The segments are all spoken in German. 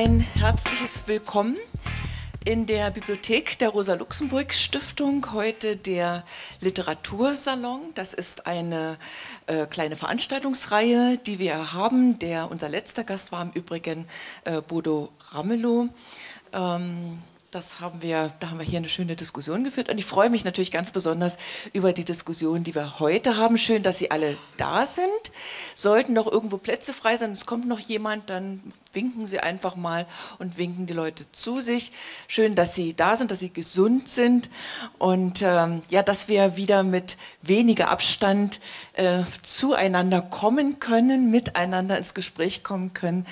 ein herzliches Willkommen in der Bibliothek der Rosa-Luxemburg-Stiftung. Heute der Literatursalon. Das ist eine kleine Veranstaltungsreihe, die wir haben. Unser letzter Gast war im Übrigen Bodo Ramelow. Da haben wir hier eine schöne Diskussion geführt und ich freue mich natürlich ganz besonders über die Diskussion, die wir heute haben. Schön, dass Sie alle da sind. Sollten noch irgendwo Plätze frei sein, es kommt noch jemand, dann winken Sie einfach mal und winken die Leute zu sich. Schön, dass Sie da sind, dass Sie gesund sind und ja, dass wir wieder mit weniger Abstand zueinander kommen können, miteinander ins Gespräch kommen können.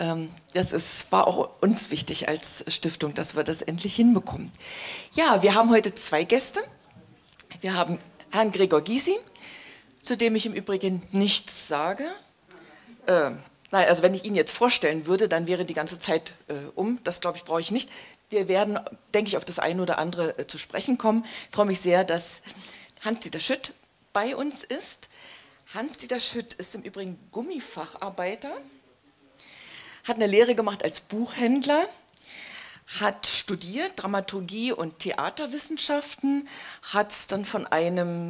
War auch uns wichtig als Stiftung, dass wir das endlich hinbekommen. Ja, wir haben heute zwei Gäste. Wir haben Herrn Gregor Gysi, zu dem ich im Übrigen nichts sage. Nein, also wenn ich ihn jetzt vorstellen würde, dann wäre die ganze Zeit um. Das, glaube ich, brauche ich nicht. Wir werden, denke ich, auf das eine oder andere zu sprechen kommen. Ich freue mich sehr, dass Hans-Dieter Schütt bei uns ist. Hans-Dieter Schütt ist im Übrigen Gummifacharbeiter, hat eine Lehre gemacht als Buchhändler, hat studiert Dramaturgie und Theaterwissenschaften, hat es dann von einem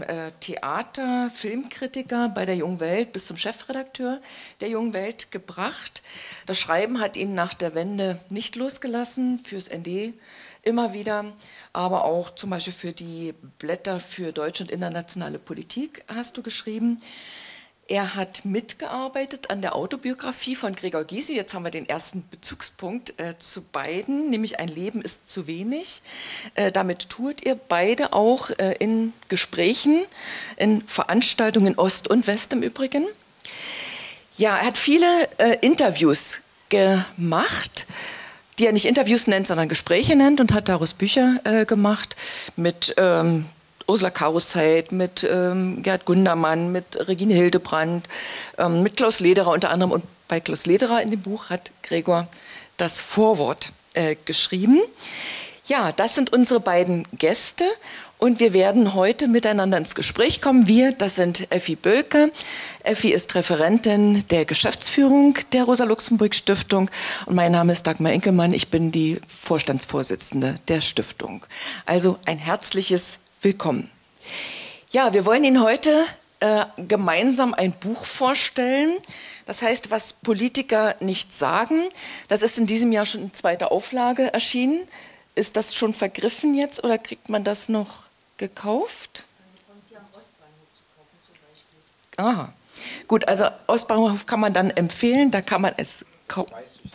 Filmkritiker bei der Jungen Welt bis zum Chefredakteur der Jungen Welt gebracht. Das Schreiben hat ihn nach der Wende nicht losgelassen, fürs ND immer wieder, aber auch zum Beispiel für die Blätter für deutsche und internationale Politik hast du geschrieben. Er hat mitgearbeitet an der Autobiografie von Gregor Gysi. Jetzt haben wir den ersten Bezugspunkt zu beiden, nämlich Ein Leben ist zu wenig. Damit tourt ihr beide auch in Gesprächen, in Veranstaltungen in Ost und West im Übrigen. Ja, er hat viele Interviews gemacht, die er nicht Interviews nennt, sondern Gespräche nennt und hat daraus Bücher gemacht mit Ursula Karusseit, mit Gerd Gundermann, mit Regine Hildebrandt, mit Klaus Lederer unter anderem. Und bei Klaus Lederer in dem Buch hat Gregor das Vorwort geschrieben. Ja, das sind unsere beiden Gäste und wir werden heute miteinander ins Gespräch kommen. Wir, das sind Effi Bölke. Effi ist Referentin der Geschäftsführung der Rosa-Luxemburg-Stiftung und mein Name ist Dagmar Enkelmann. Ich bin die Vorstandsvorsitzende der Stiftung. Also ein herzliches Willkommen. Ja, wir wollen Ihnen heute gemeinsam ein Buch vorstellen. Das heißt, was Politiker nicht sagen. Das ist in diesem Jahr schon in zweiter Auflage erschienen. Ist das schon vergriffen jetzt oder kriegt man das noch gekauft? Und Sie haben Ostbahnhof zu kaufen zum Beispiel. Aha. Gut, also Ostbahnhof kann man dann empfehlen, da kann man es kaufen.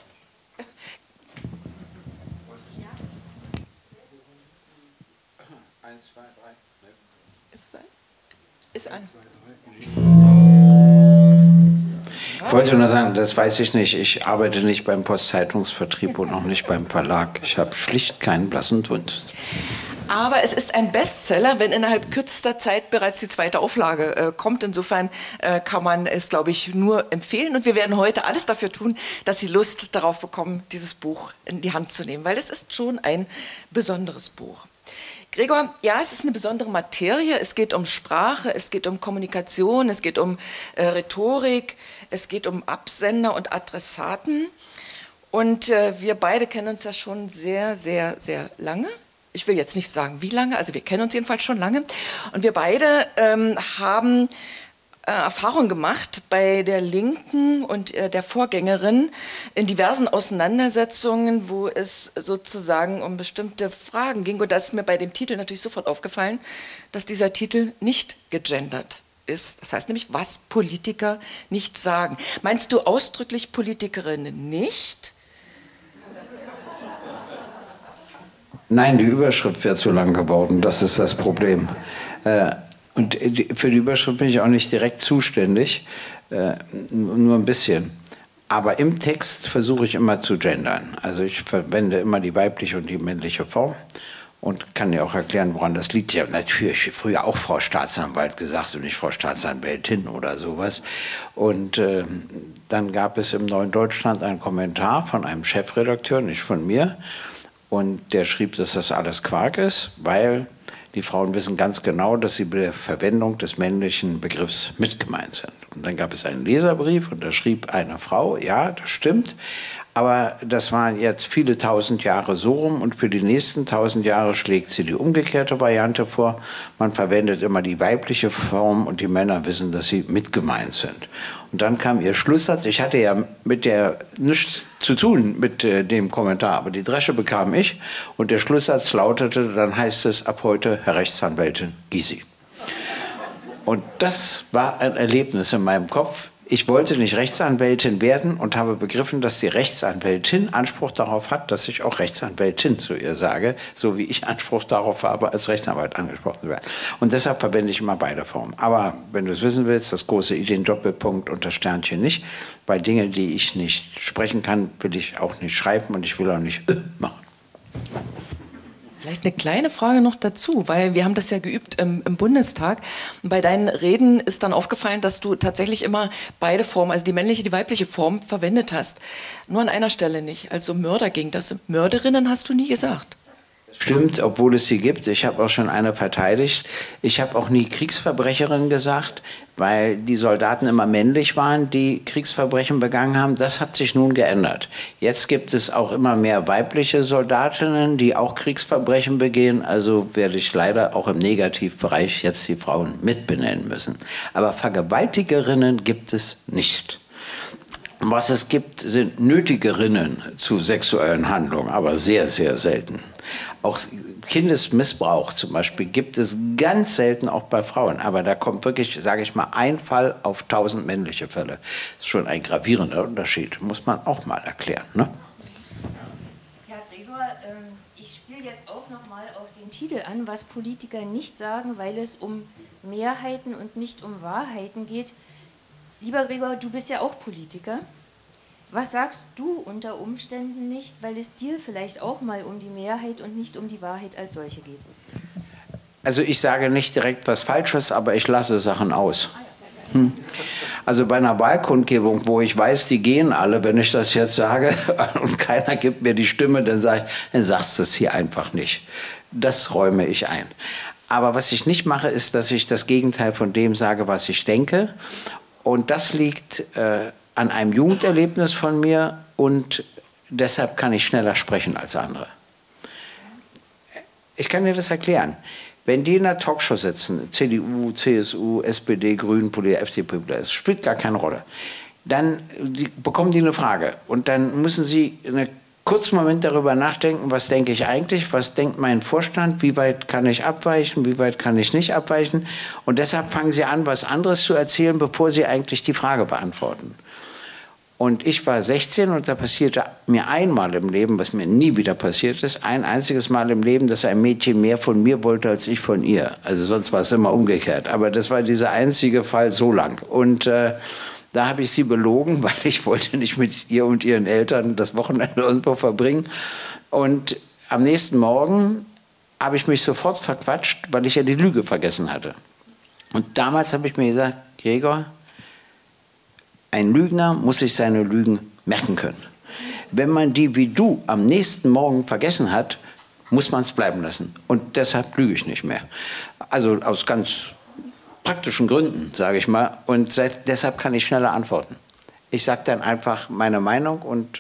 Ist an. Ich wollte nur sagen, das weiß ich nicht. Ich arbeite nicht beim Postzeitungsvertrieb und auch nicht beim Verlag. Ich habe schlicht keinen blassen Dunst. Aber es ist ein Bestseller, wenn innerhalb kürzester Zeit bereits die zweite Auflage kommt. Insofern kann man es, glaube ich, nur empfehlen. Und wir werden heute alles dafür tun, dass Sie Lust darauf bekommen, dieses Buch in die Hand zu nehmen. Weil es ist schon ein besonderes Buch. Gregor, ja, es ist eine besondere Materie. Es geht um Sprache, es geht um Kommunikation, es geht um Rhetorik, es geht um Absender und Adressaten. Und wir beide kennen uns ja schon sehr, sehr, sehr lange. Ich will jetzt nicht sagen, wie lange, also wir kennen uns jedenfalls schon lange. Und wir beide haben Erfahrung gemacht bei der Linken und der Vorgängerin in diversen Auseinandersetzungen, wo es sozusagen um bestimmte Fragen ging. Und da ist mir bei dem Titel natürlich sofort aufgefallen, dass dieser Titel nicht gegendert ist. Das heißt nämlich, was Politiker nicht sagen. Meinst du ausdrücklich Politikerinnen nicht? Nein, die Überschrift wäre zu lang geworden, das ist das Problem. Und für die Überschrift bin ich auch nicht direkt zuständig, nur ein bisschen. Aber im Text versuche ich immer zu gendern. Also ich verwende immer die weibliche und die männliche Form und kann dir auch erklären, woran das liegt. Ich habe natürlich früher auch Frau Staatsanwalt gesagt und nicht Frau Staatsanwältin oder sowas. Und dann gab es im Neuen Deutschland einen Kommentar von einem Chefredakteur, nicht von mir. Und der schrieb, dass das alles Quark ist, weil die Frauen wissen ganz genau, dass sie bei der Verwendung des männlichen Begriffs mit gemeint sind. Und dann gab es einen Leserbrief und da schrieb eine Frau, ja, das stimmt, Aber das waren jetzt viele tausend Jahre so rum und für die nächsten 1000 Jahre schlägt sie die umgekehrte Variante vor. Man verwendet immer die weibliche Form und die Männer wissen, dass sie mitgemeint sind. Und dann kam ihr Schlusssatz. Ich hatte ja mit der nichts zu tun mit dem Kommentar, aber die Dresche bekam ich und der Schlusssatz lautete, dann heißt es ab heute Herr Rechtsanwältin Gysi. Und das war ein Erlebnis in meinem Kopf. Ich wollte nicht Rechtsanwältin werden und habe begriffen, dass die Rechtsanwältin Anspruch darauf hat, dass ich auch Rechtsanwältin zu ihr sage, so wie ich Anspruch darauf habe, als Rechtsanwalt angesprochen zu werden. Und deshalb verwende ich immer beide Formen. Aber wenn du es wissen willst, das große I, den Doppelpunkt und das Sternchen nicht, weil Dinge, die ich nicht sprechen kann, will ich auch nicht schreiben und ich will auch nicht machen. Vielleicht eine kleine Frage noch dazu, weil wir haben das ja geübt im Bundestag. Und bei deinen Reden ist dann aufgefallen, dass du tatsächlich immer beide Formen, also die männliche, die weibliche Form, verwendet hast. Nur an einer Stelle nicht. Also Mörder ging das. Mörderinnen hast du nie gesagt. Stimmt, obwohl es sie gibt. Ich habe auch schon eine verteidigt. Ich habe auch nie Kriegsverbrecherin gesagt, weil die Soldaten immer männlich waren, die Kriegsverbrechen begangen haben. Das hat sich nun geändert. Jetzt gibt es auch immer mehr weibliche Soldatinnen, die auch Kriegsverbrechen begehen. Also werde ich leider auch im Negativbereich jetzt die Frauen mitbenennen müssen. Aber Vergewaltigerinnen gibt es nicht. Was es gibt, sind Nötigerinnen zu sexuellen Handlungen, aber sehr, sehr selten. Auch Kindesmissbrauch zum Beispiel gibt es ganz selten auch bei Frauen. Aber da kommt wirklich, sage ich mal, ein Fall auf 1000 männliche Fälle. Das ist schon ein gravierender Unterschied, muss man auch mal erklären, ne? Herr Gregor, ich spiele jetzt auch noch mal auf den Titel an, was Politiker nicht sagen, weil es um Mehrheiten und nicht um Wahrheiten geht. Lieber Gregor, du bist ja auch Politiker. Was sagst du unter Umständen nicht, weil es dir vielleicht auch mal um die Mehrheit und nicht um die Wahrheit als solche geht? Also ich sage nicht direkt was Falsches, aber ich lasse Sachen aus. Also bei einer Wahlkundgebung, wo ich weiß, die gehen alle, wenn ich das jetzt sage und keiner gibt mir die Stimme, dann sage ich, dann sagst du es hier einfach nicht. Das räume ich ein. Aber was ich nicht mache, ist, dass ich das Gegenteil von dem sage, was ich denke. Und das liegt an einem Jugenderlebnis von mir und deshalb kann ich schneller sprechen als andere. Ich kann dir das erklären. Wenn die in einer Talkshow sitzen, CDU, CSU, SPD, Grünen, FDP, das spielt gar keine Rolle, dann bekommen die eine Frage und dann müssen sie einen kurzen Moment darüber nachdenken, was denke ich eigentlich, was denkt mein Vorstand, wie weit kann ich abweichen, wie weit kann ich nicht abweichen und deshalb fangen sie an, was anderes zu erzählen, bevor sie eigentlich die Frage beantworten. Und ich war 16 und da passierte mir einmal im Leben, was mir nie wieder passiert ist, ein einziges Mal im Leben, dass ein Mädchen mehr von mir wollte als ich von ihr. Also sonst war es immer umgekehrt. Aber das war dieser einzige Fall so lang. Und da habe ich sie belogen, weil ich wollte nicht mit ihr und ihren Eltern das Wochenende irgendwo verbringen. Und am nächsten Morgen habe ich mich sofort verquatscht, weil ich ja die Lüge vergessen hatte. Und damals habe ich mir gesagt, Gregor, ein Lügner muss sich seine Lügen merken können. Wenn man die wie du am nächsten Morgen vergessen hat, muss man es bleiben lassen. Und deshalb lüge ich nicht mehr. Also aus ganz praktischen Gründen, sage ich mal. Und deshalb kann ich schneller antworten. Ich sage dann einfach meine Meinung und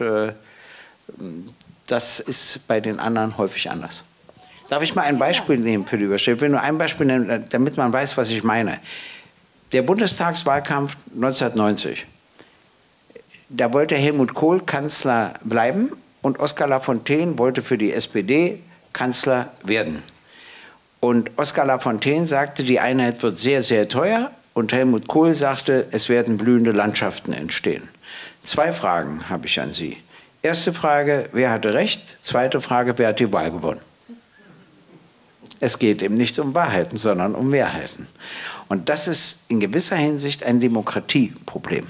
das ist bei den anderen häufig anders. Darf ich mal ein Beispiel nehmen für die Überschrift? Ich will nur ein Beispiel nehmen, damit man weiß, was ich meine. Der Bundestagswahlkampf 1990. Da wollte Helmut Kohl Kanzler bleiben und Oskar Lafontaine wollte für die SPD Kanzler werden. Und Oskar Lafontaine sagte, die Einheit wird sehr, sehr teuer und Helmut Kohl sagte, es werden blühende Landschaften entstehen. 2 Fragen habe ich an Sie. Erste Frage, wer hatte recht? Zweite Frage, wer hat die Wahl gewonnen? Es geht eben nicht um Wahrheiten, sondern um Mehrheiten. Und das ist in gewisser Hinsicht ein Demokratieproblem.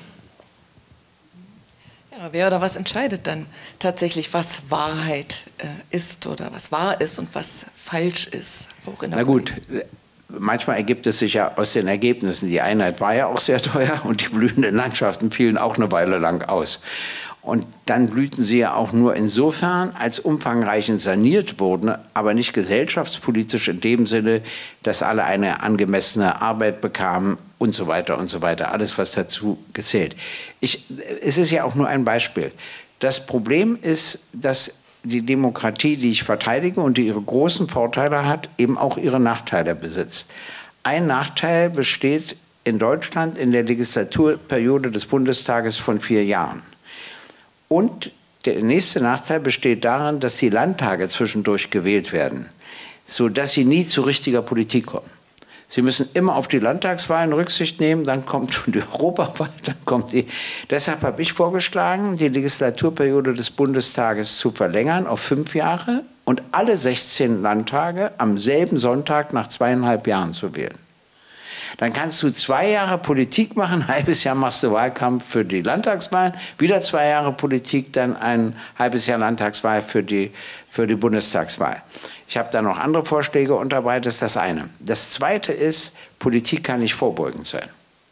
Ja, wer oder was entscheidet dann tatsächlich, was Wahrheit ist oder was wahr ist und was falsch ist? Auch in der Na gut, manchmal ergibt es sich ja aus den Ergebnissen. Die Einheit war ja auch sehr teuer und die blühenden Landschaften fielen auch eine Weile lang aus. Und dann blühten sie ja auch nur insofern, als umfangreichend saniert wurden, aber nicht gesellschaftspolitisch in dem Sinne, dass alle eine angemessene Arbeit bekamen und so weiter und so weiter. Alles, was dazu gezählt. Es ist ja auch nur ein Beispiel. Das Problem ist, dass die Demokratie, die ich verteidige und die ihre großen Vorteile hat, eben auch ihre Nachteile besitzt. Ein Nachteil besteht in Deutschland in der Legislaturperiode des Bundestages von 4 Jahren. Und der nächste Nachteil besteht darin, dass die Landtage zwischendurch gewählt werden, sodass sie nie zu richtiger Politik kommen. Sie müssen immer auf die Landtagswahlen Rücksicht nehmen, dann kommt schon die Europawahl, dann kommt die. Deshalb habe ich vorgeschlagen, die Legislaturperiode des Bundestages zu verlängern auf 5 Jahre und alle 16 Landtage am selben Sonntag nach 2,5 Jahren zu wählen. Dann kannst du 2 Jahre Politik machen, ein halbes Jahr machst du Wahlkampf für die Landtagswahlen, wieder 2 Jahre Politik, dann ein halbes Jahr Landtagswahl für die Bundestagswahl. Ich habe da noch andere Vorschläge unterbreitet, das ist das eine. Das zweite ist, Politik kann nicht vorbeugend sein.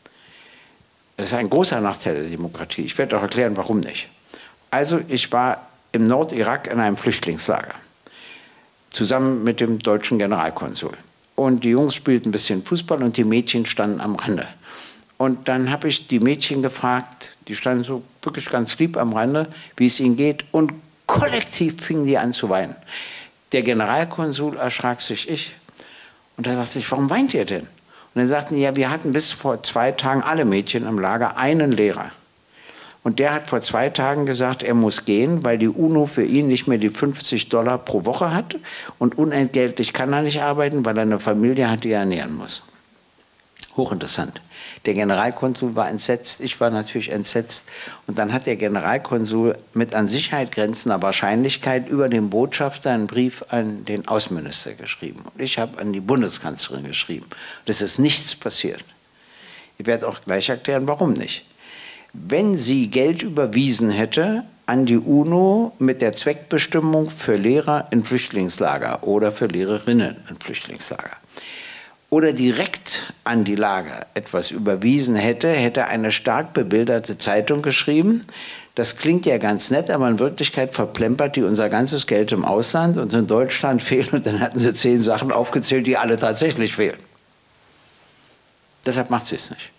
Das ist ein großer Nachteil der Demokratie. Ich werde auch erklären, warum nicht. Also ich war im Nordirak in einem Flüchtlingslager, zusammen mit dem deutschen Generalkonsul. Und die Jungs spielten ein bisschen Fußball und die Mädchen standen am Rande. Und dann habe ich die Mädchen gefragt, die standen so wirklich ganz lieb am Rande, wie es ihnen geht. Und kollektiv fingen die an zu weinen. Der Generalkonsul erschrak sich ich. Und da sagte ich, warum weint ihr denn? Und dann sagten die, ja, wir hatten bis vor 2 Tagen alle Mädchen im Lager einen Lehrer. Und der hat vor 2 Tagen gesagt, er muss gehen, weil die UNO für ihn nicht mehr die $50 pro Woche hat. Und unentgeltlich kann er nicht arbeiten, weil er eine Familie hat, die er ernähren muss. Hochinteressant. Der Generalkonsul war entsetzt, ich war natürlich entsetzt. Und dann hat der Generalkonsul mit an Sicherheit grenzender Wahrscheinlichkeit über den Botschafter einen Brief an den Außenminister geschrieben. Und ich habe an die Bundeskanzlerin geschrieben. Und es ist nichts passiert. Ich werde auch gleich erklären, warum nicht. Wenn sie Geld überwiesen hätte an die UNO mit der Zweckbestimmung für Lehrer in Flüchtlingslager oder für Lehrerinnen in Flüchtlingslager, oder direkt an die Lager etwas überwiesen hätte, hätte eine stark bebilderte Zeitung geschrieben. Das klingt ja ganz nett, aber in Wirklichkeit verplempert die unser ganzes Geld im Ausland und in Deutschland fehlen. Und dann hatten sie 10 Sachen aufgezählt, die alle tatsächlich fehlen. Deshalb macht sie es nicht.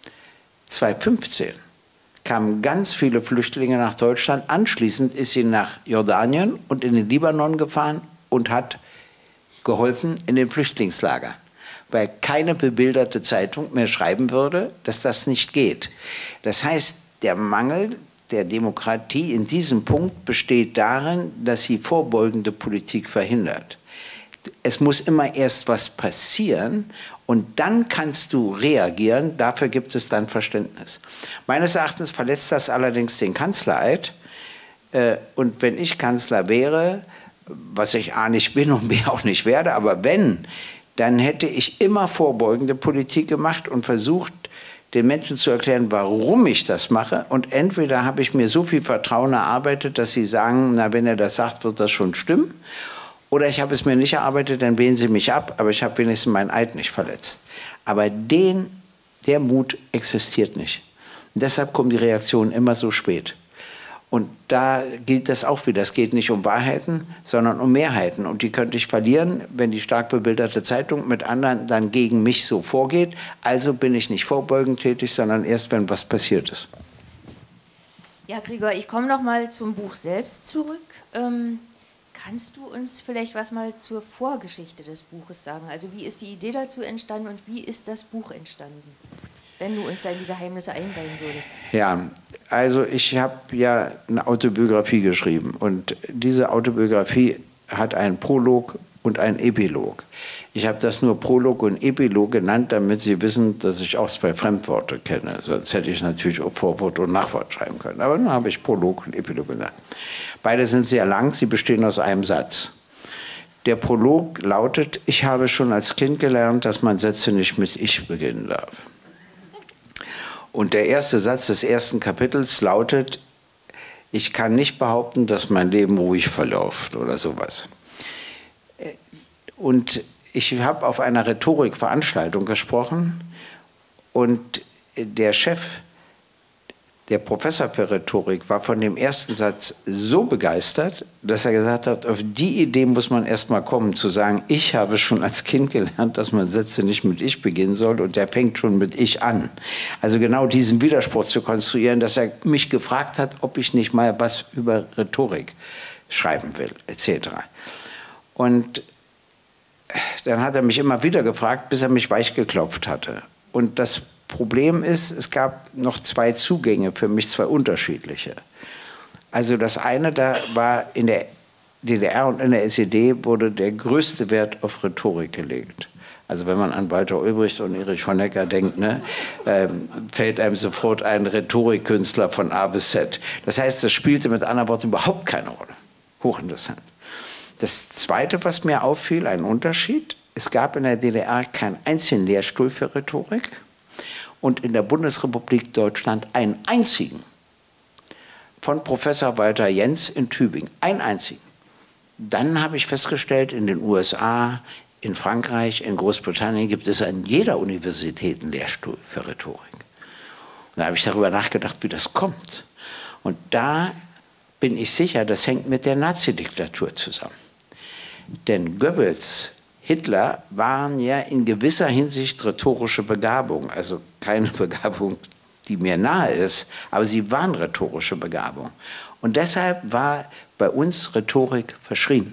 2015 kamen ganz viele Flüchtlinge nach Deutschland. Anschließend ist sie nach Jordanien und in den Libanon gefahren und hat geholfen in den Flüchtlingslagern, weil keine bebilderte Zeitung mehr schreiben würde, dass das nicht geht. Das heißt, der Mangel der Demokratie in diesem Punkt besteht darin, dass sie vorbeugende Politik verhindert. Es muss immer erst was passieren und dann kannst du reagieren, dafür gibt es dann Verständnis. Meines Erachtens verletzt das allerdings den Kanzlereid. Und wenn ich Kanzler wäre, was ich A nicht bin und B auch nicht werde, aber wenn, dann hätte ich immer vorbeugende Politik gemacht und versucht, den Menschen zu erklären, warum ich das mache. Und entweder habe ich mir so viel Vertrauen erarbeitet, dass sie sagen, na, wenn er das sagt, wird das schon stimmen. Oder ich habe es mir nicht erarbeitet, dann wählen sie mich ab, aber ich habe wenigstens meinen Eid nicht verletzt. Aber der Mut existiert nicht. Und deshalb kommen die Reaktionen immer so spät. Und da gilt das auch wieder. Es geht nicht um Wahrheiten, sondern um Mehrheiten. Und die könnte ich verlieren, wenn die stark bebilderte Zeitung mit anderen dann gegen mich so vorgeht. Also bin ich nicht vorbeugend tätig, sondern erst, wenn was passiert ist. Ja, Gregor, ich komme noch mal zum Buch selbst zurück. Kannst du uns vielleicht was mal zur Vorgeschichte des Buches sagen? Also wie ist die Idee dazu entstanden und wie ist das Buch entstanden? Wenn du uns da in die Geheimnisse einweihen würdest. Ja, also ich habe ja eine Autobiografie geschrieben und diese Autobiografie hat einen Prolog und einen Epilog. Ich habe das nur Prolog und Epilog genannt, damit Sie wissen, dass ich auch 2 Fremdworte kenne. Sonst hätte ich natürlich auch Vorwort und Nachwort schreiben können. Aber nun habe ich Prolog und Epilog gesagt. Beide sind sehr lang, sie bestehen aus einem Satz. Der Prolog lautet, ich habe schon als Kind gelernt, dass man Sätze nicht mit Ich beginnen darf. Und der erste Satz des ersten Kapitels lautet, ich kann nicht behaupten, dass mein Leben ruhig verläuft oder sowas. Und ich habe auf einer Rhetorikveranstaltung gesprochen und der Chef der Professor für Rhetorik war von dem ersten Satz so begeistert, dass er gesagt hat, auf die Idee muss man erst mal kommen, zu sagen, ich habe schon als Kind gelernt, dass man Sätze nicht mit ich beginnen soll und der fängt schon mit ich an. Also genau diesen Widerspruch zu konstruieren, dass er mich gefragt hat, ob ich nicht mal was über Rhetorik schreiben will, etc. Und dann hat er mich immer wieder gefragt, bis er mich weich geklopft hatte. Und das Problem ist, es gab noch zwei Zugänge, für mich zwei unterschiedliche. Also das eine, da war in der DDR und in der SED wurde der größte Wert auf Rhetorik gelegt. Also wenn man an Walter Ulbricht und Erich Honecker denkt, ne, fällt einem sofort ein Rhetorikkünstler von A bis Z. Das heißt, das spielte mit anderen Worten überhaupt keine Rolle. Hochinteressant. Das Zweite, was mir auffiel, ein Unterschied, es gab in der DDR keinen einzigen Lehrstuhl für Rhetorik und in der Bundesrepublik Deutschland einen einzigen. Von Professor Walter Jens in Tübingen, einen einzigen. Dann habe ich festgestellt, in den USA, in Frankreich, in Großbritannien gibt es an jeder Universität einen Lehrstuhl für Rhetorik. Und da habe ich darüber nachgedacht, wie das kommt. Und da bin ich sicher, das hängt mit der Nazidiktatur zusammen. Denn Goebbels, Hitler waren ja in gewisser Hinsicht rhetorische Begabung, also keine Begabung, die mir nahe ist, aber sie waren rhetorische Begabung. Und deshalb war bei uns Rhetorik verschrien.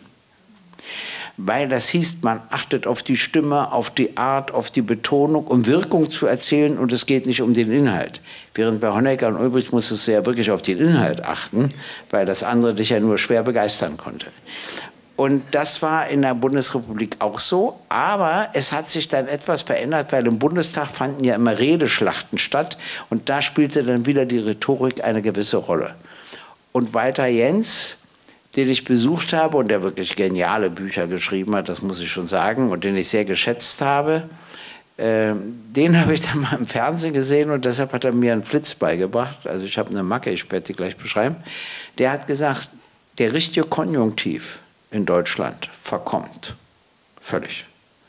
Weil das hieß, man achtet auf die Stimme, auf die Art, auf die Betonung, um Wirkung zu erzielen und es geht nicht um den Inhalt. Während bei Honecker und Ulbricht musstest du ja wirklich auf den Inhalt achten, weil das andere dich ja nur schwer begeistern konnte. Und das war in der Bundesrepublik auch so, aber es hat sich dann etwas verändert, weil im Bundestag fanden ja immer Redeschlachten statt und da spielte dann wieder die Rhetorik eine gewisse Rolle. Und Walter Jens, den ich besucht habe und der wirklich geniale Bücher geschrieben hat, das muss ich schon sagen, und den ich sehr geschätzt habe, den habe ich dann mal im Fernsehen gesehen und deshalb hat er mir einen Flitz beigebracht. Also ich habe eine Macke, ich werde die gleich beschreiben. Der hat gesagt, der richtige Konjunktiv in Deutschland verkommt. Völlig.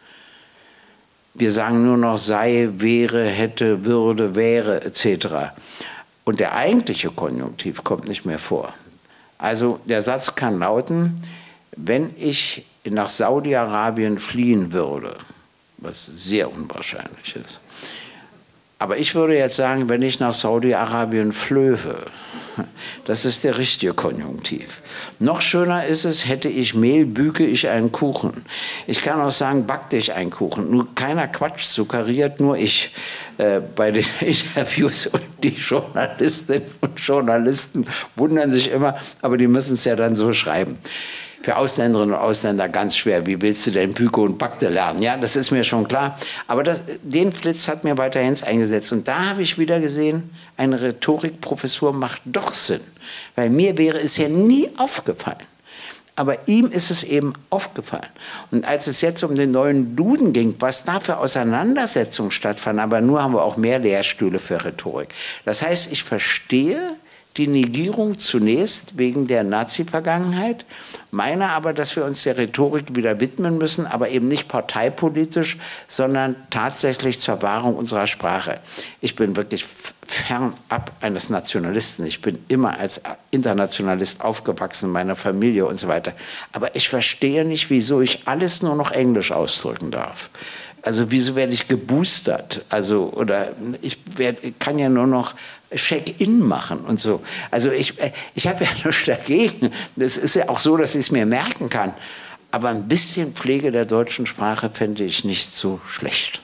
Wir sagen nur noch sei, wäre, hätte, würde, wäre etc. Und der eigentliche Konjunktiv kommt nicht mehr vor. Also der Satz kann lauten, wenn ich nach Saudi-Arabien fliehen würde, was sehr unwahrscheinlich ist, aber ich würde jetzt sagen, wenn ich nach Saudi-Arabien flöhe, das ist der richtige Konjunktiv. Noch schöner ist es, hätte ich Mehl, büge ich einen Kuchen. Ich kann auch sagen, backte ich einen Kuchen. Nur keiner Quatsch suggeriert, nur ich. Bei den Interviews und die Journalistinnen und Journalisten wundern sich immer, aber die müssen es ja dann so schreiben. Für Ausländerinnen und Ausländer ganz schwer. Wie willst du denn Büge und Backte lernen? Ja, das ist mir schon klar. Aber den Flitz hat mir Walter Jens eingesetzt. Und da habe ich wieder gesehen, eine Rhetorikprofessur macht doch Sinn. Weil mir wäre es ja nie aufgefallen. Aber ihm ist es eben aufgefallen. Und als es jetzt um den neuen Duden ging, was da für Auseinandersetzungen stattfanden, aber nur haben wir auch mehr Lehrstühle für Rhetorik. Das heißt, ich verstehe die Negierung zunächst wegen der Nazi-Vergangenheit, meine aber, dass wir uns der Rhetorik wieder widmen müssen, aber eben nicht parteipolitisch, sondern tatsächlich zur Wahrung unserer Sprache. Ich bin wirklich fernab eines Nationalisten. Ich bin immer als Internationalist aufgewachsen in meiner Familie und so weiter. Aber ich verstehe nicht, wieso ich alles nur noch Englisch ausdrücken darf. Also wieso werde ich geboostert? Also, oder kann ja nur noch Check-in machen und so. Also ich habe ja nichts dagegen. Es ist ja auch so, dass ich es mir merken kann. Aber ein bisschen Pflege der deutschen Sprache fände ich nicht so schlecht.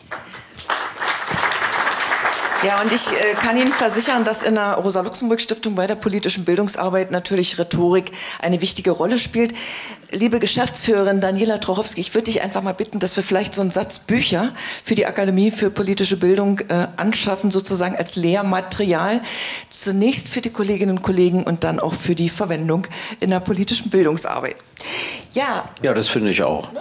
Ja, und ich kann Ihnen versichern, dass in der Rosa-Luxemburg-Stiftung bei der politischen Bildungsarbeit natürlich Rhetorik eine wichtige Rolle spielt. Liebe Geschäftsführerin Daniela Trochowski, ich würde dich einfach mal bitten, dass wir vielleicht so einen Satz Bücher für die Akademie für politische Bildung anschaffen, sozusagen als Lehrmaterial. Zunächst für die Kolleginnen und Kollegen und dann auch für die Verwendung in der politischen Bildungsarbeit. Ja, ja, das finde ich auch.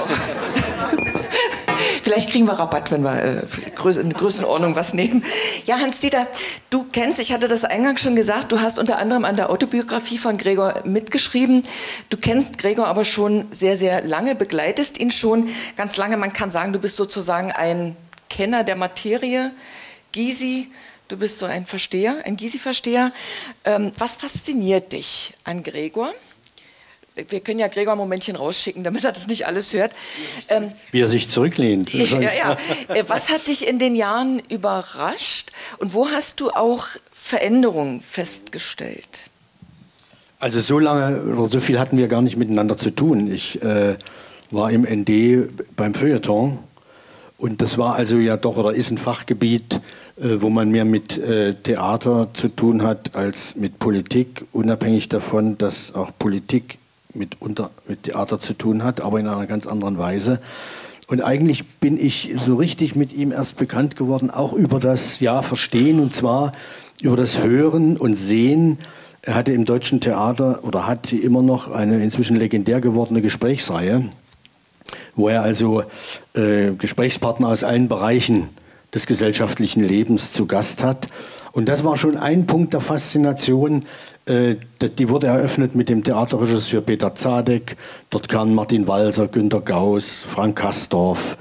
Vielleicht kriegen wir Rabatt, wenn wir in Größenordnung was nehmen. Ja, Hans-Dieter, du kennst, ich hatte das eingangs schon gesagt, du hast unter anderem an der Autobiografie von Gregor mitgeschrieben. Du kennst Gregor aber schon sehr, sehr lange, begleitest ihn schon ganz lange. Man kann sagen, du bist sozusagen ein Kenner der Materie. Gysi, Du bist so ein Versteher, ein Gysi-Versteher. Was fasziniert dich an Gregor? Wir können ja Gregor ein Momentchen rausschicken, damit er das nicht alles hört. Wie er sich zurücklehnt. Ja. Was hat dich in den Jahren überrascht und wo hast du auch Veränderungen festgestellt? Also so lange oder so viel hatten wir gar nicht miteinander zu tun. Ich war im ND beim Feuilleton und das war also ja doch oder ist ein Fachgebiet, wo man mehr mit Theater zu tun hat als mit Politik, unabhängig davon, dass auch Politik mit Theater zu tun hat, aber in einer ganz anderen Weise. Und eigentlich bin ich so richtig mit ihm erst bekannt geworden, auch über das Verstehen, und zwar über das Hören und Sehen. Er hatte im Deutschen Theater oder hat immer noch eine inzwischen legendär gewordene Gesprächsreihe, wo er also Gesprächspartner aus allen Bereichen des gesellschaftlichen Lebens zu Gast hat. Und das war schon ein Punkt der Faszination. Die wurde eröffnet mit dem Theaterregisseur Peter Zadek. Dort kamen Martin Walser, Günter Gauss, Frank Kastorf,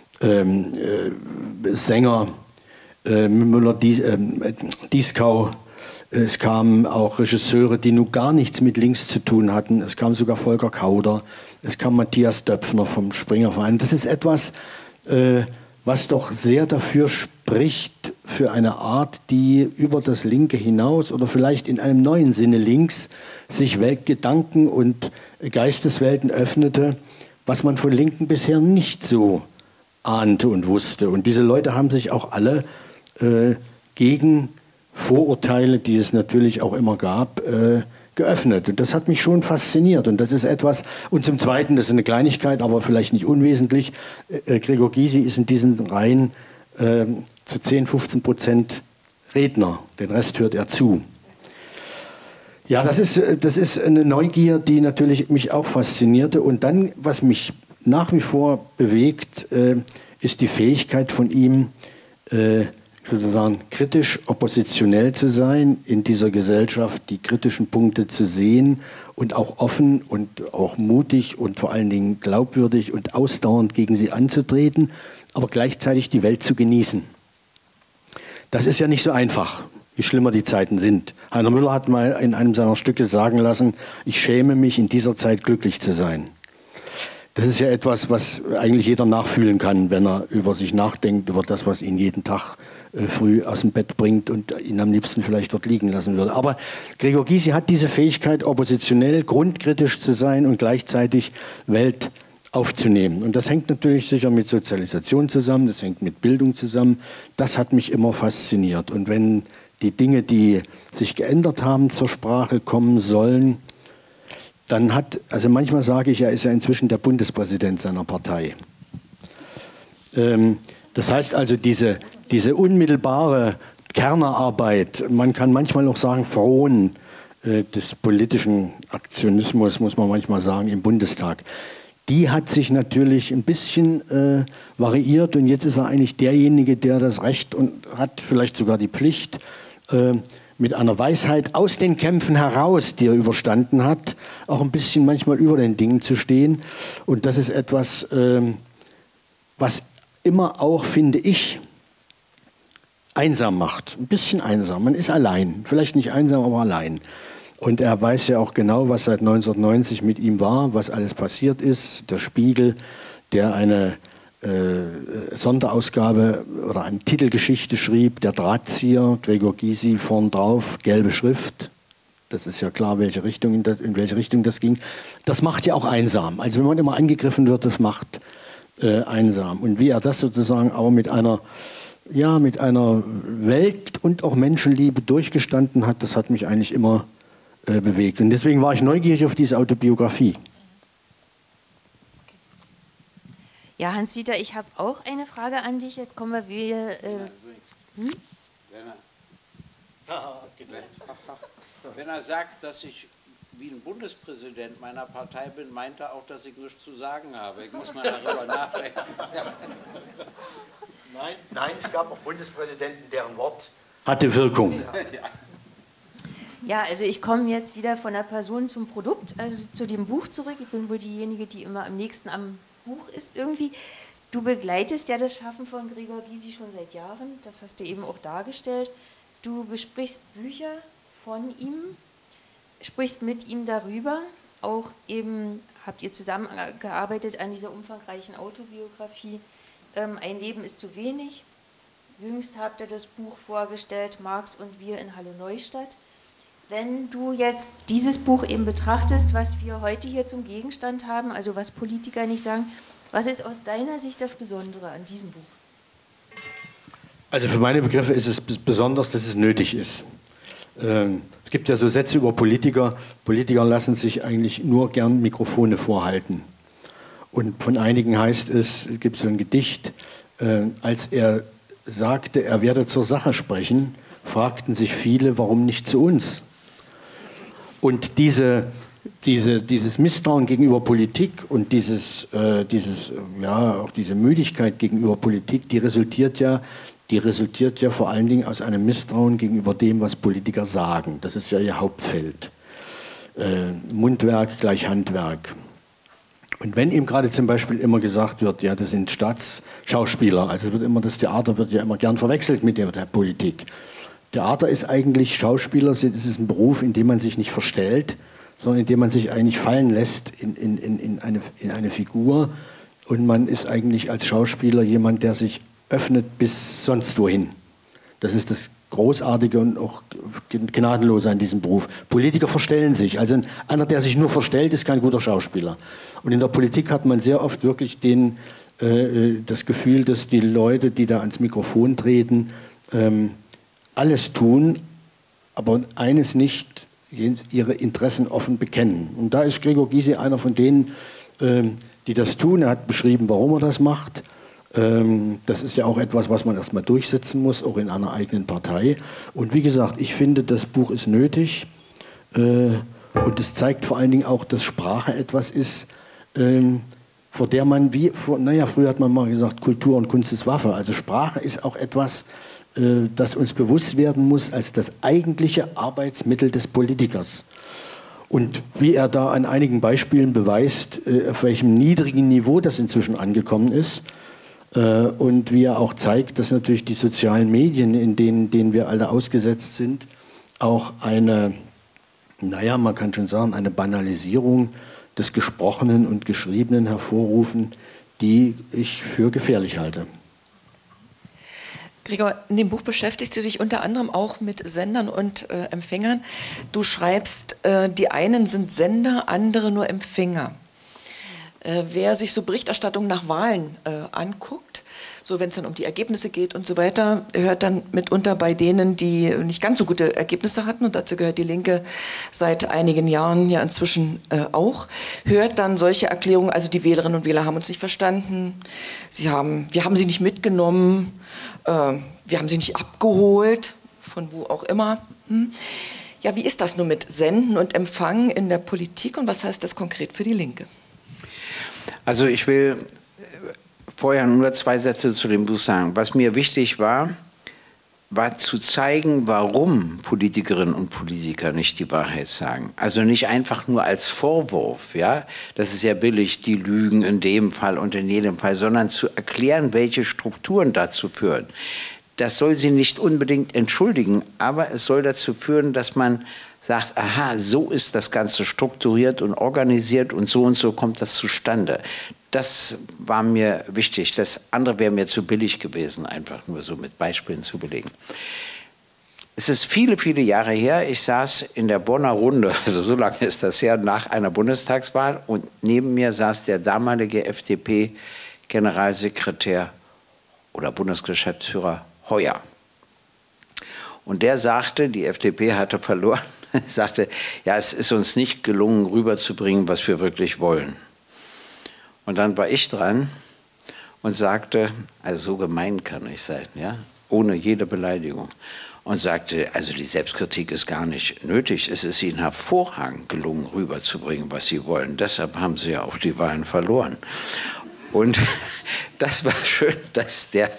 Sänger, Müller-Dieskau. Es kamen auch Regisseure, die nun gar nichts mit links zu tun hatten. Es kam sogar Volker Kauder. Es kam Matthias Döpfner vom Springerverein. Das ist etwas, was doch sehr dafür spricht, für eine Art, die über das Linke hinaus oder vielleicht in einem neuen Sinne links sich Weltgedanken und Geisteswelten öffnete, was man von Linken bisher nicht so ahnte und wusste. Und diese Leute haben sich auch alle gegen Vorurteile, die es natürlich auch immer gab, geöffnet. Und das hat mich schon fasziniert. Und das ist etwas, und zum Zweiten, das ist eine Kleinigkeit, aber vielleicht nicht unwesentlich, Gregor Gysi ist in diesen Reihen zu 10-15% Redner. Den Rest hört er zu. Ja, das ist eine Neugier, die natürlich mich auch faszinierte. Und dann, was mich nach wie vor bewegt, ist die Fähigkeit von ihm, sozusagen kritisch oppositionell zu sein, in dieser Gesellschaft die kritischen Punkte zu sehen und auch offen und auch mutig und vor allen Dingen glaubwürdig und ausdauernd gegen sie anzutreten, aber gleichzeitig die Welt zu genießen. Das ist ja nicht so einfach, wie schlimmer die Zeiten sind. Heiner Müller hat mal in einem seiner Stücke sagen lassen, ich schäme mich, in dieser Zeit glücklich zu sein. Das ist ja etwas, was eigentlich jeder nachfühlen kann, wenn er über sich nachdenkt, über das, was ihn jeden Tag früh aus dem Bett bringt und ihn am liebsten vielleicht dort liegen lassen würde. Aber Gregor Gysi hat diese Fähigkeit, oppositionell, grundkritisch zu sein und gleichzeitig Welt aufzunehmen. Und das hängt natürlich sicher mit Sozialisation zusammen, das hängt mit Bildung zusammen. Das hat mich immer fasziniert. Und wenn die Dinge, die sich geändert haben, zur Sprache kommen sollen, dann also manchmal sage ich, er ist ja inzwischen der Bundespräsident seiner Partei. Das heißt also, diese unmittelbare Kernerarbeit, man kann manchmal auch sagen, Frohen des politischen Aktionismus, muss man manchmal sagen, im Bundestag, die hat sich natürlich ein bisschen variiert und jetzt ist er eigentlich derjenige, der das Recht und hat vielleicht sogar die Pflicht, mit einer Weisheit aus den Kämpfen heraus, die er überstanden hat, auch ein bisschen manchmal über den Dingen zu stehen. Und das ist etwas, was immer auch, finde ich, einsam macht. Ein bisschen einsam. Man ist allein. Vielleicht nicht einsam, aber allein. Und er weiß ja auch genau, was seit 1990 mit ihm war, was alles passiert ist. Der Spiegel, der eine Sonderausgabe oder eine Titelgeschichte schrieb, der Drahtzieher, Gregor Gysi, vorn drauf, gelbe Schrift. Das ist ja klar, in welche Richtung das ging. Das macht ja auch einsam. Also wenn man immer angegriffen wird, das macht einsam. Und wie er das sozusagen auch mit einer Welt- und auch Menschenliebe durchgestanden hat, das hat mich eigentlich immer bewegt. Und deswegen war ich neugierig auf diese Autobiografie. Ja, Hans-Dieter, ich habe auch eine Frage an dich. Jetzt kommen wir wieder. Wenn er sagt, dass ich wie ein Bundespräsident meiner Partei bin, meint er auch, dass ich nichts zu sagen habe. Ich muss mal darüber nachdenken. Nein, es gab auch Bundespräsidenten, deren Wort hatte Wirkung. Ja, also ich komme jetzt wieder von der Person zum Produkt, also zu dem Buch zurück. Ich bin wohl diejenige, die immer am nächsten am Buch ist irgendwie. Du begleitest ja das Schaffen von Gregor Gysi schon seit Jahren, das hast du eben auch dargestellt. Du besprichst Bücher von ihm, sprichst mit ihm darüber, auch eben habt ihr zusammengearbeitet an dieser umfangreichen Autobiografie Ein Leben ist zu wenig. Jüngst habt ihr das Buch vorgestellt, Marx und wir in Halle-Neustadt. Wenn du jetzt dieses Buch eben betrachtest, was wir heute hier zum Gegenstand haben, also was Politiker nicht sagen, was ist aus deiner Sicht das Besondere an diesem Buch? Also für meine Begriffe ist es besonders, dass es nötig ist. Es gibt ja so Sätze über Politiker. Politiker lassen sich eigentlich nur gern Mikrofone vorhalten. Und von einigen heißt es gibt so ein Gedicht, als er sagte, er werde zur Sache sprechen, fragten sich viele, warum nicht zu uns? Und dieses Misstrauen gegenüber Politik und auch diese Müdigkeit gegenüber Politik, die resultiert ja vor allen Dingen aus einem Misstrauen gegenüber dem, was Politiker sagen. Das ist ja ihr Hauptfeld. Mundwerk gleich Handwerk. Und wenn ihm gerade zum Beispiel immer gesagt wird, ja, das sind Staatsschauspieler, also das Theater wird ja immer gern verwechselt mit der Politik. Theater ist eigentlich, Schauspieler, das ist ein Beruf, in dem man sich nicht verstellt, sondern in dem man sich eigentlich fallen lässt in eine Figur. Und man ist eigentlich als Schauspieler jemand, der sich öffnet bis sonst wohin. Das ist das Großartige und auch Gnadenlose an diesem Beruf. Politiker verstellen sich. Also einer, der sich nur verstellt, ist kein guter Schauspieler. Und in der Politik hat man sehr oft wirklich das Gefühl, dass die Leute, die da ans Mikrofon treten, alles tun, aber eines nicht, ihre Interessen offen bekennen. Und da ist Gregor Gysi einer von denen, die das tun. Er hat beschrieben, warum er das macht. Das ist ja auch etwas, was man erstmal durchsetzen muss, auch in einer eigenen Partei. Und wie gesagt, ich finde, das Buch ist nötig. Und es zeigt vor allen Dingen auch, dass Sprache etwas ist, vor der man, früher hat man mal gesagt, Kultur und Kunst ist Waffe. Also Sprache ist auch etwas, das uns bewusst werden muss als das eigentliche Arbeitsmittel des Politikers. Und wie er da an einigen Beispielen beweist, auf welchem niedrigen Niveau das inzwischen angekommen ist, und wie er auch zeigt, dass natürlich die sozialen Medien, in denen wir alle ausgesetzt sind, auch man kann schon sagen, eine Banalisierung des Gesprochenen und Geschriebenen hervorrufen, die ich für gefährlich halte. Gregor, in dem Buch beschäftigst du dich unter anderem auch mit Sendern und Empfängern. Du schreibst, die einen sind Sender, andere nur Empfänger. Wer sich so Berichterstattung nach Wahlen anguckt, so wenn es dann um die Ergebnisse geht und so weiter, hört dann mitunter bei denen, die nicht ganz so gute Ergebnisse hatten, und dazu gehört die Linke seit einigen Jahren ja inzwischen auch, hört dann solche Erklärungen, also die Wählerinnen und Wähler haben uns nicht verstanden, wir haben sie nicht mitgenommen, wir haben sie nicht abgeholt, von wo auch immer. Ja, wie ist das nun mit Senden und Empfangen in der Politik und was heißt das konkret für die Linke? Also ich will vorher nur 2 Sätze zu dem Buch sagen. Was mir wichtig war zu zeigen, warum Politikerinnen und Politiker nicht die Wahrheit sagen. Also nicht einfach nur als Vorwurf, ja, das ist ja billig, die lügen in dem Fall und in jedem Fall, sondern zu erklären, welche Strukturen dazu führen. Das soll sie nicht unbedingt entschuldigen, aber es soll dazu führen, dass man sagt, aha, so ist das Ganze strukturiert und organisiert und so kommt das zustande. Das war mir wichtig. Das andere wäre mir zu billig gewesen, einfach nur so mit Beispielen zu belegen. Es ist viele, viele Jahre her, ich saß in der Bonner Runde, also so lange ist das her, nach einer Bundestagswahl, und neben mir saß der damalige FDP-Generalsekretär oder Bundesgeschäftsführer Heuer. Und der sagte, die FDP hatte verloren, sagte, ja, es ist uns nicht gelungen, rüberzubringen, was wir wirklich wollen. Und dann war ich dran und sagte, also so gemein kann ich sein, ja, ohne jede Beleidigung, und sagte, also die Selbstkritik ist gar nicht nötig, es ist ihnen hervorragend gelungen, rüberzubringen, was sie wollen. Deshalb haben sie ja auch die Wahlen verloren. Und das war schön, dass der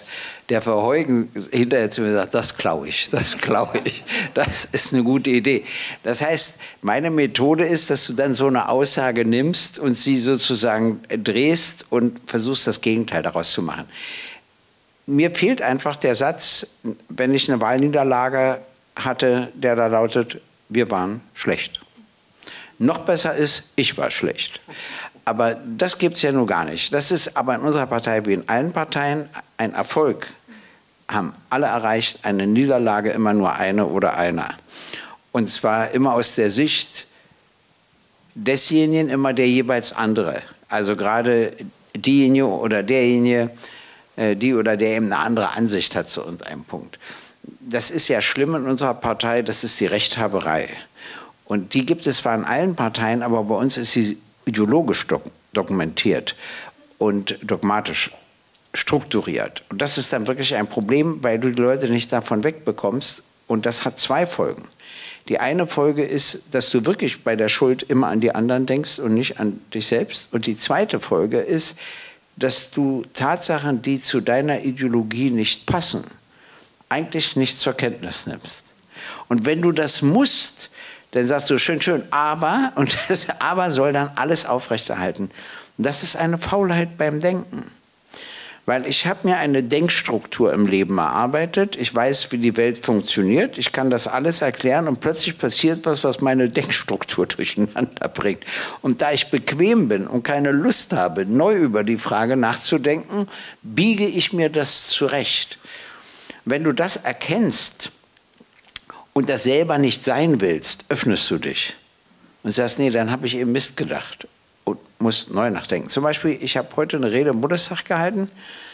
der Verheugen hinterher zu mir sagt, das klaue ich, das ist eine gute Idee. Das heißt, meine Methode ist, dass du dann so eine Aussage nimmst und sie sozusagen drehst und versuchst, das Gegenteil daraus zu machen. Mir fehlt einfach der Satz, wenn ich eine Wahlniederlage hatte, der da lautet, wir waren schlecht. Noch besser ist, ich war schlecht. Aber das gibt es ja nur gar nicht. Das ist aber in unserer Partei wie in allen Parteien ein Erfolg. Haben alle erreicht, eine Niederlage immer nur eine oder einer. Und zwar immer aus der Sicht desjenigen, immer der jeweils andere. Also gerade diejenige oder derjenige, die oder der eben eine andere Ansicht hat zu irgendeinem Punkt. Das ist ja schlimm in unserer Partei, das ist die Rechthaberei. Und die gibt es zwar in allen Parteien, aber bei uns ist sie ideologisch dokumentiert und dogmatisch strukturiert. Und das ist dann wirklich ein Problem, weil du die Leute nicht davon wegbekommst. Und das hat zwei Folgen. Die eine Folge ist, dass du wirklich bei der Schuld immer an die anderen denkst und nicht an dich selbst. Und die zweite Folge ist, dass du Tatsachen, die zu deiner Ideologie nicht passen, eigentlich nicht zur Kenntnis nimmst. Und wenn du das musst, dann sagst du schön, aber, und das aber soll dann alles aufrechterhalten. Und das ist eine Faulheit beim Denken. Weil ich habe mir eine Denkstruktur im Leben erarbeitet, ich weiß, wie die Welt funktioniert, ich kann das alles erklären und plötzlich passiert was, was meine Denkstruktur durcheinander bringt. Und da ich bequem bin und keine Lust habe, neu über die Frage nachzudenken, biege ich mir das zurecht. Wenn du das erkennst, und das selber nicht sein willst, öffnest du dich und sagst, nee, dann habe ich eben Mist gedacht und musst neu nachdenken. Zum Beispiel, ich habe heute eine Rede im Bundestag gehalten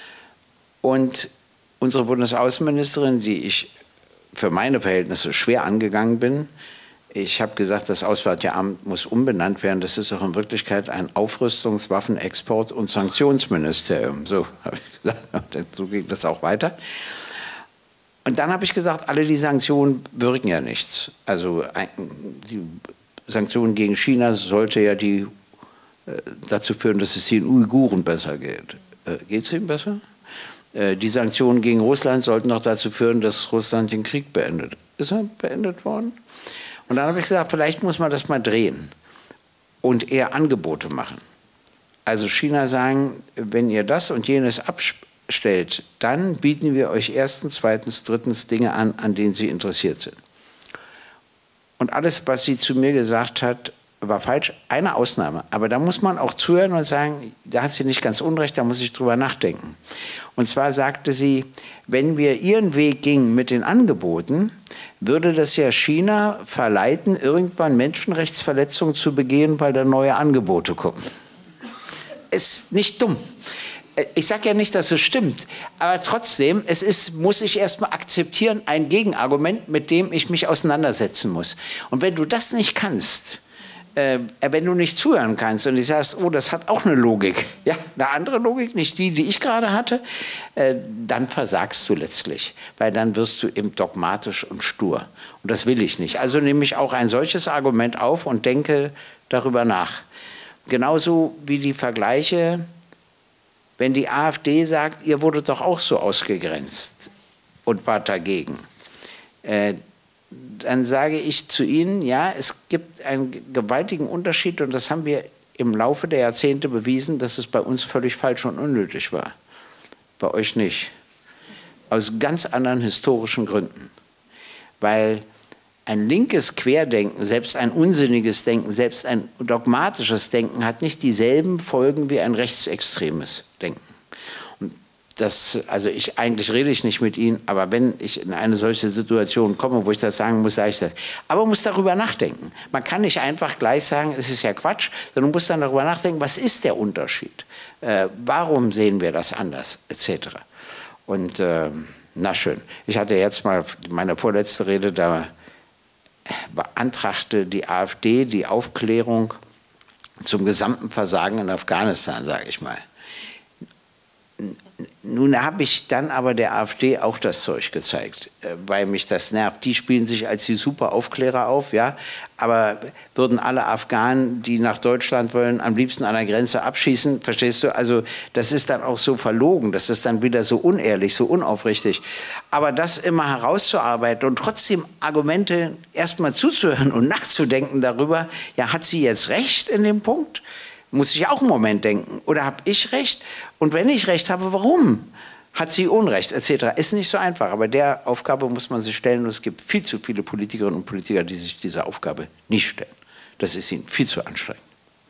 und unsere Bundesaußenministerin, die ich für meine Verhältnisse schwer angegangen bin, ich habe gesagt, das Auswärtige Amt muss umbenannt werden. Das ist doch in Wirklichkeit ein Aufrüstungs-, Waffenexport- und Sanktionsministerium. So habe ich gesagt, so ging das auch weiter. Und dann habe ich gesagt, alle die Sanktionen wirken ja nichts. Also die Sanktionen gegen China sollte ja dazu führen, dass es den Uiguren besser geht. Geht es ihnen besser? Die Sanktionen gegen Russland sollten auch dazu führen, dass Russland den Krieg beendet. Ist er beendet worden? Und dann habe ich gesagt, vielleicht muss man das mal drehen und eher Angebote machen. Also China sagen, wenn ihr das und jenes stellt, dann bieten wir euch erstens, zweitens, drittens Dinge an denen sie interessiert sind. Und alles, was sie zu mir gesagt hat, war falsch. Eine Ausnahme. Aber da muss man auch zuhören und sagen, da hat sie nicht ganz unrecht, da muss ich drüber nachdenken. Und zwar sagte sie, wenn wir ihren Weg gingen mit den Angeboten, würde das ja China verleiten, irgendwann Menschenrechtsverletzungen zu begehen, weil da neue Angebote kommen. Ist nicht dumm. Ich sage ja nicht, dass es stimmt, aber trotzdem, muss ich erstmal akzeptieren, ein Gegenargument, mit dem ich mich auseinandersetzen muss. Und wenn du das nicht kannst, wenn du nicht zuhören kannst und du sagst, oh, das hat auch eine Logik, ja, eine andere Logik, nicht die, die ich gerade hatte, dann versagst du letztlich, weil dann wirst du eben dogmatisch und stur. Und das will ich nicht. Also nehme ich auch ein solches Argument auf und denke darüber nach. Genauso wie die Vergleiche, wenn die AfD sagt, ihr wurdet doch auch so ausgegrenzt und wart dagegen, dann sage ich zu Ihnen, ja, es gibt einen gewaltigen Unterschied und das haben wir im Laufe der Jahrzehnte bewiesen, dass es bei uns völlig falsch und unnötig war. Bei euch nicht. Aus ganz anderen historischen Gründen. Weil ein linkes Querdenken, selbst ein unsinniges Denken, selbst ein dogmatisches Denken hat nicht dieselben Folgen wie ein rechtsextremes Denken. Und eigentlich rede ich nicht mit Ihnen, aber wenn ich in eine solche Situation komme, wo ich das sagen muss, sage ich das. Aber man muss darüber nachdenken. Man kann nicht einfach gleich sagen, es ist ja Quatsch, sondern man muss dann darüber nachdenken, was ist der Unterschied? Warum sehen wir das anders? Etc. Und na schön, ich hatte jetzt mal meine vorletzte Rede, da beantragte die AfD die Aufklärung zum gesamten Versagen in Afghanistan, sage ich mal. Nun habe ich dann aber der AfD auch das Zeug gezeigt, weil mich das nervt. Die spielen sich als die super Aufklärer auf, ja, aber würden alle Afghanen, die nach Deutschland wollen, am liebsten an der Grenze abschießen, verstehst du? Also das ist dann auch so verlogen, das ist dann wieder so unehrlich, so unaufrichtig. Aber das immer herauszuarbeiten und trotzdem Argumente erstmal zuzuhören und nachzudenken darüber, ja, hat sie jetzt recht in dem Punkt? Muss ich auch einen Moment denken. Oder habe ich recht? Und wenn ich recht habe, warum? Hat sie Unrecht, etc. Ist nicht so einfach. Aber der Aufgabe muss man sich stellen. Und es gibt viel zu viele Politikerinnen und Politiker, die sich dieser Aufgabe nicht stellen. Das ist ihnen viel zu anstrengend.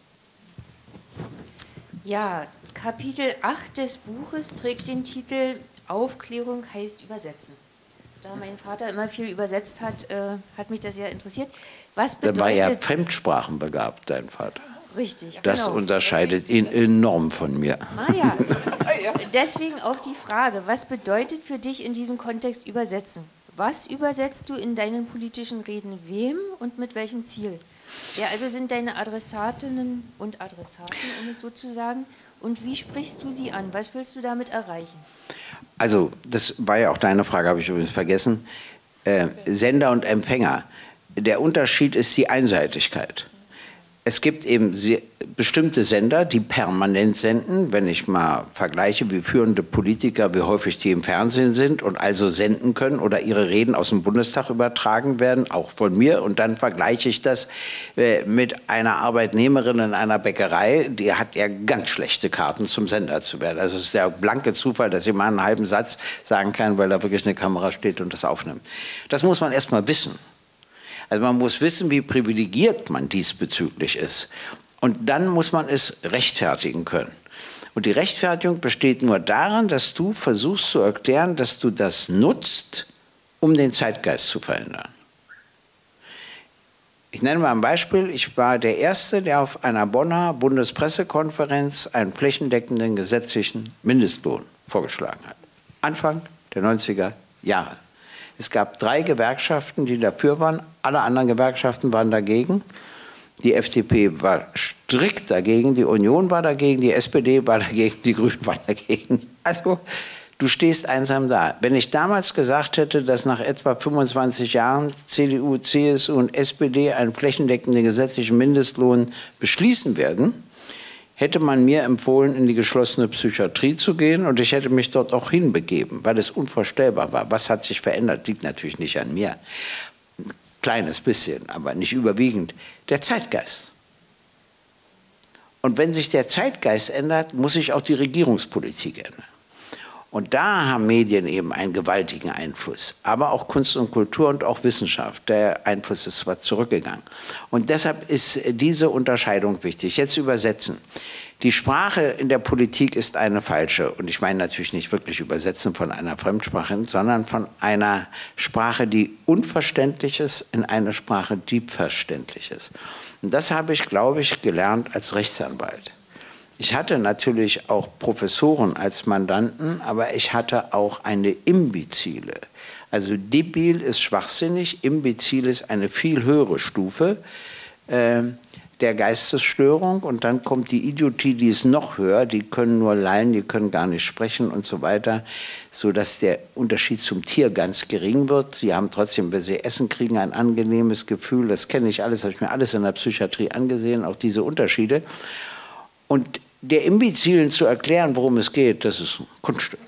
Ja, Kapitel 8 des Buches trägt den Titel Aufklärung heißt übersetzen. Da mein Vater immer viel übersetzt hat, hat mich das sehr interessiert. Was bedeutet... Der war ja fremdsprachenbegabt, dein Vater. Richtig, das genau. Unterscheidet ihn enorm von mir. Ah ja. Deswegen auch die Frage, was bedeutet für dich in diesem Kontext übersetzen? Was übersetzt du in deinen politischen Reden wem und mit welchem Ziel? Wer also sind deine Adressatinnen und Adressaten, um es so zu sagen? Und wie sprichst du sie an? Was willst du damit erreichen? Also, das war ja auch deine Frage, habe ich übrigens vergessen. Sender und Empfänger. Der Unterschied ist die Einseitigkeit. Es gibt eben bestimmte Sender, die permanent senden, wenn ich mal vergleiche, wie führende Politiker, wie häufig die im Fernsehen sind und also senden können oder ihre Reden aus dem Bundestag übertragen werden, auch von mir. Und dann vergleiche ich das mit einer Arbeitnehmerin in einer Bäckerei, die hat ja ganz schlechte Karten zum Sender zu werden. Also es ist der blanke Zufall, dass sie mal einen halben Satz sagen kann, weil da wirklich eine Kamera steht und das aufnimmt. Das muss man erst mal wissen. Also man muss wissen, wie privilegiert man diesbezüglich ist. Und dann muss man es rechtfertigen können. Und die Rechtfertigung besteht nur darin, dass du versuchst zu erklären, dass du das nutzt, um den Zeitgeist zu verändern. Ich nenne mal ein Beispiel. Ich war der Erste, der auf einer Bonner Bundespressekonferenz einen flächendeckenden gesetzlichen Mindestlohn vorgeschlagen hat. Anfang der 90er Jahre. Es gab 3 Gewerkschaften, die dafür waren. Alle anderen Gewerkschaften waren dagegen. Die FDP war strikt dagegen, die Union war dagegen, die SPD war dagegen, die Grünen waren dagegen. Also, du stehst einsam da. Wenn ich damals gesagt hätte, dass nach etwa 25 Jahren CDU, CSU und SPD einen flächendeckenden gesetzlichen Mindestlohn beschließen werden, hätte man mir empfohlen, in die geschlossene Psychiatrie zu gehen und ich hätte mich dort auch hinbegeben, weil es unvorstellbar war. Was hat sich verändert? Liegt natürlich nicht an mir. Ein kleines bisschen, aber nicht überwiegend. Der Zeitgeist. Und wenn sich der Zeitgeist ändert, muss sich auch die Regierungspolitik ändern. Und da haben Medien eben einen gewaltigen Einfluss, aber auch Kunst und Kultur und auch Wissenschaft. Der Einfluss ist zwar zurückgegangen. Und deshalb ist diese Unterscheidung wichtig. Jetzt übersetzen. Die Sprache in der Politik ist eine falsche. Und ich meine natürlich nicht wirklich übersetzen von einer Fremdsprache, sondern von einer Sprache, die unverständlich ist, in eine Sprache, die verständlich ist. Und das habe ich, glaube ich, gelernt als Rechtsanwalt. Ich hatte natürlich auch Professoren als Mandanten, aber ich hatte auch eine Imbezile. Also debil ist schwachsinnig, Imbezil ist eine viel höhere Stufe der Geistesstörung. Und dann kommt die Idiotie, die ist noch höher, die können nur lallen, die können gar nicht sprechen und so weiter, sodass der Unterschied zum Tier ganz gering wird. Sie haben trotzdem, wenn sie Essen kriegen, ein angenehmes Gefühl. Das kenne ich alles, habe ich mir alles in der Psychiatrie angesehen, auch diese Unterschiede. Und der Imbezilen zu erklären, worum es geht, das ist ein Kunststück.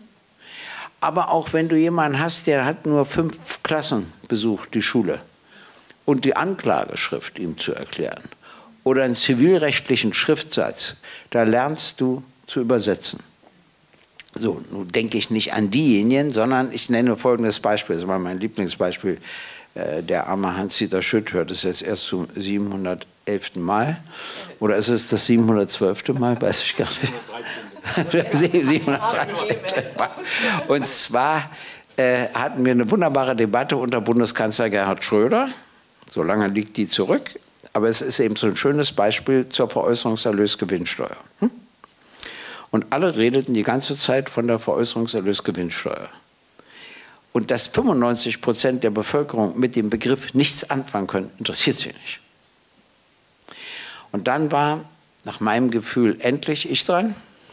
Aber auch wenn du jemanden hast, der hat nur 5 Klassen besucht, die Schule, und die Anklageschrift ihm zu erklären oder einen zivilrechtlichen Schriftsatz, da lernst du zu übersetzen. So, nun denke ich nicht an diejenigen, sondern ich nenne folgendes Beispiel, das ist mal mein Lieblingsbeispiel. Der arme Hans-Dieter Schütt hört es jetzt erst zum 711. Mal. Oder ist es das 712. Mal? Weiß ich gar nicht. 713. Mal. Und zwar hatten wir eine wunderbare Debatte unter Bundeskanzler Gerhard Schröder. So lange liegt die zurück. Aber es ist eben so ein schönes Beispiel zur Veräußerungserlösgewinnsteuer. Und alle redeten die ganze Zeit von der Veräußerungserlösgewinnsteuer. Und dass 95% der Bevölkerung mit dem Begriff nichts anfangen können, interessiert sie nicht. Und dann war nach meinem Gefühl endlich ich dran.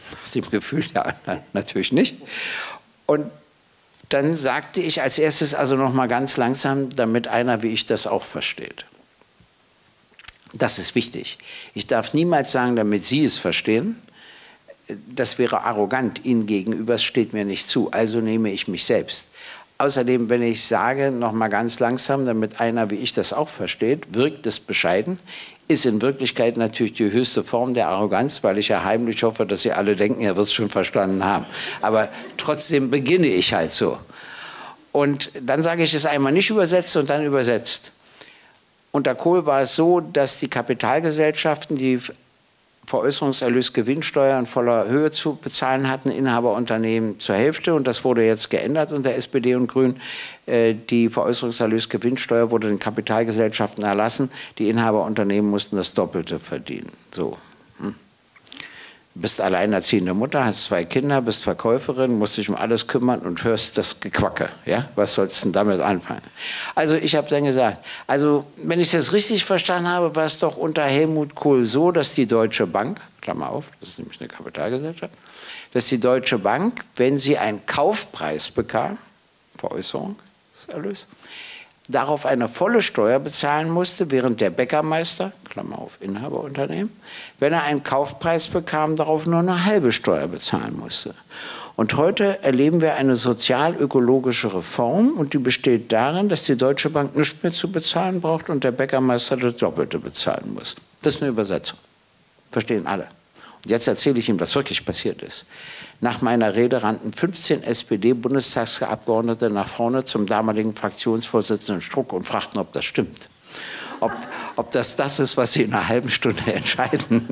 Nach dem Gefühl der anderen natürlich nicht. Und dann sagte ich als erstes also noch mal ganz langsam, damit einer wie ich das auch versteht. Das ist wichtig. Ich darf niemals sagen, damit Sie es verstehen. Das wäre arrogant Ihnen gegenüber, es steht mir nicht zu. Also nehme ich mich selbst. Außerdem, wenn ich sage, noch mal ganz langsam, damit einer wie ich das auch versteht, wirkt es bescheiden, ist in Wirklichkeit natürlich die höchste Form der Arroganz, weil ich ja heimlich hoffe, dass Sie alle denken, er wird es schon verstanden haben. Aber trotzdem beginne ich halt so. Und dann sage ich es einmal nicht übersetzt und dann übersetzt. Unter Kohl war es so, dass die Kapitalgesellschaften die Veräußerungserlösgewinnsteuer in voller Höhe zu bezahlen hatten, Inhaberunternehmen zur Hälfte. Und das wurde jetzt geändert unter SPD und Grünen. Die Veräußerungserlösgewinnsteuer wurde den Kapitalgesellschaften erlassen. Die Inhaberunternehmen mussten das Doppelte verdienen. So. Du bist alleinerziehende Mutter, hast 2 Kinder, bist Verkäuferin, musst dich um alles kümmern und hörst das Gequacke. Ja? Was sollst du denn damit anfangen? Also ich habe dann gesagt, also wenn ich das richtig verstanden habe, war es doch unter Helmut Kohl so, dass die Deutsche Bank, Klammer auf, das ist nämlich eine Kapitalgesellschaft, dass die Deutsche Bank, wenn sie einen Kaufpreis bekam, Veräußerungserlös, darauf eine volle Steuer bezahlen musste, während der Bäckermeister, Klammer auf Inhaberunternehmen, wenn er einen Kaufpreis bekam, darauf nur eine halbe Steuer bezahlen musste. Und heute erleben wir eine sozial-ökologische Reform und die besteht darin, dass die Deutsche Bank nichts mehr zu bezahlen braucht und der Bäckermeister das Doppelte bezahlen muss. Das ist eine Übersetzung. Verstehen alle. Und jetzt erzähle ich ihm, was wirklich passiert ist. Nach meiner Rede rannten 15 SPD-Bundestagsabgeordnete nach vorne zum damaligen Fraktionsvorsitzenden Struck und fragten, ob das stimmt. Ob das ist, was sie in einer halben Stunde entscheiden.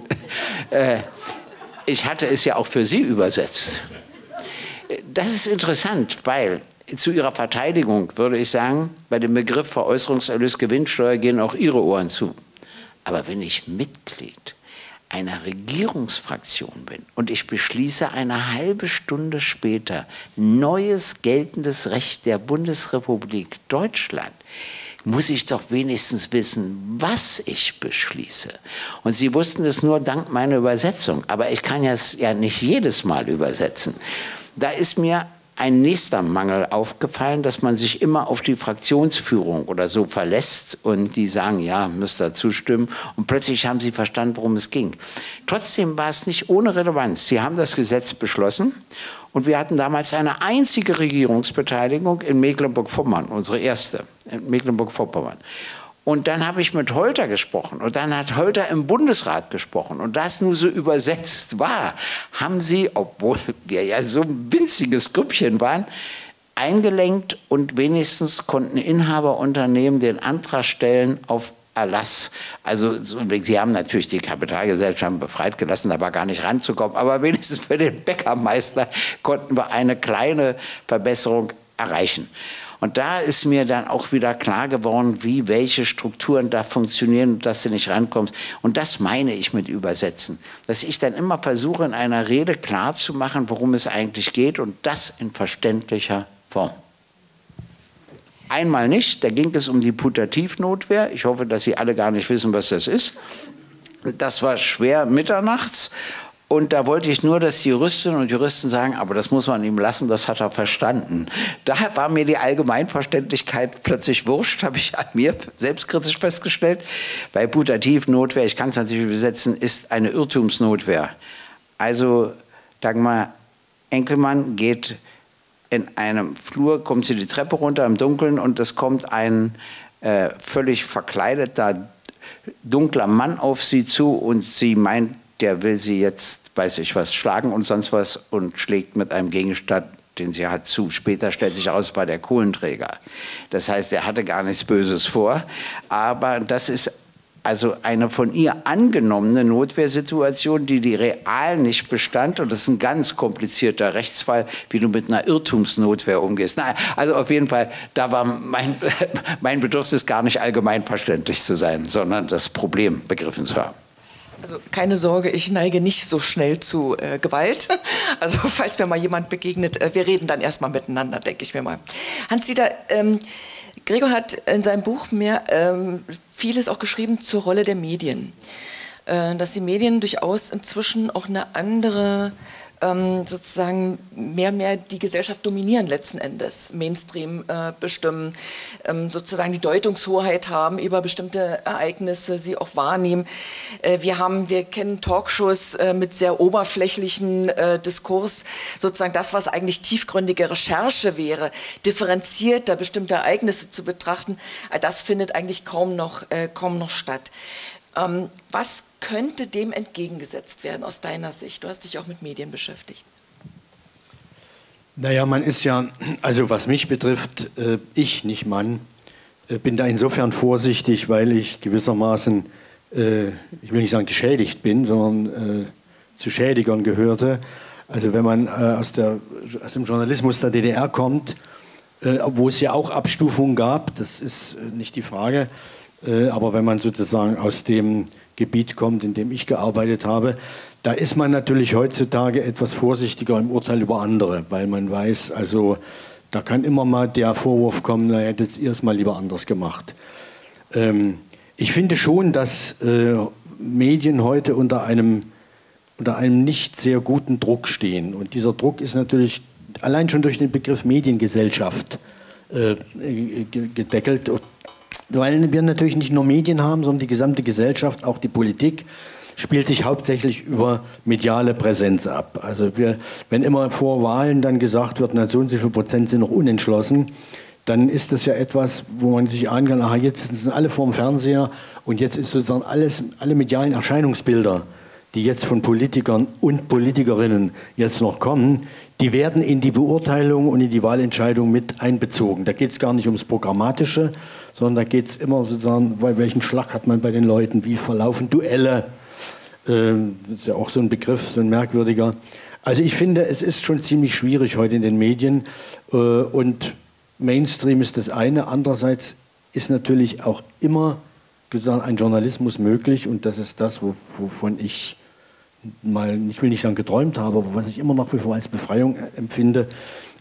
Ich hatte es ja auch für Sie übersetzt. Das ist interessant, weil zu Ihrer Verteidigung würde ich sagen, bei dem Begriff Veräußerungserlösgewinnsteuer gehen auch Ihre Ohren zu. Aber wenn ich Mitglied einer Regierungsfraktion bin und ich beschließe eine halbe Stunde später neues geltendes Recht der Bundesrepublik Deutschland, muss ich doch wenigstens wissen, was ich beschließe. Und Sie wussten es nur dank meiner Übersetzung, aber ich kann es ja nicht jedes Mal übersetzen. Da ist mir ein nächster Mangel aufgefallen, dass man sich immer auf die Fraktionsführung oder so verlässt und die sagen, ja, müsst ihr zustimmen und plötzlich haben sie verstanden, worum es ging. Trotzdem war es nicht ohne Relevanz. Sie haben das Gesetz beschlossen und wir hatten damals eine einzige Regierungsbeteiligung in Mecklenburg-Vorpommern, unsere erste in Mecklenburg-Vorpommern. Und dann habe ich mit Holter gesprochen und dann hat Holter im Bundesrat gesprochen und das nur so übersetzt war, haben sie, obwohl wir ja so ein winziges Grüppchen waren, eingelenkt und wenigstens konnten Inhaberunternehmen den Antrag stellen auf Erlass. Also sie haben natürlich die Kapitalgesellschaften befreit gelassen, da war gar nicht ranzukommen, aber wenigstens für den Bäckermeister konnten wir eine kleine Verbesserung erreichen. Und da ist mir dann auch wieder klar geworden, wie welche Strukturen da funktionieren und dass du nicht rankommst. Und das meine ich mit Übersetzen. Dass ich dann immer versuche, in einer Rede klarzumachen, worum es eigentlich geht und das in verständlicher Form. Einmal nicht, da ging es um die Putativnotwehr. Ich hoffe, dass Sie alle gar nicht wissen, was das ist. Das war schwer mitternachts. Und da wollte ich nur, dass die Juristinnen und Juristen sagen, aber das muss man ihm lassen, das hat er verstanden. Daher war mir die Allgemeinverständlichkeit plötzlich wurscht, habe ich an mir selbstkritisch festgestellt. Bei Putativnotwehr, ich kann es natürlich übersetzen, ist eine Irrtumsnotwehr. Also Dagmar Enkelmann geht in einem Flur, kommt sie die Treppe runter im Dunkeln und es kommt ein völlig verkleideter, dunkler Mann auf sie zu und sie meint, der will sie jetzt, weiß ich was, schlagen und sonst was und schlägt mit einem Gegenstand, den sie hat, zu. Später stellt sich aus, war der Kohlenträger. Das heißt, er hatte gar nichts Böses vor. Aber das ist also eine von ihr angenommene Notwehrsituation, die real nicht bestand. Und das ist ein ganz komplizierter Rechtsfall, wie du mit einer Irrtumsnotwehr umgehst. Na, also auf jeden Fall, da war mein Bedürfnis gar nicht allgemeinverständlich zu sein, sondern das Problem begriffen zu haben. Also keine Sorge, ich neige nicht so schnell zu Gewalt. Also falls mir mal jemand begegnet, wir reden dann erstmal miteinander, denke ich mir mal. Hans-Dieter, Gregor hat in seinem Buch vieles auch geschrieben zur Rolle der Medien. Dass die Medien durchaus inzwischen auch eine andere sozusagen mehr die Gesellschaft dominieren letzten Endes, Mainstream bestimmen, sozusagen die Deutungshoheit haben über bestimmte Ereignisse, sie auch wahrnehmen. Wir kennen Talkshows mit sehr oberflächlichen Diskurs, sozusagen das, was eigentlich tiefgründige Recherche wäre, differenzierter bestimmte Ereignisse zu betrachten, das findet eigentlich kaum noch statt. Was könnte dem entgegengesetzt werden aus deiner Sicht? Du hast dich auch mit Medien beschäftigt. Naja, man ist ja, also was mich betrifft, ich, nicht Mann, bin da insofern vorsichtig, weil ich gewissermaßen, ich will nicht sagen geschädigt bin, sondern zu Schädigern gehörte. Also wenn man aus dem Journalismus der DDR kommt, wo es ja auch Abstufungen gab, das ist nicht die Frage, aber wenn man sozusagen aus dem Gebiet kommt, in dem ich gearbeitet habe, da ist man natürlich heutzutage etwas vorsichtiger im Urteil über andere, weil man weiß, also da kann immer mal der Vorwurf kommen, na, hättet ihr es mal lieber anders gemacht. Ich finde schon, dass Medien heute unter einem nicht sehr guten Druck stehen. Und dieser Druck ist natürlich allein schon durch den Begriff Mediengesellschaft gedeckelt. Weil wir natürlich nicht nur Medien haben, sondern die gesamte Gesellschaft, auch die Politik, spielt sich hauptsächlich über mediale Präsenz ab. Also wenn immer vor Wahlen dann gesagt wird, na, so und so viel Prozent sind noch unentschlossen, dann ist das ja etwas, wo man sich ahnen kann, aha, jetzt sind alle vorm Fernseher und jetzt ist sozusagen alle medialen Erscheinungsbilder, die jetzt von Politikern und Politikerinnen jetzt noch kommen, die werden in die Beurteilung und in die Wahlentscheidung mit einbezogen. Da geht es gar nicht ums Programmatische, sondern da geht es immer sozusagen, bei welchen Schlag hat man bei den Leuten, wie verlaufen Duelle. Das ist ja auch so ein Begriff, so ein merkwürdiger. Also ich finde, es ist schon ziemlich schwierig heute in den Medien und Mainstream ist das eine. Andererseits ist natürlich auch immer gesagt, ein Journalismus möglich und das ist das, wovon ich mal, ich will nicht sagen geträumt habe, aber was ich immer nach wie vor als Befreiung empfinde,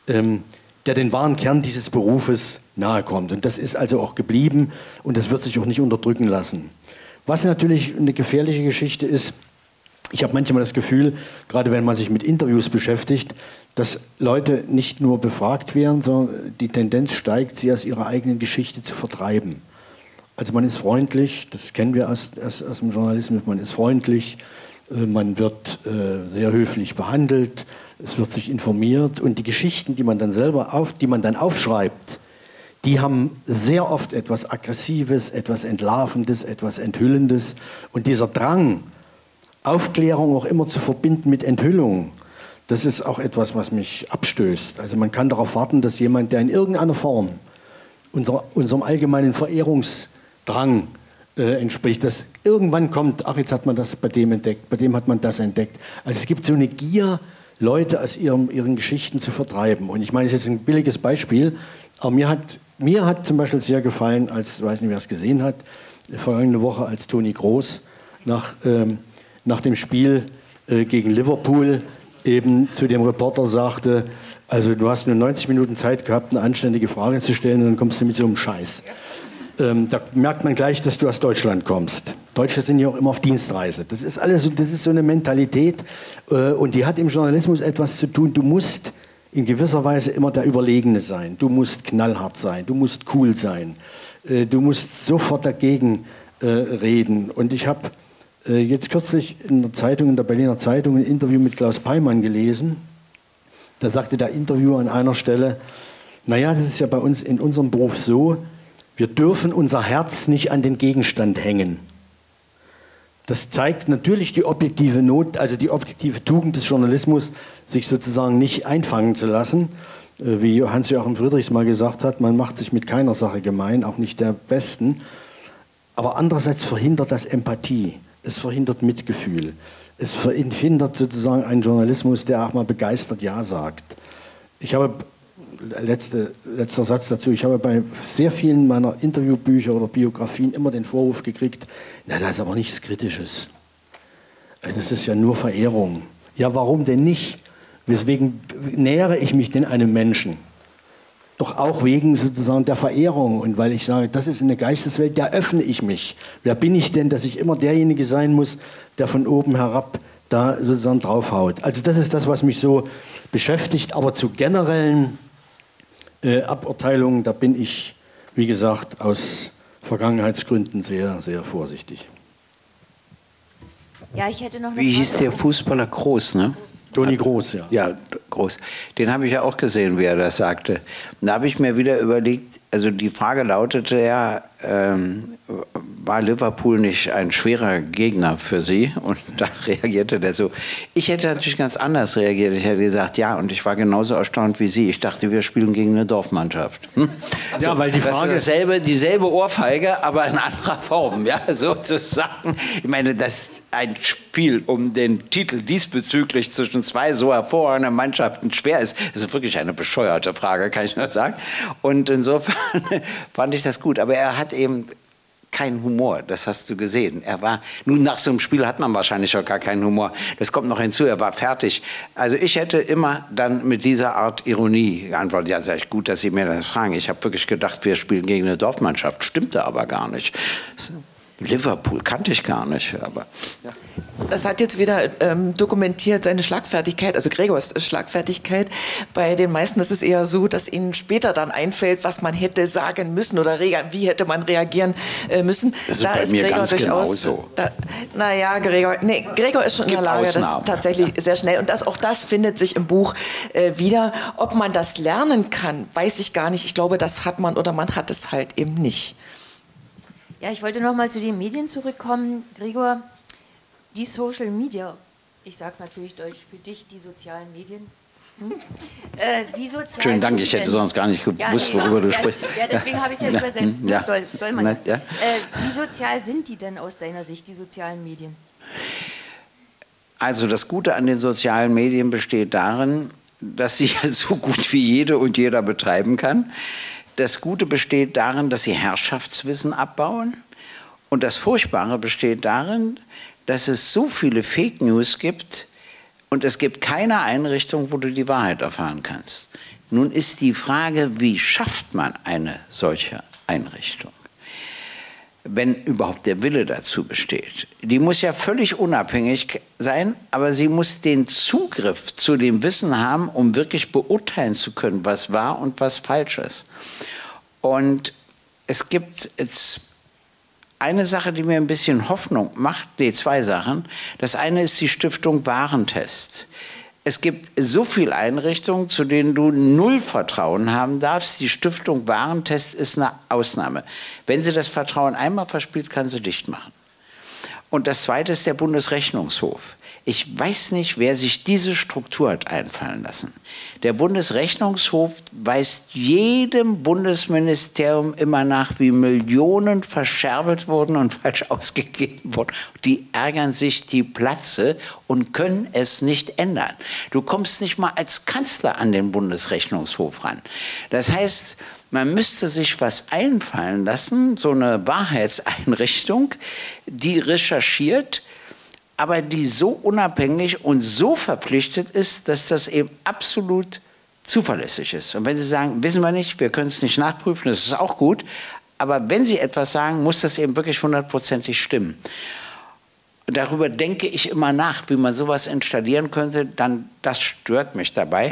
der den wahren Kern dieses Berufes nahe kommt. Und das ist also auch geblieben und das wird sich auch nicht unterdrücken lassen. Was natürlich eine gefährliche Geschichte ist, ich habe manchmal das Gefühl, gerade wenn man sich mit Interviews beschäftigt, dass Leute nicht nur befragt werden, sondern die Tendenz steigt, sie aus ihrer eigenen Geschichte zu vertreiben. Also man ist freundlich, das kennen wir aus dem Journalismus, man ist freundlich, man wird sehr höflich behandelt, es wird sich informiert und die Geschichten, die man dann aufschreibt, die haben sehr oft etwas Aggressives, etwas Entlarvendes, etwas Enthüllendes und dieser Drang, Aufklärung auch immer zu verbinden mit Enthüllung, das ist auch etwas, was mich abstößt. Also man kann darauf warten, dass jemand, der in irgendeiner Form unserem allgemeinen Verehrungsdrang entspricht, dass irgendwann kommt, ach, jetzt hat man das bei dem entdeckt, bei dem hat man das entdeckt. Also es gibt so eine Gier, Leute aus ihren Geschichten zu vertreiben. Und ich meine, es ist jetzt ein billiges Beispiel, aber mir hat zum Beispiel sehr gefallen, ich weiß nicht, wer es gesehen hat, vergangene Woche, als Toni Kroos nach dem Spiel gegen Liverpool eben zu dem Reporter sagte, also du hast nur 90 Minuten Zeit gehabt, eine anständige Frage zu stellen und dann kommst du mit so einem Scheiß. Da merkt man gleich, dass du aus Deutschland kommst. Deutsche sind ja auch immer auf Dienstreise. Das ist alles, das ist so eine Mentalität und die hat im Journalismus etwas zu tun. Du musst in gewisser Weise immer der Überlegene sein. Du musst knallhart sein, du musst cool sein, du musst sofort dagegen reden. Und ich habe jetzt kürzlich in der Berliner Zeitung, ein Interview mit Klaus Peimann gelesen. Da sagte der Interviewer an einer Stelle, naja, das ist ja bei uns in unserem Beruf so, wir dürfen unser Herz nicht an den Gegenstand hängen. Das zeigt natürlich die objektive also die objektive Tugend des Journalismus, sich sozusagen nicht einfangen zu lassen. Wie Hans-Joachim Friedrichs mal gesagt hat, man macht sich mit keiner Sache gemein, auch nicht der Besten. Aber andererseits verhindert das Empathie. Es verhindert Mitgefühl. Es verhindert sozusagen einen Journalismus, der auch mal begeistert Ja sagt. Ich habe, letzter Satz dazu, ich habe bei sehr vielen meiner Interviewbücher oder Biografien immer den Vorwurf gekriegt, na, das ist aber nichts Kritisches. Das ist ja nur Verehrung. Ja, warum denn nicht? Weswegen nähere ich mich denn einem Menschen? Doch auch wegen sozusagen der Verehrung und weil ich sage, das ist eine Geisteswelt, der öffne ich mich. Wer bin ich denn, dass ich immer derjenige sein muss, der von oben herab da sozusagen draufhaut. Also das ist das, was mich so beschäftigt. Aber zu generellen Aburteilungen, da bin ich, wie gesagt, aus Vergangenheitsgründen sehr, sehr vorsichtig. Ja, ich hätte noch eine Wie Frage. hieß der Fußballer? Groß, ne? Toni Groß, ja. Ja, Groß. Den habe ich ja auch gesehen, wie er das sagte. Da habe ich mir wieder überlegt, also die Frage lautete ja, war Liverpool nicht ein schwerer Gegner für Sie? Und da reagierte der so. Ich hätte natürlich ganz anders reagiert. Ich hätte gesagt, ja, und ich war genauso erstaunt wie Sie. Ich dachte, wir spielen gegen eine Dorfmannschaft. Ja, weil die Frage das ist dieselbe Ohrfeige, aber in anderer Form, ja, sozusagen. Ich meine, dass ein Spiel um den Titel diesbezüglich zwischen zwei so hervorragenden Mannschaften schwer ist, ist wirklich eine bescheuerte Frage, kann ich nur sagen. Und insofern fand ich das gut. Aber er hat eben keinen Humor, das hast du gesehen. Er war, nun nach so einem Spiel hat man wahrscheinlich auch gar keinen Humor. Das kommt noch hinzu, er war fertig. Also ich hätte immer dann mit dieser Art Ironie geantwortet. Ja, sag ich, gut, dass Sie mir das fragen. Ich habe wirklich gedacht, wir spielen gegen eine Dorfmannschaft. Stimmte aber gar nicht. Liverpool kannte ich gar nicht, aber ja. Das hat jetzt wieder dokumentiert seine Schlagfertigkeit, also Gregors Schlagfertigkeit. Bei den meisten ist es eher so, dass ihnen später dann einfällt, was man hätte sagen müssen oder wie hätte man reagieren müssen. Das ist da bei ist mir Gregor ganz genauso. Naja, Gregor ist schon in der Lage, das tatsächlich sehr schnell. Und auch das findet sich im Buch wieder. Ob man das lernen kann, weiß ich gar nicht. Ich glaube, das hat man oder man hat es halt eben nicht. Ja, ich wollte noch mal zu den Medien zurückkommen. Gregor, die Social Media, ich sage es natürlich deutsch, für dich die sozialen Medien. Wie sozial Schönen Dank, ich hätte sonst gar nicht gewusst, worüber du sprichst. Ja, deswegen habe ich es ja übersetzt. Ja. Soll man. Ja. Wie sozial sind die denn aus deiner Sicht, die sozialen Medien? Also das Gute an den sozialen Medien besteht darin, dass sie so gut wie jede und jeder betreiben kann. Das Gute besteht darin, dass sie Herrschaftswissen abbauen. Und das Furchtbare besteht darin, dass es so viele Fake News gibt und es gibt keine Einrichtung, wo du die Wahrheit erfahren kannst. Nun ist die Frage, wie schafft man eine solche Einrichtung? Wenn überhaupt der Wille dazu besteht. Die muss ja völlig unabhängig sein, aber sie muss den Zugriff zu dem Wissen haben, um wirklich beurteilen zu können, was wahr und was falsch ist. Und es gibt jetzt eine Sache, die mir ein bisschen Hoffnung macht, zwei Sachen. Das eine ist die Stiftung Warentest. Es gibt so viele Einrichtungen, zu denen du null Vertrauen haben darfst. Die Stiftung Warentest ist eine Ausnahme. Wenn sie das Vertrauen einmal verspielt, kann sie dicht machen. Und das zweite ist der Bundesrechnungshof. Ich weiß nicht, wer sich diese Struktur hat einfallen lassen. Der Bundesrechnungshof weist jedem Bundesministerium immer nach, wie Millionen verscherbelt wurden und falsch ausgegeben wurden. Die ärgern sich die Platze und können es nicht ändern. Du kommst nicht mal als Kanzler an den Bundesrechnungshof ran. Das heißt, man müsste sich was einfallen lassen, so eine Wahrheitseinrichtung, die recherchiert, aber die so unabhängig und so verpflichtet ist, dass das eben absolut zuverlässig ist. Und wenn Sie sagen, wissen wir nicht, wir können es nicht nachprüfen, das ist auch gut, aber wenn Sie etwas sagen, muss das eben wirklich 100%ig stimmen. Und darüber denke ich immer nach, wie man sowas installieren könnte, dann das stört mich dabei.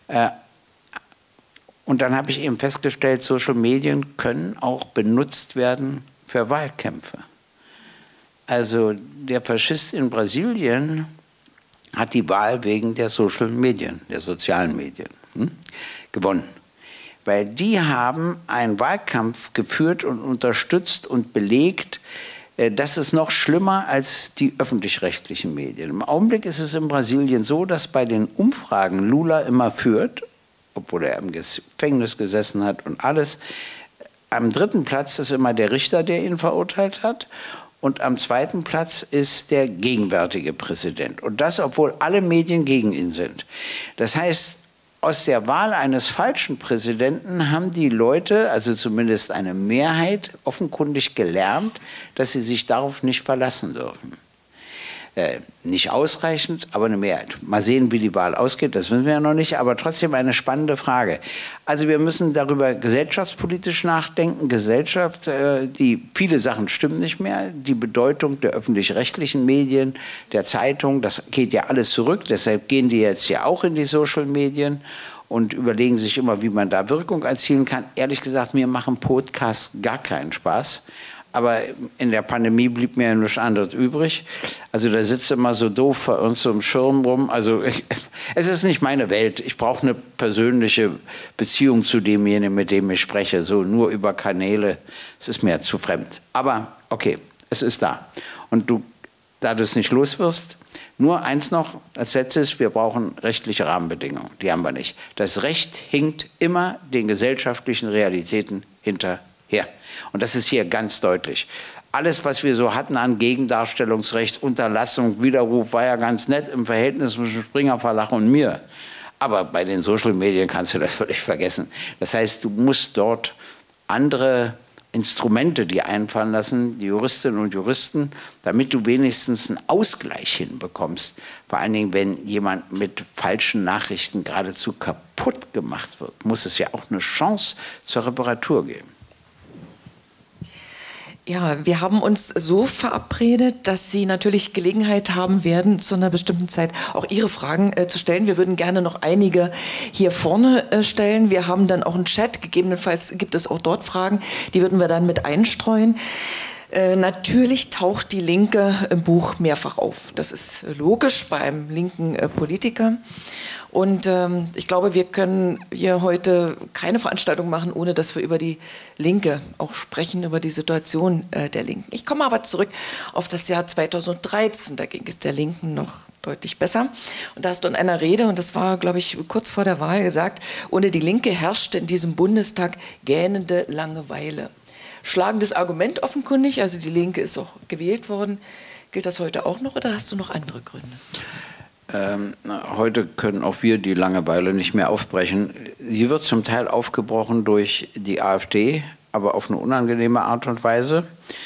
Und dann habe ich eben festgestellt, Social Medien können auch benutzt werden für Wahlkämpfe. Also der Faschist in Brasilien hat die Wahl wegen der Social Medien, der sozialen Medien, gewonnen. Weil die haben einen Wahlkampf geführt und unterstützt und belegt, das ist noch schlimmer als die öffentlich-rechtlichen Medien. Im Augenblick ist es in Brasilien so, dass bei den Umfragen Lula immer führt, obwohl er im Gefängnis gesessen hat und alles. Am dritten Platz ist immer der Richter, der ihn verurteilt hat. Und am zweiten Platz ist der gegenwärtige Präsident. Und das, obwohl alle Medien gegen ihn sind. Das heißt, aus der Wahl eines falschen Präsidenten haben die Leute, also zumindest eine Mehrheit, offenkundig gelernt, dass sie sich darauf nicht verlassen dürfen. Nicht ausreichend, aber eine Mehrheit. Mal sehen, wie die Wahl ausgeht, das wissen wir ja noch nicht, aber trotzdem eine spannende Frage. Also wir müssen darüber gesellschaftspolitisch nachdenken. Gesellschaft, viele Sachen stimmen nicht mehr. Die Bedeutung der öffentlich-rechtlichen Medien, der Zeitung, das geht ja alles zurück. Deshalb gehen die jetzt ja auch in die Social-Medien und überlegen sich immer, wie man da Wirkung erzielen kann. Ehrlich gesagt, mir machen Podcasts gar keinen Spaß. Aber in der Pandemie blieb mir ja nichts anderes übrig. Also da sitzt immer so doof vor uns so im Schirm rum. Also es ist nicht meine Welt. Ich brauche eine persönliche Beziehung zu demjenigen, mit dem ich spreche. So nur über Kanäle, es ist mir zu fremd. Aber okay, es ist da. Und da du es nicht los wirst, nur eins noch als letztes, wir brauchen rechtliche Rahmenbedingungen. Die haben wir nicht. Das Recht hinkt immer den gesellschaftlichen Realitäten hinterher. Und das ist hier ganz deutlich. Alles, was wir so hatten an Gegendarstellungsrecht, Unterlassung, Widerruf, war ja ganz nett im Verhältnis zwischen Springer Verlag und mir. Aber bei den Social-Medien kannst du das völlig vergessen. Das heißt, du musst dort andere Instrumente dir einfallen lassen, die Juristinnen und Juristen, damit du wenigstens einen Ausgleich hinbekommst. Vor allen Dingen, wenn jemand mit falschen Nachrichten geradezu kaputt gemacht wird, muss es ja auch eine Chance zur Reparatur geben. Ja, wir haben uns so verabredet, dass Sie natürlich Gelegenheit haben werden, zu einer bestimmten Zeit auch Ihre Fragen zu stellen. Wir würden gerne noch einige hier vorne stellen. Wir haben dann auch einen Chat, gegebenenfalls gibt es auch dort Fragen, die würden wir dann mit einstreuen. Natürlich taucht die Linke im Buch mehrfach auf. Das ist logisch bei einem linken Politiker. Und ich glaube, wir können hier heute keine Veranstaltung machen, ohne dass wir über die Linke auch sprechen, über die Situation der Linken. Ich komme aber zurück auf das Jahr 2013, da ging es der Linken noch deutlich besser. Und da hast du in einer Rede, und das war, glaube ich, kurz vor der Wahl gesagt, ohne die Linke herrschte in diesem Bundestag gähnende Langeweile. Schlagendes Argument offenkundig, also die Linke ist auch gewählt worden. Gilt das heute auch noch oder hast du noch andere Gründe? Heute können auch wir die Langeweile nicht mehr aufbrechen. Sie wird zum Teil aufgebrochen durch die AfD, aber auf eine unangenehme Art und Weise.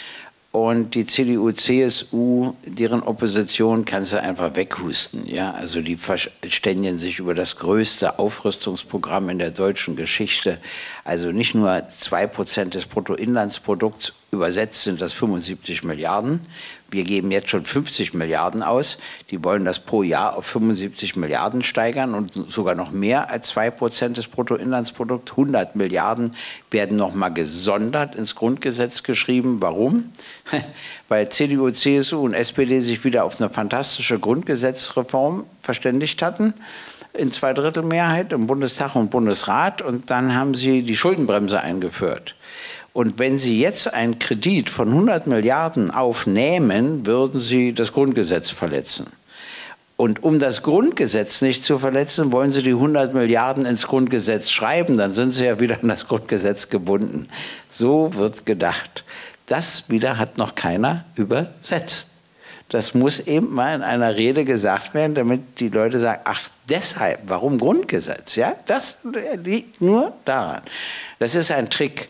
Und die CDU, CSU, deren Opposition kannst du einfach weghusten. Ja? Also die verständigen sich über das größte Aufrüstungsprogramm in der deutschen Geschichte. Also nicht nur 2% des Bruttoinlandsprodukts, übersetzt sind das 75 Milliarden. Wir geben jetzt schon 50 Milliarden aus. Die wollen das pro Jahr auf 75 Milliarden steigern und sogar noch mehr als 2% des Bruttoinlandsprodukts. 100 Milliarden werden noch mal gesondert ins Grundgesetz geschrieben. Warum? Weil CDU, CSU und SPD sich wieder auf eine fantastische Grundgesetzreform verständigt hatten. In 2/3 Mehrheit im Bundestag und Bundesrat. Und dann haben sie die Schuldenbremse eingeführt. Und wenn Sie jetzt einen Kredit von 100 Milliarden aufnehmen, würden Sie das Grundgesetz verletzen. Und um das Grundgesetz nicht zu verletzen, wollen Sie die 100 Milliarden ins Grundgesetz schreiben. Dann sind Sie ja wieder an das Grundgesetz gebunden. So wird gedacht. Das wieder hat noch keiner übersetzt. Das muss eben mal in einer Rede gesagt werden, damit die Leute sagen, ach deshalb, warum Grundgesetz? Ja, das liegt nur daran. Das ist ein Trick.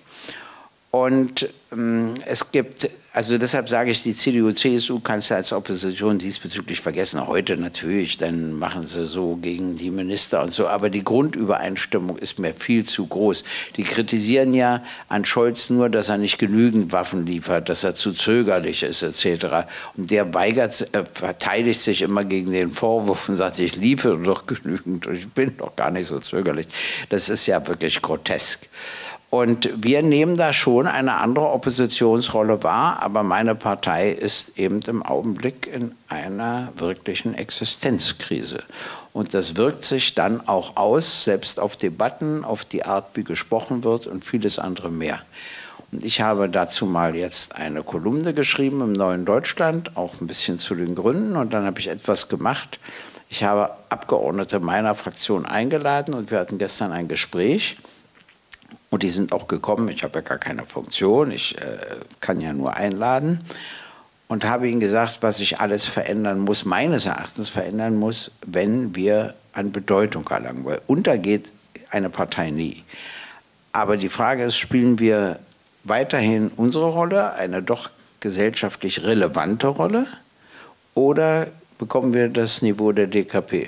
Und es gibt, also deshalb sage ich, die CDU, CSU kannst du als Opposition diesbezüglich vergessen. Heute natürlich, dann machen sie so gegen die Minister und so. Aber die Grundübereinstimmung ist mir viel zu groß. Die kritisieren ja an Scholz nur, dass er nicht genügend Waffen liefert, dass er zu zögerlich ist etc. Und der verteidigt sich immer gegen den Vorwurf und sagt, ich liefere doch genügend und ich bin doch gar nicht so zögerlich. Das ist ja wirklich grotesk. Und wir nehmen da schon eine andere Oppositionsrolle wahr, aber meine Partei ist eben im Augenblick in einer wirklichen Existenzkrise. Und das wirkt sich dann auch aus, selbst auf Debatten, auf die Art, wie gesprochen wird und vieles andere mehr. Und ich habe dazu mal jetzt eine Kolumne geschrieben im Neuen Deutschland, auch ein bisschen zu den Gründen. Und dann habe ich etwas gemacht. Ich habe Abgeordnete meiner Fraktion eingeladen und wir hatten gestern ein Gespräch. Und die sind auch gekommen, ich habe ja gar keine Funktion, ich kann ja nur einladen. Und habe ihnen gesagt, was sich alles verändern muss, meines Erachtens verändern muss, wenn wir an Bedeutung erlangen. Weil untergeht eine Partei nie. Aber die Frage ist, spielen wir weiterhin unsere Rolle, eine doch gesellschaftlich relevante Rolle? oder bekommen wir das Niveau der DKP?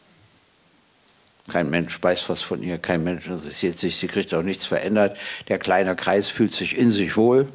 Kein Mensch weiß was von ihr, kein Mensch interessiert sich, sie kriegt auch nichts verändert. Der kleine Kreis fühlt sich in sich wohl.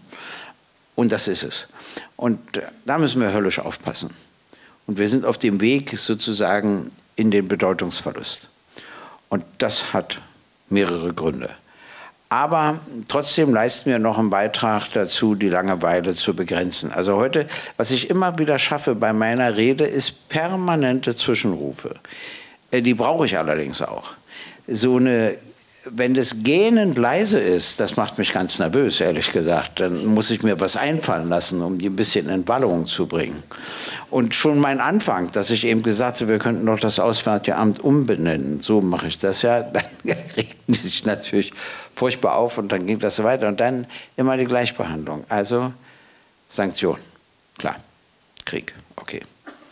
Und das ist es. Und da müssen wir höllisch aufpassen. Und wir sind auf dem Weg sozusagen in den Bedeutungsverlust. Und das hat mehrere Gründe. Aber trotzdem leisten wir noch einen Beitrag dazu, die Langeweile zu begrenzen. Also heute, was ich immer wieder schaffe bei meiner Rede, ist permanente Zwischenrufe. Die brauche ich allerdings auch. So eine, wenn das gähnend leise ist, das macht mich ganz nervös, ehrlich gesagt. Dann muss ich mir was einfallen lassen, um die ein bisschen in Wallung zu bringen. Und schon mein Anfang, dass ich eben gesagt habe, wir könnten doch das Auswärtige Amt umbenennen. So mache ich das ja. Dann regten die sich natürlich furchtbar auf und dann ging das so weiter. Und dann immer die Gleichbehandlung. Also Sanktion, klar. Krieg, okay.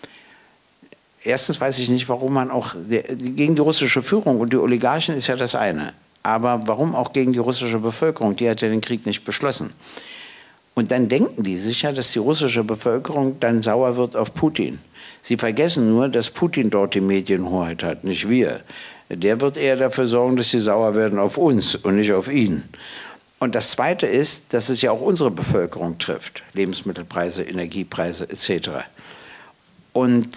Erstens weiß ich nicht, warum man auch gegen die russische Führung und die Oligarchen ist ja das eine. Aber warum auch gegen die russische Bevölkerung? Die hat ja den Krieg nicht beschlossen. Und dann denken die sicher, dass die russische Bevölkerung dann sauer wird auf Putin. Sie vergessen nur, dass Putin dort die Medienhoheit hat, nicht wir. Der wird eher dafür sorgen, dass sie sauer werden auf uns und nicht auf ihn. Und das Zweite ist, dass es ja auch unsere Bevölkerung trifft. Lebensmittelpreise, Energiepreise etc. Und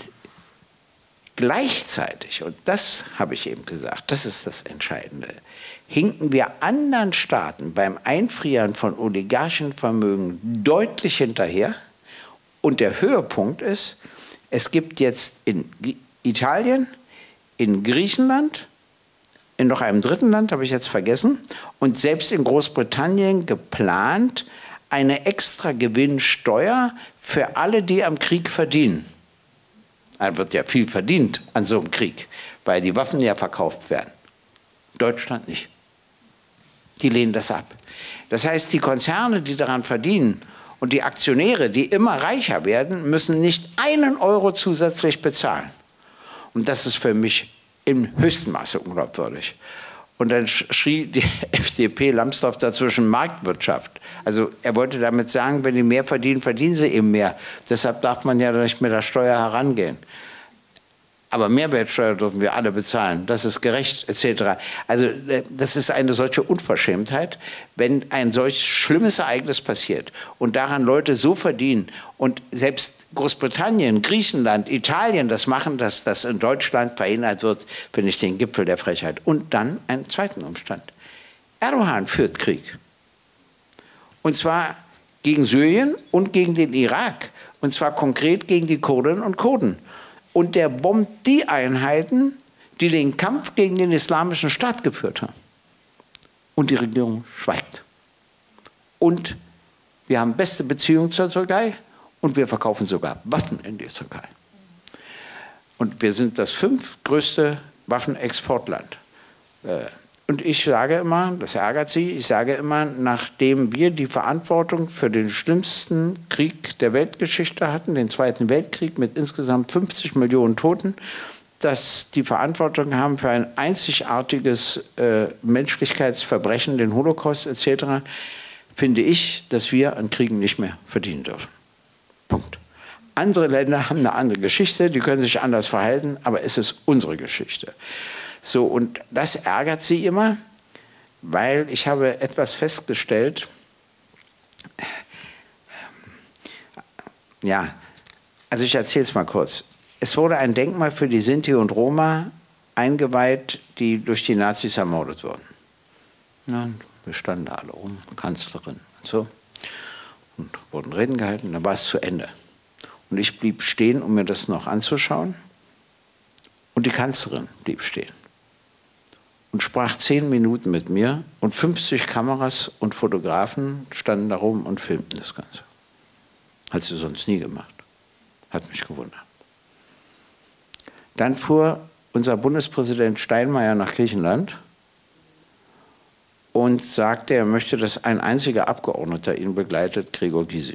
gleichzeitig, und das habe ich eben gesagt, das ist das Entscheidende, hinken wir anderen Staaten beim Einfrieren von Oligarchenvermögen deutlich hinterher. Und der Höhepunkt ist, es gibt jetzt in Italien, in Griechenland, in noch einem dritten Land, habe ich jetzt vergessen, und selbst in Großbritannien geplant, eine extra Gewinnsteuer für alle, die am Krieg verdienen. Da wird ja viel verdient an so einem Krieg, weil die Waffen ja verkauft werden. Deutschland nicht. Die lehnen das ab. Das heißt, die Konzerne, die daran verdienen und die Aktionäre, die immer reicher werden, müssen nicht einen Euro zusätzlich bezahlen. Und das ist für mich im höchsten Maße unglaubwürdig. Und dann schrie die FDP Lambsdorff dazwischen Marktwirtschaft. Also er wollte damit sagen, wenn die mehr verdienen, verdienen sie eben mehr. Deshalb darf man ja nicht mit der Steuer herangehen. Aber Mehrwertsteuer dürfen wir alle bezahlen. Das ist gerecht, etc. Also das ist eine solche Unverschämtheit, wenn ein solch schlimmes Ereignis passiert und daran Leute so verdienen und selbst Großbritannien, Griechenland, Italien das machen, dass das in Deutschland verhindert wird, finde ich den Gipfel der Frechheit. Und dann einen zweiten Umstand. Erdogan führt Krieg. Und zwar gegen Syrien und gegen den Irak. Und zwar konkret gegen die Kurdinnen und Kurden. Und der bombt die Einheiten, die den Kampf gegen den Islamischen Staat geführt haben. Und die Regierung schweigt. Und wir haben beste Beziehungen zur Türkei und wir verkaufen sogar Waffen in die Türkei. Und wir sind das 5. größte Waffenexportland. Und ich sage immer, das ärgert Sie, ich sage immer, nachdem wir die Verantwortung für den schlimmsten Krieg der Weltgeschichte hatten, den Zweiten Weltkrieg mit insgesamt 50 Millionen Toten, dass die Verantwortung haben für ein einzigartiges Menschlichkeitsverbrechen, den Holocaust etc., finde ich, dass wir an Kriegen nicht mehr verdienen dürfen. Punkt. Andere Länder haben eine andere Geschichte, die können sich anders verhalten, aber es ist unsere Geschichte. So, und das ärgert Sie immer, weil ich habe etwas festgestellt. Ja, also ich erzähle es mal kurz. Es wurde ein Denkmal für die Sinti und Roma eingeweiht, die durch die Nazis ermordet wurden. Ja, wir standen da alle rum, Kanzlerin und so, und wurden Reden gehalten, dann war es zu Ende. Und ich blieb stehen, um mir das noch anzuschauen, und die Kanzlerin blieb stehen und sprach 10 Minuten mit mir und 50 Kameras und Fotografen standen da rum und filmten das Ganze. Hat sie sonst nie gemacht. Hat mich gewundert. Dann fuhr unser Bundespräsident Steinmeier nach Griechenland und sagte, er möchte, dass ein einziger Abgeordneter ihn begleitet, Gregor Gysi.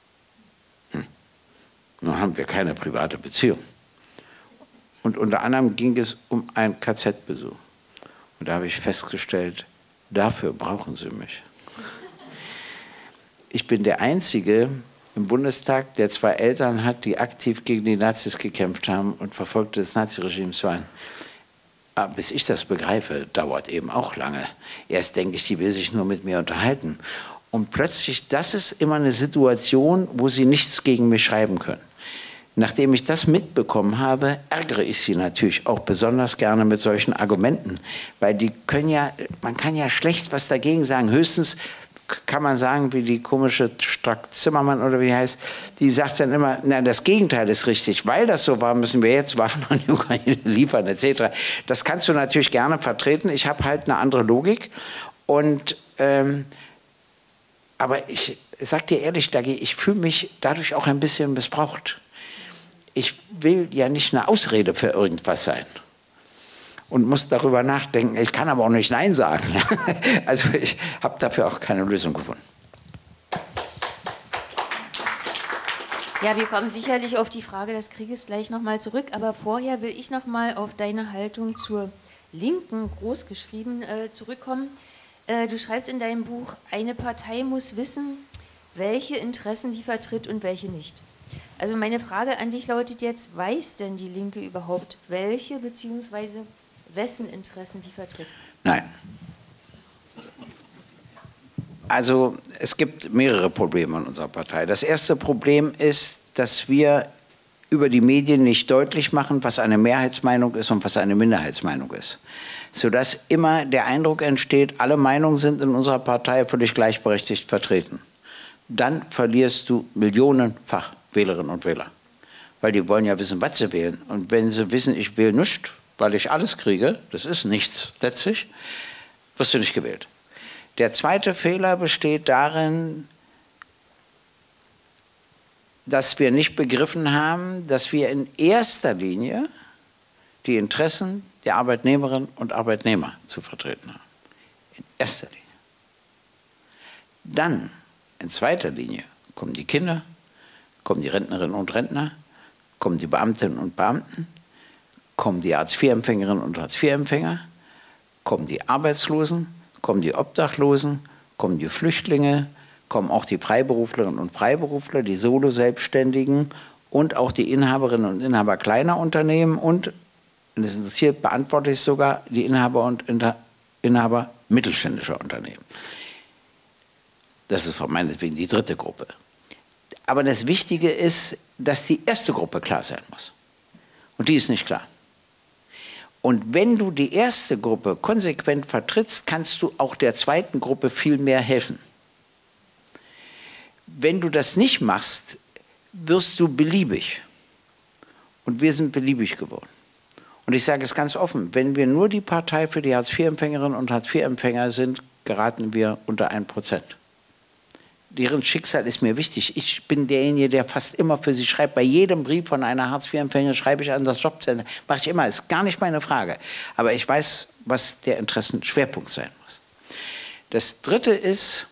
Nun haben wir keine private Beziehung. Und unter anderem ging es um einen KZ-Besuch. Und da habe ich festgestellt, dafür brauchen Sie mich. Ich bin der Einzige, im Bundestag, der 2 Eltern hat, die aktiv gegen die Nazis gekämpft haben und Verfolgte des Naziregimes waren. Aber bis ich das begreife, dauert eben auch lange. Erst denke ich, die will sich nur mit mir unterhalten. Und plötzlich, das ist immer eine Situation, wo sie nichts gegen mich schreiben können. Nachdem ich das mitbekommen habe, ärgere ich sie natürlich auch besonders gerne mit solchen Argumenten. Weil die können ja, man kann ja schlecht was dagegen sagen. Höchstens kann man sagen, wie die komische Strack-Zimmermann oder wie die heißt, die sagt dann immer, na, das Gegenteil ist richtig. Weil das so war, müssen wir jetzt Waffen an die Ukraine liefern, etc. Das kannst du natürlich gerne vertreten. Ich habe halt eine andere Logik. Und, aber ich sage dir ehrlich, Dagi, ich fühle mich dadurch auch ein bisschen missbraucht. Ich will ja nicht eine Ausrede für irgendwas sein. Und muss darüber nachdenken. Ich kann aber auch nicht Nein sagen. Also ich habe dafür auch keine Lösung gefunden. Ja, wir kommen sicherlich auf die Frage des Krieges gleich nochmal zurück. Aber vorher will ich nochmal auf deine Haltung zur Linken, großgeschrieben, zurückkommen. Du schreibst in deinem Buch, eine Partei muss wissen, welche Interessen sie vertritt und welche nicht. Also meine Frage an dich lautet jetzt, weiß denn die Linke überhaupt, welche bzw. wessen Interessen sie vertritt? Nein. Also es gibt mehrere Probleme in unserer Partei. Das erste Problem ist, dass wir über die Medien nicht deutlich machen, was eine Mehrheitsmeinung ist und was eine Minderheitsmeinung ist. Sodass immer der Eindruck entsteht, alle Meinungen sind in unserer Partei völlig gleichberechtigt vertreten. Dann verlierst du millionenfach Wählerinnen und Wähler. Weil die wollen ja wissen, was sie wählen. Und wenn sie wissen, ich wähle nichts, weil ich alles kriege, das ist nichts letztlich, wirst du nicht gewählt. Der zweite Fehler besteht darin, dass wir nicht begriffen haben, dass wir in erster Linie die Interessen der Arbeitnehmerinnen und Arbeitnehmer zu vertreten haben. In erster Linie. Dann, in zweiter Linie, kommen die Kinder, kommen die Rentnerinnen und Rentner, kommen die Beamtinnen und Beamten, kommen die Hartz-IV-Empfängerinnen und Hartz-IV-Empfänger, kommen die Arbeitslosen, kommen die Obdachlosen, kommen die Flüchtlinge, kommen auch die Freiberuflerinnen und Freiberufler, die Solo-Selbstständigen und auch die Inhaberinnen und Inhaber kleiner Unternehmen und, wenn es interessiert, beantworte ich sogar die Inhaber und Inhaber mittelständischer Unternehmen. Das ist meinetwegen die dritte Gruppe. Aber das Wichtige ist, dass die erste Gruppe klar sein muss. Und die ist nicht klar. Und wenn du die erste Gruppe konsequent vertrittst, kannst du auch der zweiten Gruppe viel mehr helfen. Wenn du das nicht machst, wirst du beliebig. Und wir sind beliebig geworden. Und ich sage es ganz offen, wenn wir nur die Partei für die Hartz-IV-Empfängerinnen und Hartz-IV-Empfänger sind, geraten wir unter 1%. Deren Schicksal ist mir wichtig. Ich bin derjenige, der fast immer für sie schreibt. Bei jedem Brief von einer Hartz-IV-Empfängerin schreibe ich an das Jobcenter. Mache ich immer, ist gar nicht meine Frage. Aber ich weiß, was der Interessenschwerpunkt sein muss. Das Dritte ist,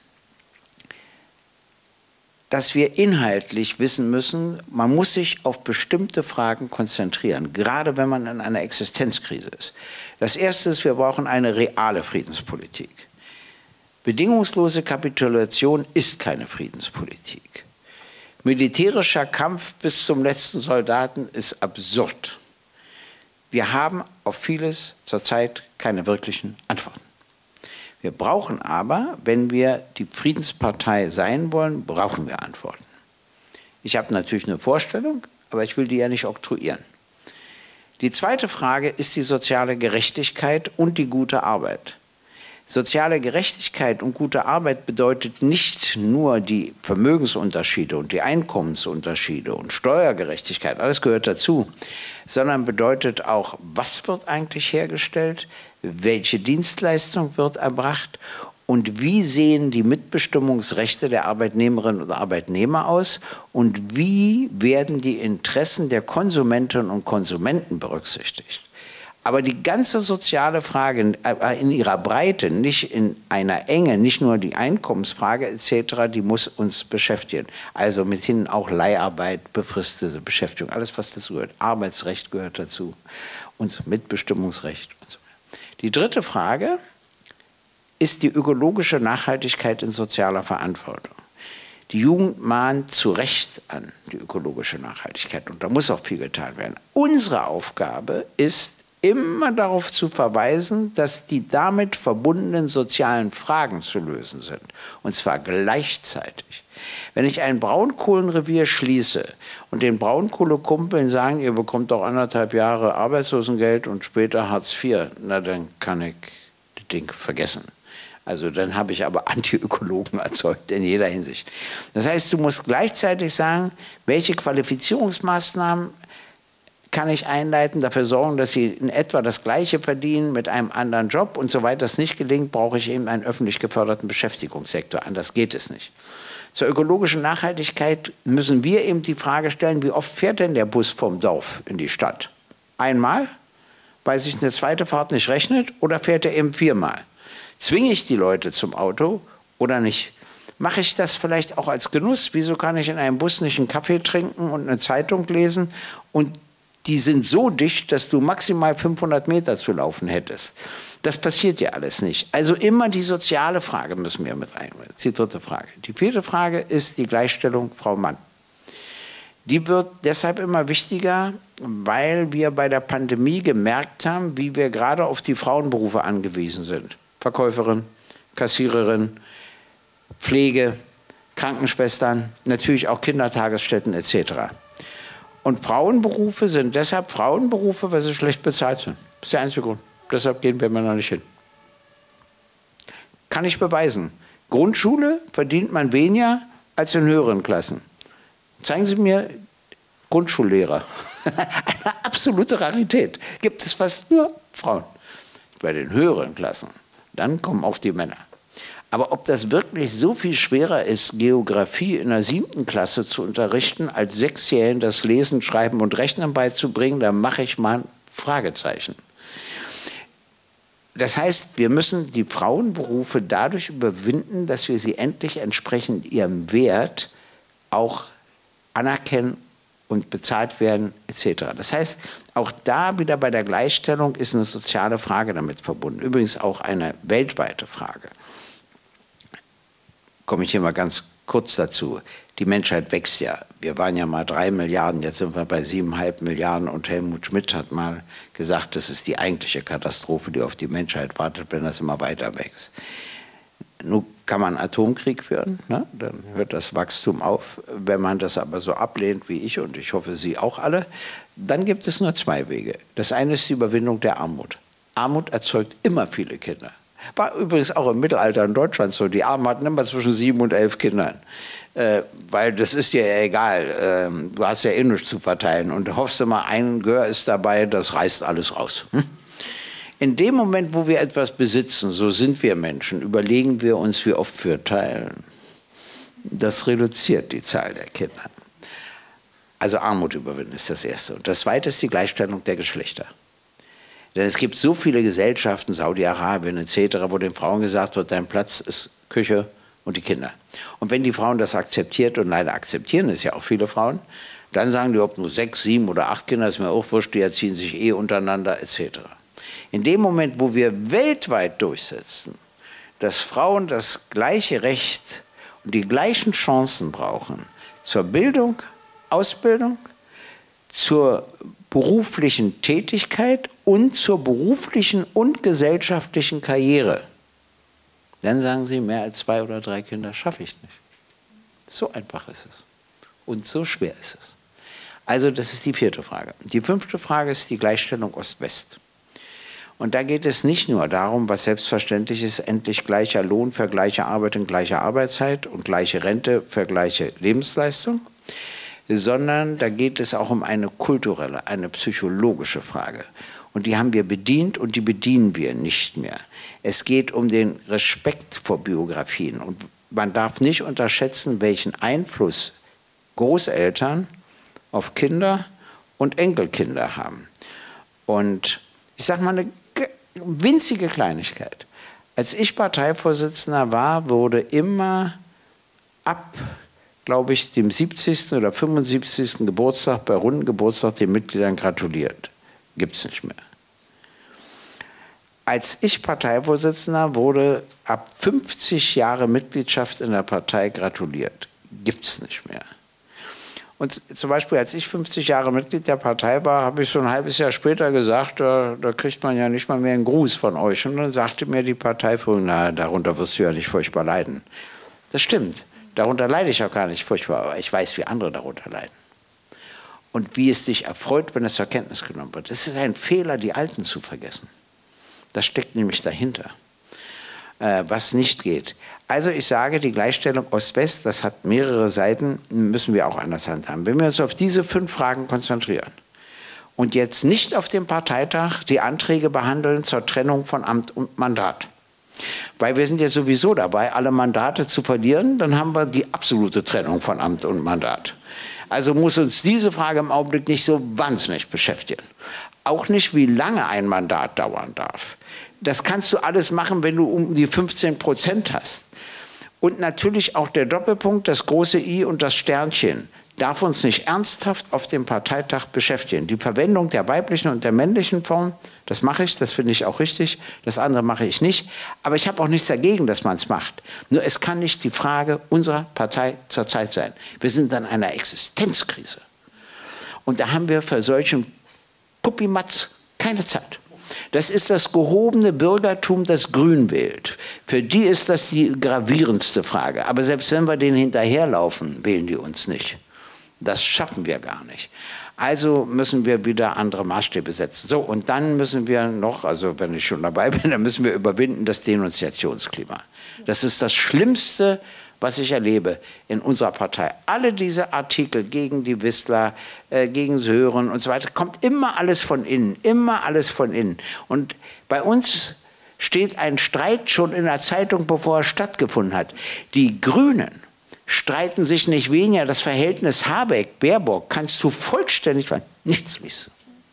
dass wir inhaltlich wissen müssen, man muss sich auf bestimmte Fragen konzentrieren, gerade wenn man in einer Existenzkrise ist. Das Erste ist, wir brauchen eine reale Friedenspolitik. Bedingungslose Kapitulation ist keine Friedenspolitik. Militärischer Kampf bis zum letzten Soldaten ist absurd. Wir haben auf vieles zurzeit keine wirklichen Antworten. Wir brauchen aber, wenn wir die Friedenspartei sein wollen, brauchen wir Antworten. Ich habe natürlich eine Vorstellung, aber ich will die ja nicht oktroyieren. Die zweite Frage ist die soziale Gerechtigkeit und die gute Arbeit. Soziale Gerechtigkeit und gute Arbeit bedeutet nicht nur die Vermögensunterschiede und die Einkommensunterschiede und Steuergerechtigkeit, alles gehört dazu, sondern bedeutet auch, was wird eigentlich hergestellt, welche Dienstleistung wird erbracht und wie sehen die Mitbestimmungsrechte der Arbeitnehmerinnen und Arbeitnehmer aus und wie werden die Interessen der Konsumentinnen und Konsumenten berücksichtigt. Aber die ganze soziale Frage in ihrer Breite, nicht in einer Enge, nicht nur die Einkommensfrage etc., die muss uns beschäftigen. Also mithin auch Leiharbeit, befristete Beschäftigung, alles was dazu gehört. Arbeitsrecht gehört dazu und Mitbestimmungsrecht und so weiter. Die dritte Frage ist die ökologische Nachhaltigkeit in sozialer Verantwortung. Die Jugend mahnt zu Recht an die ökologische Nachhaltigkeit und da muss auch viel getan werden. Unsere Aufgabe ist, immer darauf zu verweisen, dass die damit verbundenen sozialen Fragen zu lösen sind. Und zwar gleichzeitig. Wenn ich ein Braunkohlenrevier schließe und den Braunkohlekumpeln sagen, ihr bekommt doch 1,5 Jahre Arbeitslosengeld und später Hartz IV, na dann kann ich das Ding vergessen. Also dann habe ich aber Antiökologen erzeugt in jeder Hinsicht. Das heißt, du musst gleichzeitig sagen, welche Qualifizierungsmaßnahmen kann ich einleiten, dafür sorgen, dass sie in etwa das Gleiche verdienen mit einem anderen Job. Und soweit das nicht gelingt, brauche ich eben einen öffentlich geförderten Beschäftigungssektor. Anders geht es nicht. Zur ökologischen Nachhaltigkeit müssen wir eben die Frage stellen, wie oft fährt denn der Bus vom Dorf in die Stadt? Einmal, weil sich eine zweite Fahrt nicht rechnet, oder fährt er eben 4-mal? Zwinge ich die Leute zum Auto oder nicht? Mache ich das vielleicht auch als Genuss? Wieso kann ich in einem Bus nicht einen Kaffee trinken und eine Zeitung lesen? Und die sind so dicht, dass du maximal 500 Meter zu laufen hättest. Das passiert ja alles nicht. Also immer die soziale Frage müssen wir mit einbringen. Das ist die dritte Frage. Die vierte Frage ist die Gleichstellung Frau-Mann. Die wird deshalb immer wichtiger, weil wir bei der Pandemie gemerkt haben, wie wir gerade auf die Frauenberufe angewiesen sind. Verkäuferin, Kassiererin, Pflege, Krankenschwestern, natürlich auch Kindertagesstätten etc. Und Frauenberufe sind deshalb Frauenberufe, weil sie schlecht bezahlt sind. Das ist der einzige Grund. Deshalb gehen wir Männer nicht hin. Kann ich beweisen. Grundschule verdient man weniger als in höheren Klassen. Zeigen Sie mir Grundschullehrer. Eine absolute Rarität. Gibt es fast nur Frauen. Bei den höheren Klassen. Dann kommen auch die Männer. Aber ob das wirklich so viel schwerer ist, Geografie in der 7. Klasse zu unterrichten, als 6-Jährigen das Lesen, Schreiben und Rechnen beizubringen, da mache ich mal ein Fragezeichen. Das heißt, wir müssen die Frauenberufe dadurch überwinden, dass wir sie endlich entsprechend ihrem Wert auch anerkennen und bezahlt werden etc. Das heißt, auch da wieder bei der Gleichstellung ist eine soziale Frage damit verbunden. Übrigens auch eine weltweite Frage. Komme ich hier mal ganz kurz dazu. Die Menschheit wächst ja. Wir waren ja mal 3 Milliarden, jetzt sind wir bei 7,5 Milliarden und Helmut Schmidt hat mal gesagt, das ist die eigentliche Katastrophe, die auf die Menschheit wartet, wenn das immer weiter wächst. Nun kann man Atomkrieg führen, ne? Dann hört das Wachstum auf. Wenn man das aber so ablehnt wie ich und ich hoffe Sie auch alle, dann gibt es nur 2 Wege. Das eine ist die Überwindung der Armut. Armut erzeugt immer viele Kinder. War übrigens auch im Mittelalter in Deutschland so. Die Armen hatten immer zwischen 7 und 11 Kindern. Weil das ist dir ja egal. Du hast ja eh nichts zu verteilen. Und hoffst du mal, ein Gehör ist dabei, das reißt alles raus. In dem Moment, wo wir etwas besitzen, so sind wir Menschen, überlegen wir uns, wie oft wir teilen. Das reduziert die Zahl der Kinder. Also Armut überwinden ist das Erste. Und das Zweite ist die Gleichstellung der Geschlechter. Denn es gibt so viele Gesellschaften, Saudi-Arabien etc., wo den Frauen gesagt wird, dein Platz ist Küche und die Kinder. Und wenn die Frauen das akzeptiert, und leider akzeptieren es ja auch viele Frauen, dann sagen die, ob nur 6, 7 oder 8 Kinder, ist mir auch wurscht, die erziehen sich eh untereinander etc. In dem Moment, wo wir weltweit durchsetzen, dass Frauen das gleiche Recht und die gleichen Chancen brauchen zur Bildung, Ausbildung, zur beruflichen Tätigkeit und zur beruflichen und gesellschaftlichen Karriere, dann sagen sie, mehr als 2 oder 3 Kinder schaffe ich nicht. So einfach ist es. Und so schwer ist es. Also das ist die 4. Frage. Die 5. Frage ist die Gleichstellung Ost-West. Und da geht es nicht nur darum, was selbstverständlich ist, endlich gleicher Lohn für gleiche Arbeit in gleicher Arbeitszeit und gleiche Rente für gleiche Lebensleistung, sondern da geht es auch um eine kulturelle, eine psychologische Frage. Und die haben wir bedient und die bedienen wir nicht mehr. Es geht um den Respekt vor Biografien. Und man darf nicht unterschätzen, welchen Einfluss Großeltern auf Kinder und Enkelkinder haben. Und ich sage mal eine winzige Kleinigkeit. Als ich Parteivorsitzender war, wurde immer ab, glaube ich, dem 70. oder 75. Geburtstag, bei runden Geburtstag, den Mitgliedern gratuliert. Gibt es nicht mehr. Als ich Parteivorsitzender wurde ab 50 Jahre Mitgliedschaft in der Partei gratuliert. gibt es nicht mehr. Und zum Beispiel, als ich 50 Jahre Mitglied der Partei war, habe ich so ein halbes Jahr später gesagt, da kriegt man ja nicht mal mehr einen Gruß von euch. Und dann sagte mir die Parteiführung, na, darunter wirst du ja nicht furchtbar leiden. Das stimmt, darunter leide ich auch gar nicht furchtbar, aber ich weiß, wie andere darunter leiden. Und wie es dich erfreut, wenn es zur Kenntnis genommen wird. Es ist ein Fehler, die Alten zu vergessen. Das steckt nämlich dahinter, was nicht geht. Also ich sage, die Gleichstellung Ost-West, das hat mehrere Seiten, müssen wir auch anders handhaben. Wenn wir uns auf diese 5 Fragen konzentrieren und jetzt nicht auf dem Parteitag die Anträge behandeln zur Trennung von Amt und Mandat, weil wir sind ja sowieso dabei, alle Mandate zu verlieren, dann haben wir die absolute Trennung von Amt und Mandat. Also muss uns diese Frage im Augenblick nicht so wahnsinnig beschäftigen. Auch nicht, wie lange ein Mandat dauern darf. Das kannst du alles machen, wenn du um die 15% hast. Und natürlich auch der Doppelpunkt, das große I und das Sternchen, darf uns nicht ernsthaft auf dem Parteitag beschäftigen. Die Verwendung der weiblichen und der männlichen Form, das mache ich, das finde ich auch richtig, das andere mache ich nicht. Aber ich habe auch nichts dagegen, dass man es macht. Nur es kann nicht die Frage unserer Partei zurzeit sein. Wir sind in einer Existenzkrise. Und da haben wir für solchen Puppimatz keine Zeit. Das ist das gehobene Bürgertum, das Grün wählt. Für die ist das die gravierendste Frage. Aber selbst wenn wir denen hinterherlaufen, wählen die uns nicht. Das schaffen wir gar nicht. Also müssen wir wieder andere Maßstäbe setzen. So, und dann müssen wir noch, also wenn ich schon dabei bin, dann müssen wir überwinden das Denunziationsklima. Das ist das Schlimmste, was ich erlebe in unserer Partei. Alle diese Artikel gegen die Wissler, gegen Sören und so weiter, kommt immer alles von innen, immer alles von innen. Und bei uns steht ein Streit schon in der Zeitung, bevor er stattgefunden hat. Die Grünen streiten sich nicht weniger. Das Verhältnis Habeck-Baerbock kannst du vollständig, nichts liest.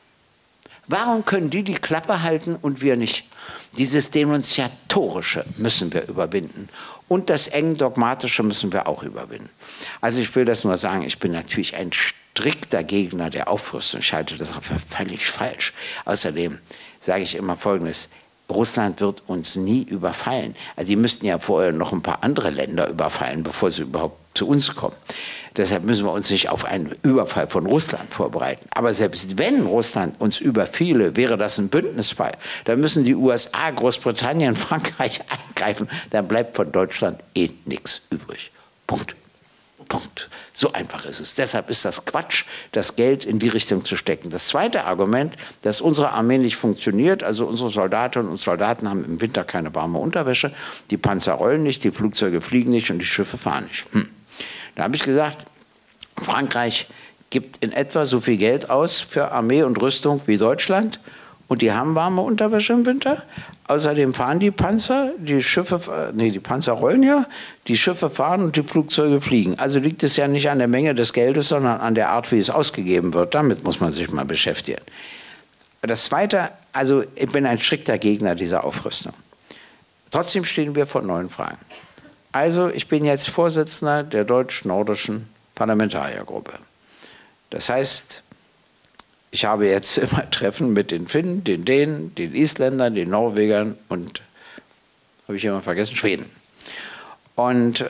Warum können die Klappe halten und wir nicht? Dieses Denunziatorische müssen wir überwinden. Und das eng Dogmatische müssen wir auch überwinden. Also ich will das nur sagen, ich bin natürlich ein strikter Gegner der Aufrüstung. Ich halte das für völlig falsch. Außerdem sage ich immer Folgendes: Russland wird uns nie überfallen. Also die müssten ja vorher noch ein paar andere Länder überfallen, bevor sie überhaupt zu uns kommen. Deshalb müssen wir uns nicht auf einen Überfall von Russland vorbereiten. Aber selbst wenn Russland uns überfiele, wäre das ein Bündnisfall. Dann müssen die USA, Großbritannien, Frankreich eingreifen. Dann bleibt von Deutschland eh nichts übrig. Punkt. Punkt. So einfach ist es. Deshalb ist das Quatsch, das Geld in die Richtung zu stecken. Das zweite Argument, dass unsere Armee nicht funktioniert, also unsere Soldatinnen und Soldaten haben im Winter keine warme Unterwäsche, die Panzer rollen nicht, die Flugzeuge fliegen nicht und die Schiffe fahren nicht. Da habe ich gesagt, Frankreich gibt in etwa so viel Geld aus für Armee und Rüstung wie Deutschland und die haben warme Unterwäsche im Winter. Außerdem fahren die Panzer, die Schiffe, nee, die Panzer rollen ja, die Schiffe fahren und die Flugzeuge fliegen. Also liegt es ja nicht an der Menge des Geldes, sondern an der Art, wie es ausgegeben wird. Damit muss man sich mal beschäftigen. Das Zweite, also ich bin ein strikter Gegner dieser Aufrüstung. Trotzdem stehen wir vor neuen Fragen. Also ich bin jetzt Vorsitzender der deutsch-nordischen Parlamentariergruppe. Das heißt, ich habe jetzt immer Treffen mit den Finnen, den Dänen, den Isländern, den Norwegern und, habe ich immer vergessen, Schweden. Und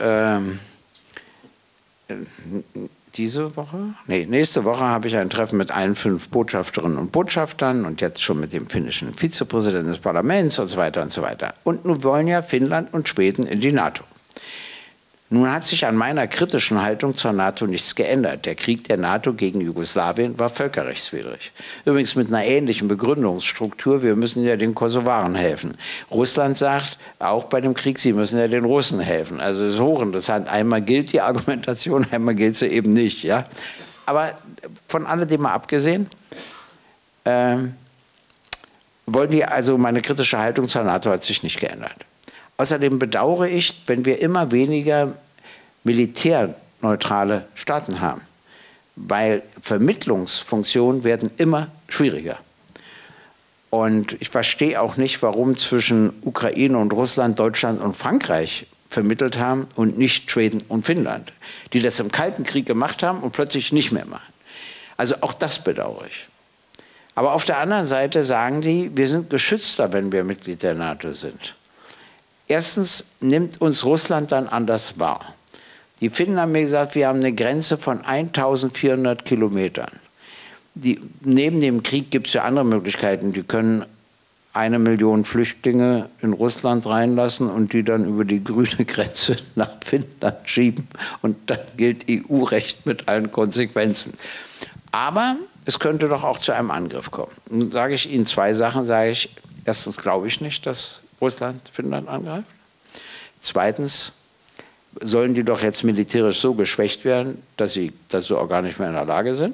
diese Woche, nee, nächste Woche habe ich ein Treffen mit allen 5 Botschafterinnen und Botschaftern und jetzt schon mit dem finnischen Vizepräsidenten des Parlaments und so weiter und so weiter. Und nun wollen ja Finnland und Schweden in die NATO. Nun hat sich an meiner kritischen Haltung zur NATO nichts geändert. Der Krieg der NATO gegen Jugoslawien war völkerrechtswidrig. Übrigens mit einer ähnlichen Begründungsstruktur, wir müssen ja den Kosovaren helfen. Russland sagt, auch bei dem Krieg, sie müssen ja den Russen helfen. Also es ist hochinteressant. Einmal gilt die Argumentation, einmal gilt sie eben nicht. Ja? Aber von alledem mal abgesehen, wollen die, also meine kritische Haltung zur NATO hat sich nicht geändert. Außerdem bedauere ich, wenn wir immer weniger militärneutrale Staaten haben, weil Vermittlungsfunktionen werden immer schwieriger. Und ich verstehe auch nicht, warum zwischen Ukraine und Russland, Deutschland und Frankreich vermittelt haben und nicht Schweden und Finnland, die das im Kalten Krieg gemacht haben und plötzlich nicht mehr machen. Also auch das bedauere ich. Aber auf der anderen Seite sagen die, wir sind geschützter, wenn wir Mitglied der NATO sind. Erstens nimmt uns Russland dann anders wahr. Die Finnen haben mir gesagt, wir haben eine Grenze von 1400 Kilometern. Neben dem Krieg gibt es ja andere Möglichkeiten. Die können 1 Million Flüchtlinge in Russland reinlassen und die dann über die grüne Grenze nach Finnland schieben. Und dann gilt EU-Recht mit allen Konsequenzen. Aber es könnte doch auch zu einem Angriff kommen. Nun sage ich Ihnen 2 Sachen. Sage ich, erstens glaube ich nicht, dass Russland Finnland angreift. Zweitens sollen die doch jetzt militärisch so geschwächt werden, dass sie dazu auch gar nicht mehr in der Lage sind.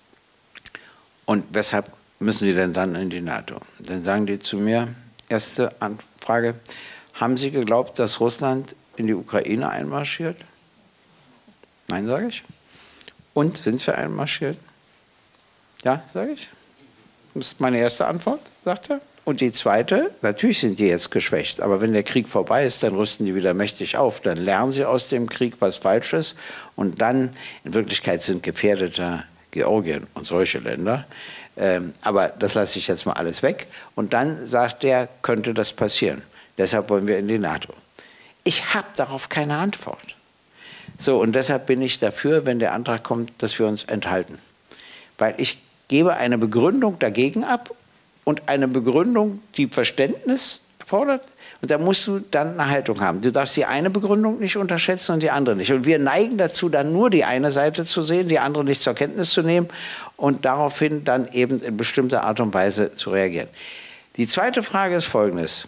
Und weshalb müssen sie denn dann in die NATO? Dann sagen die zu mir, erste Anfrage, haben Sie geglaubt, dass Russland in die Ukraine einmarschiert? Nein, sage ich. Und, sind sie einmarschiert? Ja, sage ich. Das ist meine erste Antwort, sagt er. Und die zweite, natürlich sind die jetzt geschwächt, aber wenn der Krieg vorbei ist, dann rüsten die wieder mächtig auf. Dann lernen sie aus dem Krieg, was falsch ist. Und dann, in Wirklichkeit sind gefährdeter Georgien und solche Länder. Aber das lasse ich jetzt mal alles weg. Und dann sagt er, könnte das passieren. Deshalb wollen wir in die NATO. Ich habe darauf keine Antwort. So, und deshalb bin ich dafür, wenn der Antrag kommt, dass wir uns enthalten. Weil ich gebe eine Begründung dagegen ab und eine Begründung, die Verständnis fordert. Und da musst du dann eine Haltung haben. Du darfst die eine Begründung nicht unterschätzen und die andere nicht. Und wir neigen dazu, dann nur die eine Seite zu sehen, die andere nicht zur Kenntnis zu nehmen und daraufhin dann eben in bestimmter Art und Weise zu reagieren. Die zweite Frage ist folgendes.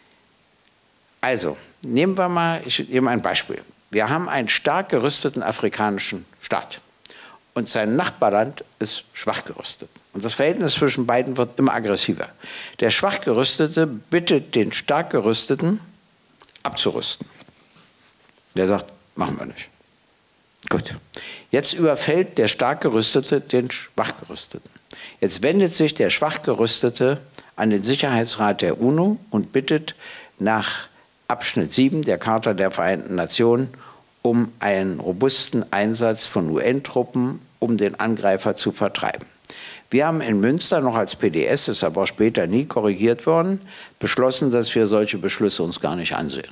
Also, nehmen wir mal, ich nehme ein Beispiel. Wir haben einen stark gerüsteten afrikanischen Staat. Und sein Nachbarland ist schwach gerüstet. Und das Verhältnis zwischen beiden wird immer aggressiver. Der schwach gerüstete bittet den stark gerüsteten abzurüsten. Der sagt, machen wir nicht. Gut. Jetzt überfällt der stark gerüstete den schwach gerüsteten. Jetzt wendet sich der schwach gerüstete an den Sicherheitsrat der UNO und bittet nach Abschnitt 7 der Charta der Vereinten Nationen um einen robusten Einsatz von UN-Truppen, um den Angreifer zu vertreiben. Wir haben in Münster noch als PDS, ist aber auch später nie korrigiert worden, beschlossen, dass wir solche Beschlüsse uns gar nicht ansehen.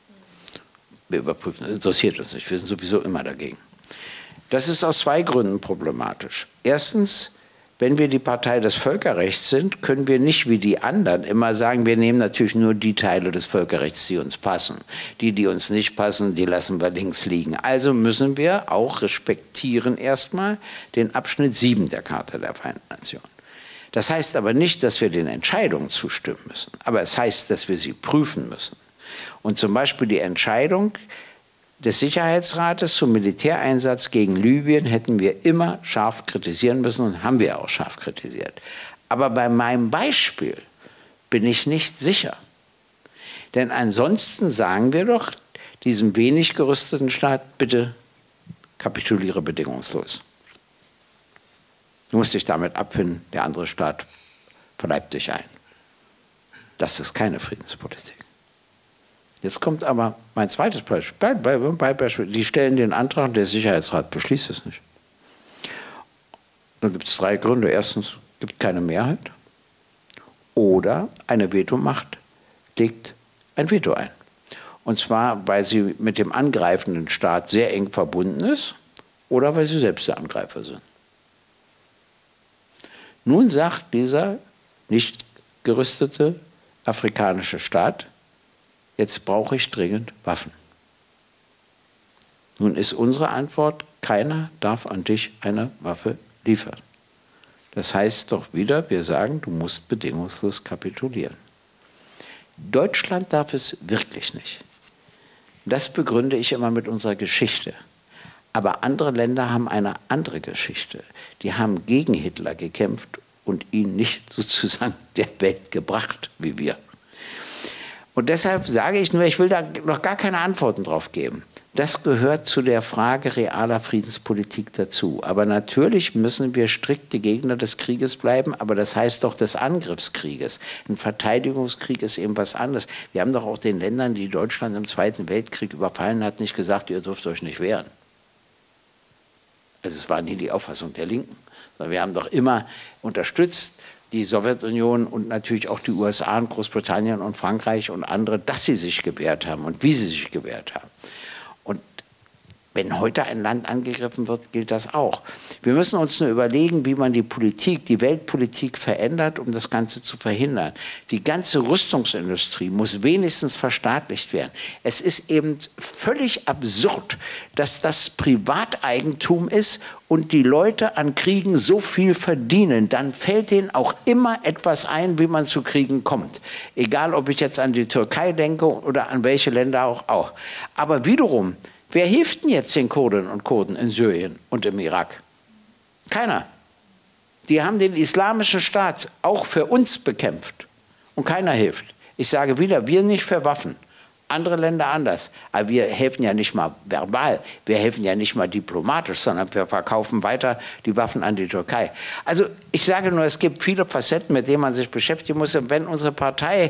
Wir überprüfen, das interessiert uns nicht, wir sind sowieso immer dagegen. Das ist aus 2 Gründen problematisch. Erstens, wenn wir die Partei des Völkerrechts sind, können wir nicht wie die anderen immer sagen, wir nehmen natürlich nur die Teile des Völkerrechts, die uns passen. Die, die uns nicht passen, die lassen wir links liegen. Also müssen wir auch respektieren erstmal den Abschnitt 7 der Charta der Vereinten Nationen. Das heißt aber nicht, dass wir den Entscheidungen zustimmen müssen. Aber es heißt, dass wir sie prüfen müssen. Und zum Beispiel die Entscheidung des Sicherheitsrates zum Militäreinsatz gegen Libyen hätten wir immer scharf kritisieren müssen und haben wir auch scharf kritisiert. Aber bei meinem Beispiel bin ich nicht sicher. Denn ansonsten sagen wir doch diesem wenig gerüsteten Staat, bitte kapituliere bedingungslos. Du musst dich damit abfinden, der andere Staat verleibt dich ein. Das ist keine Friedenspolitik. Jetzt kommt aber mein zweites Beispiel. Die stellen den Antrag und der Sicherheitsrat beschließt es nicht. Dann gibt es 3 Gründe. Erstens, es gibt keine Mehrheit. Oder eine Vetomacht legt ein Veto ein. Und zwar, weil sie mit dem angreifenden Staat sehr eng verbunden ist oder weil sie selbst der Angreifer sind. Nun sagt dieser nicht gerüstete afrikanische Staat, jetzt brauche ich dringend Waffen. Nun ist unsere Antwort, keiner darf an dich eine Waffe liefern. Das heißt doch wieder, wir sagen, du musst bedingungslos kapitulieren. Deutschland darf es wirklich nicht. Das begründe ich immer mit unserer Geschichte. Aber andere Länder haben eine andere Geschichte. Die haben gegen Hitler gekämpft und ihn nicht sozusagen der Welt gebracht, wie wir. Und deshalb sage ich nur, ich will da noch gar keine Antworten drauf geben. Das gehört zu der Frage realer Friedenspolitik dazu. Aber natürlich müssen wir strikte Gegner des Krieges bleiben, aber das heißt doch des Angriffskrieges. Ein Verteidigungskrieg ist eben was anderes. Wir haben doch auch den Ländern, die Deutschland im Zweiten Weltkrieg überfallen hat, nicht gesagt, ihr dürft euch nicht wehren. Also es war nie die Auffassung der Linken. Sondern wir haben doch immer unterstützt, die Sowjetunion und natürlich auch die USA und Großbritannien und Frankreich und andere, dass sie sich gewehrt haben und wie sie sich gewehrt haben. Und Wenn heute ein Land angegriffen wird, gilt das auch. Wir müssen uns nur überlegen, wie man die Politik, die Weltpolitik verändert, um das Ganze zu verhindern. Die ganze Rüstungsindustrie muss wenigstens verstaatlicht werden. Es ist eben völlig absurd, dass das Privateigentum ist und die Leute an Kriegen so viel verdienen. Dann fällt denen auch immer etwas ein, wie man zu Kriegen kommt. Egal, ob ich jetzt an die Türkei denke oder an welche Länder auch. Aber wiederum, wer hilft denn jetzt den Kurdinnen und Kurden in Syrien und im Irak? Keiner. Die haben den islamischen Staat auch für uns bekämpft. Und keiner hilft. Ich sage wieder, wir nicht für Waffen. Andere Länder anders. Aber wir helfen ja nicht mal verbal. Wir helfen ja nicht mal diplomatisch, sondern wir verkaufen weiter die Waffen an die Türkei. Also ich sage nur, es gibt viele Facetten, mit denen man sich beschäftigen muss. Und wenn unsere Partei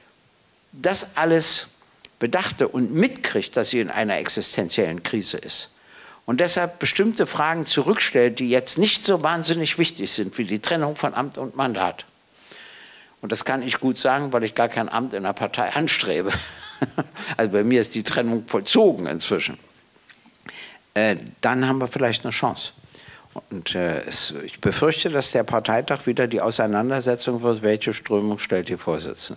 das alles bedachte und mitkriegt, dass sie in einer existenziellen Krise ist und deshalb bestimmte Fragen zurückstellt, die jetzt nicht so wahnsinnig wichtig sind, wie die Trennung von Amt und Mandat. Und das kann ich gut sagen, weil ich gar kein Amt in der Partei anstrebe. Also bei mir ist die Trennung vollzogen inzwischen. Dann haben wir vielleicht eine Chance. Und ich befürchte, dass der Parteitag wieder die Auseinandersetzung wird, welche Strömung stellt die Vorsitzende.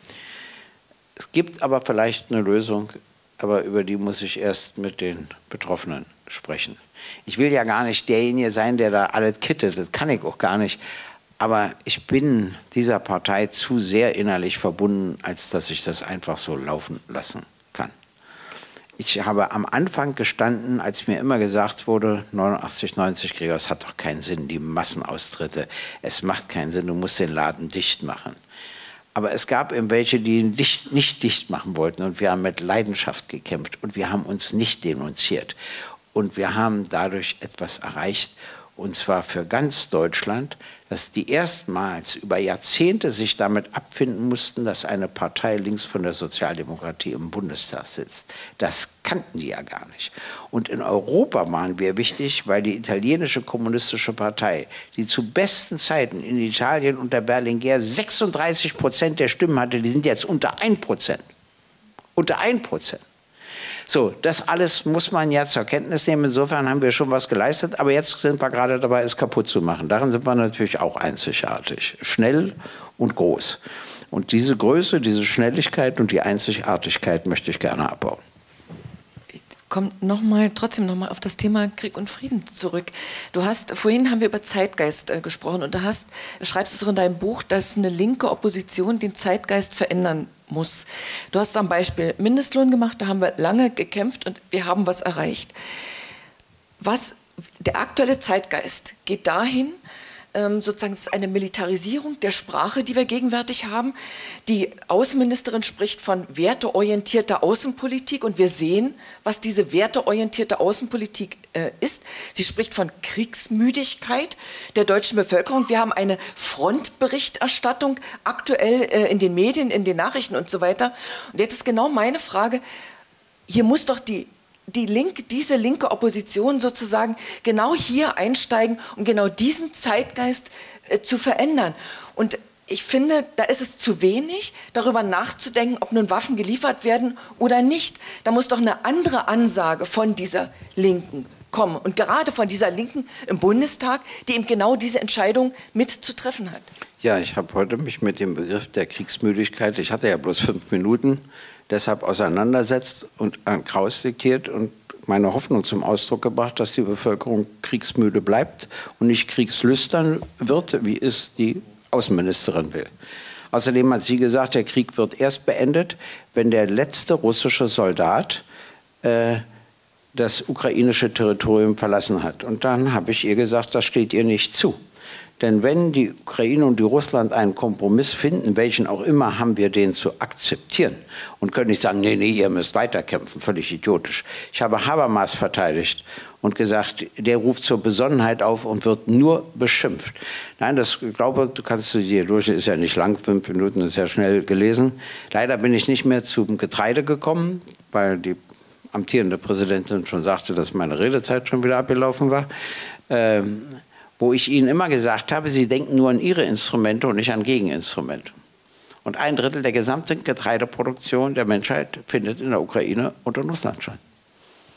Es gibt aber vielleicht eine Lösung, aber über die muss ich erst mit den Betroffenen sprechen. Ich will ja gar nicht derjenige sein, der da alles kittet, das kann ich auch gar nicht. Aber ich bin dieser Partei zu sehr innerlich verbunden, als dass ich das einfach so laufen lassen kann. Ich habe am Anfang gestanden, als mir immer gesagt wurde, 89, 90 Gregor, es hat doch keinen Sinn, die Massenaustritte, es macht keinen Sinn, du musst den Laden dicht machen. Aber es gab eben welche, die ihn nicht dicht machen wollten. Und wir haben mit Leidenschaft gekämpft. Und wir haben uns nicht denunziert. Und wir haben dadurch etwas erreicht. Und zwar für ganz Deutschland, dass die erstmals über Jahrzehnte sich damit abfinden mussten, dass eine Partei links von der Sozialdemokratie im Bundestag sitzt. Das kannten die ja gar nicht. Und in Europa waren wir wichtig, weil die italienische kommunistische Partei, die zu besten Zeiten in Italien unter Berlinguer 36% der Stimmen hatte, die sind jetzt unter 1%. Unter 1%. So, das alles muss man ja zur Kenntnis nehmen. Insofern haben wir schon was geleistet, aber jetzt sind wir gerade dabei, es kaputt zu machen. Darin sind wir natürlich auch einzigartig. Schnell und groß. Und diese Größe, diese Schnelligkeit und die Einzigartigkeit möchte ich gerne abbauen. Kommt trotzdem noch mal auf das Thema Krieg und Frieden zurück. Vorhin haben wir über Zeitgeist gesprochen und schreibst es auch in deinem Buch, dass eine linke Opposition den Zeitgeist verändern muss. Du hast am Beispiel Mindestlohn gemacht, da haben wir lange gekämpft und wir haben was erreicht. Der aktuelle Zeitgeist geht dahin, sozusagen, es ist eine Militarisierung der Sprache, die wir gegenwärtig haben. Die Außenministerin spricht von werteorientierter Außenpolitik und wir sehen, was diese werteorientierte Außenpolitik ist. Sie spricht von Kriegsmüdigkeit der deutschen Bevölkerung. Wir haben eine Frontberichterstattung aktuell in den Medien, in den Nachrichten und so weiter. Und jetzt ist genau meine Frage, hier muss doch diese linke Opposition sozusagen genau hier einsteigen, um genau diesen Zeitgeist zu verändern. Und ich finde, da ist es zu wenig, darüber nachzudenken, ob nun Waffen geliefert werden oder nicht. Da muss doch eine andere Ansage von dieser Linken kommen. Und gerade von dieser Linken im Bundestag, die eben genau diese Entscheidung mitzutreffen hat. Ja, ich habe heute mich mit dem Begriff der Kriegsmüdigkeit, ich hatte ja bloß 5 Minuten, deshalb auseinandersetzt und an Kraus diktiert und meine Hoffnung zum Ausdruck gebracht, dass die Bevölkerung kriegsmüde bleibt und nicht kriegslüstern wird, wie es die Außenministerin will. Außerdem hat sie gesagt, der Krieg wird erst beendet, wenn der letzte russische Soldat das ukrainische Territorium verlassen hat. Und dann habe ich ihr gesagt, das steht ihr nicht zu. Denn wenn die Ukraine und die Russland einen Kompromiss finden, welchen auch immer, haben wir den zu akzeptieren und können nicht sagen, nee, ihr müsst weiterkämpfen, völlig idiotisch. Ich habe Habermas verteidigt und gesagt, der ruft zur Besonnenheit auf und wird nur beschimpft. Nein, das glaube du kannst du dir durch, ist ja nicht lang, 5 Minuten ist ja schnell gelesen. Leider bin ich nicht mehr zum Getreide gekommen, weil die amtierende Präsidentin schon sagte, dass meine Redezeit schon wieder abgelaufen war. Wo ich Ihnen immer gesagt habe, Sie denken nur an Ihre Instrumente und nicht an Gegeninstrumente. Und 1/3 der gesamten Getreideproduktion der Menschheit findet in der Ukraine und in Russland statt.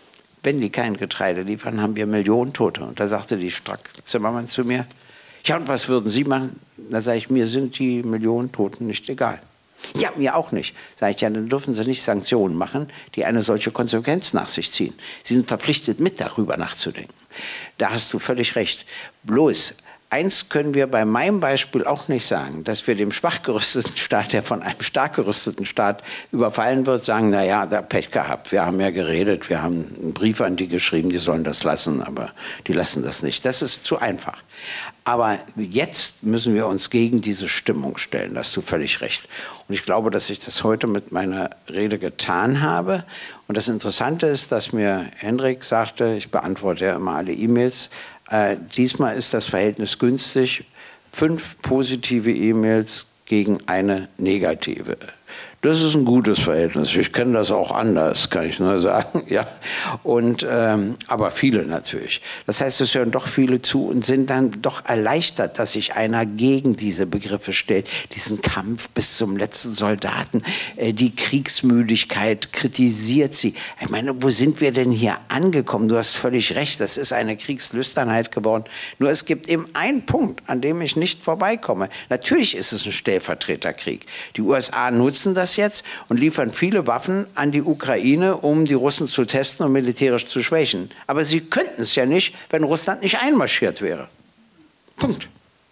wenn die kein Getreide liefern, haben wir Millionen Tote. Und da sagte die Strack-Zimmermann zu mir, ja, und was würden Sie machen? Da sage ich, mir sind die Millionen Toten nicht egal. Ja, mir auch nicht. Sage ich, ja, dann dürfen Sie nicht Sanktionen machen, die eine solche Konsequenz nach sich ziehen. Sie sind verpflichtet, mit darüber nachzudenken. Da hast du völlig recht. Bloß, eins können wir bei meinem Beispiel auch nicht sagen, dass wir dem schwach gerüsteten Staat, der von einem stark gerüsteten Staat überfallen wird, sagen, naja, da Pech gehabt, wir haben ja geredet, wir haben einen Brief an die geschrieben, die sollen das lassen, aber die lassen das nicht. Das ist zu einfach. Aber jetzt müssen wir uns gegen diese Stimmung stellen, da hast du völlig recht. Und ich glaube, dass ich das heute mit meiner Rede getan habe. Und das Interessante ist, dass mir Hendrik sagte, ich beantworte ja immer alle E-Mails, diesmal ist das Verhältnis günstig, 5 positive E-Mails gegen eine negative. Das ist ein gutes Verhältnis. Ich kenne das auch anders, kann ich nur sagen. Ja. Und, aber viele natürlich. Das heißt, es hören doch viele zu und sind dann doch erleichtert, dass sich einer gegen diese Begriffe stellt. Diesen Kampf bis zum letzten Soldaten, die Kriegsmüdigkeit kritisiert sie. Ich meine, wo sind wir denn hier angekommen? Du hast völlig recht, das ist eine Kriegslüsternheit geworden. Nur es gibt eben einen Punkt, an dem ich nicht vorbeikomme. Natürlich ist es ein Stellvertreterkrieg. Die USA nutzen das jetzt und liefern viele Waffen an die Ukraine, um die Russen zu testen und militärisch zu schwächen. Aber sie könnten es ja nicht, wenn Russland nicht einmarschiert wäre. Punkt.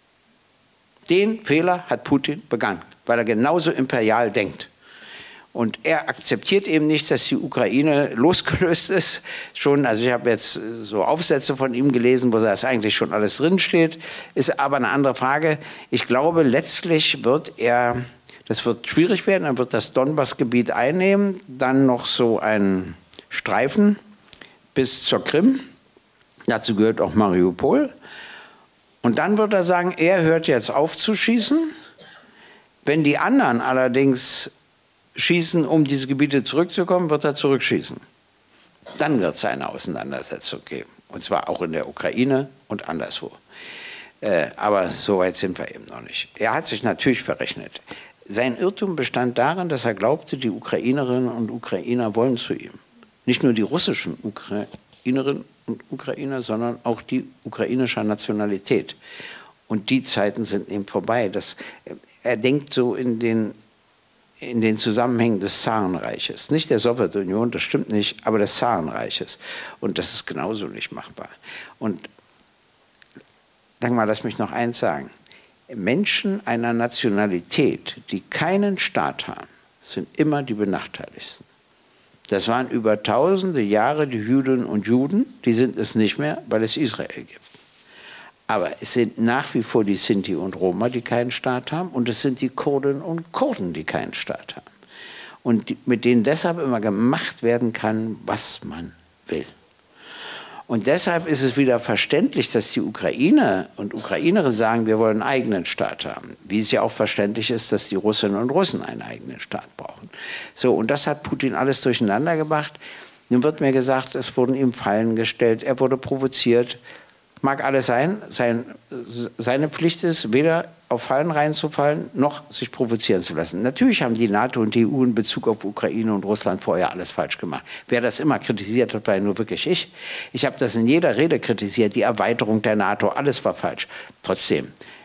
Den Fehler hat Putin begangen, weil er genauso imperial denkt. Und er akzeptiert eben nicht, dass die Ukraine losgelöst ist. Schon, also ich habe jetzt so Aufsätze von ihm gelesen, wo das eigentlich schon alles drinsteht. Ist aber eine andere Frage. Ich glaube, letztlich wird er, das wird schwierig werden, er wird das Donbass-Gebiet einnehmen, dann noch so einen Streifen bis zur Krim. Dazu gehört auch Mariupol. Und dann wird er sagen, er hört jetzt auf zu schießen. Wenn die anderen allerdings schießen, um diese Gebiete zurückzukommen, wird er zurückschießen. Dann wird es eine Auseinandersetzung geben. Und zwar auch in der Ukraine und anderswo. Aber so weit sind wir eben noch nicht. Er hat sich natürlich verrechnet. Sein Irrtum bestand darin, dass er glaubte, die Ukrainerinnen und Ukrainer wollen zu ihm. Nicht nur die russischen Ukrainerinnen und Ukrainer, sondern auch die ukrainischer Nationalität. Und die Zeiten sind eben vorbei. Er denkt so in den Zusammenhängen des Zarenreiches. Nicht der Sowjetunion, das stimmt nicht, aber des Zarenreiches. Und das ist genauso nicht machbar. Und sag mal, lass mich noch eins sagen. Menschen einer Nationalität, die keinen Staat haben, sind immer die Benachteiligsten. Das waren über tausende Jahre die Jüdinnen und Juden, die sind es nicht mehr, weil es Israel gibt. Aber es sind nach wie vor die Sinti und Roma, die keinen Staat haben, und es sind die Kurdinnen und Kurden, die keinen Staat haben. Und mit denen deshalb immer gemacht werden kann, was man will. Und deshalb ist es wieder verständlich, dass die Ukrainer und Ukrainerinnen sagen, wir wollen einen eigenen Staat haben. Wie es ja auch verständlich ist, dass die Russinnen und Russen einen eigenen Staat brauchen. So, und das hat Putin alles durcheinander gebracht. Nun wird mir gesagt, es wurden ihm Fallen gestellt, er wurde provoziert. Mag alles sein, seine Pflicht ist, weder auf Fallen reinzufallen, noch sich provozieren zu lassen. Natürlich haben die NATO und die EU in Bezug auf Ukraine und Russland vorher alles falsch gemacht. Wer das immer kritisiert hat, war nur wirklich ich. Ich habe das in jeder Rede kritisiert, die Erweiterung der NATO, alles war falsch. Trotzdem,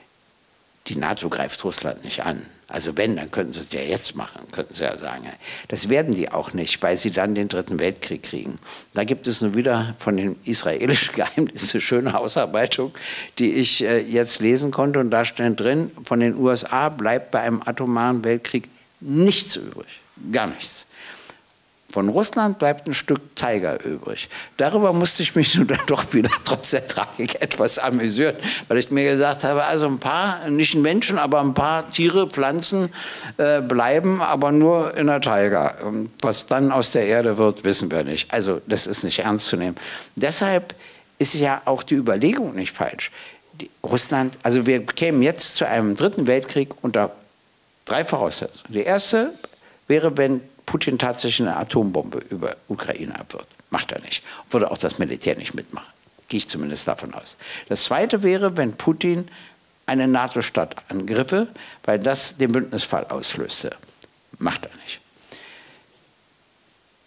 die NATO greift Russland nicht an. Also wenn, dann könnten sie es ja jetzt machen, könnten sie ja sagen. Das werden die auch nicht, weil sie dann den Dritten Weltkrieg kriegen. Da gibt es nun wieder von den israelischen Geheimnissen eine schöne Ausarbeitung, die ich jetzt lesen konnte. Und da steht drin, von den USA bleibt bei einem atomaren Weltkrieg nichts übrig, gar nichts. Von Russland bleibt ein Stück Tiger übrig. Darüber musste ich mich nun dann doch wieder trotz der Tragik etwas amüsieren, weil ich mir gesagt habe, also ein paar, nicht Menschen, aber ein paar Tiere, Pflanzen bleiben, aber nur in der Tiger. Was dann aus der Erde wird, wissen wir nicht. Also das ist nicht ernst zu nehmen. Deshalb ist ja auch die Überlegung nicht falsch. Russland, also wir kämen jetzt zu einem Dritten Weltkrieg unter 3 Voraussetzungen. Die erste wäre, wenn Putin tatsächlich eine Atombombe über Ukraine abwirft. Macht er nicht. Würde auch das Militär nicht mitmachen. Gehe ich zumindest davon aus. Das Zweite wäre, wenn Putin eine NATO-Stadt angriffe, weil das den Bündnisfall auslöste. Macht er nicht.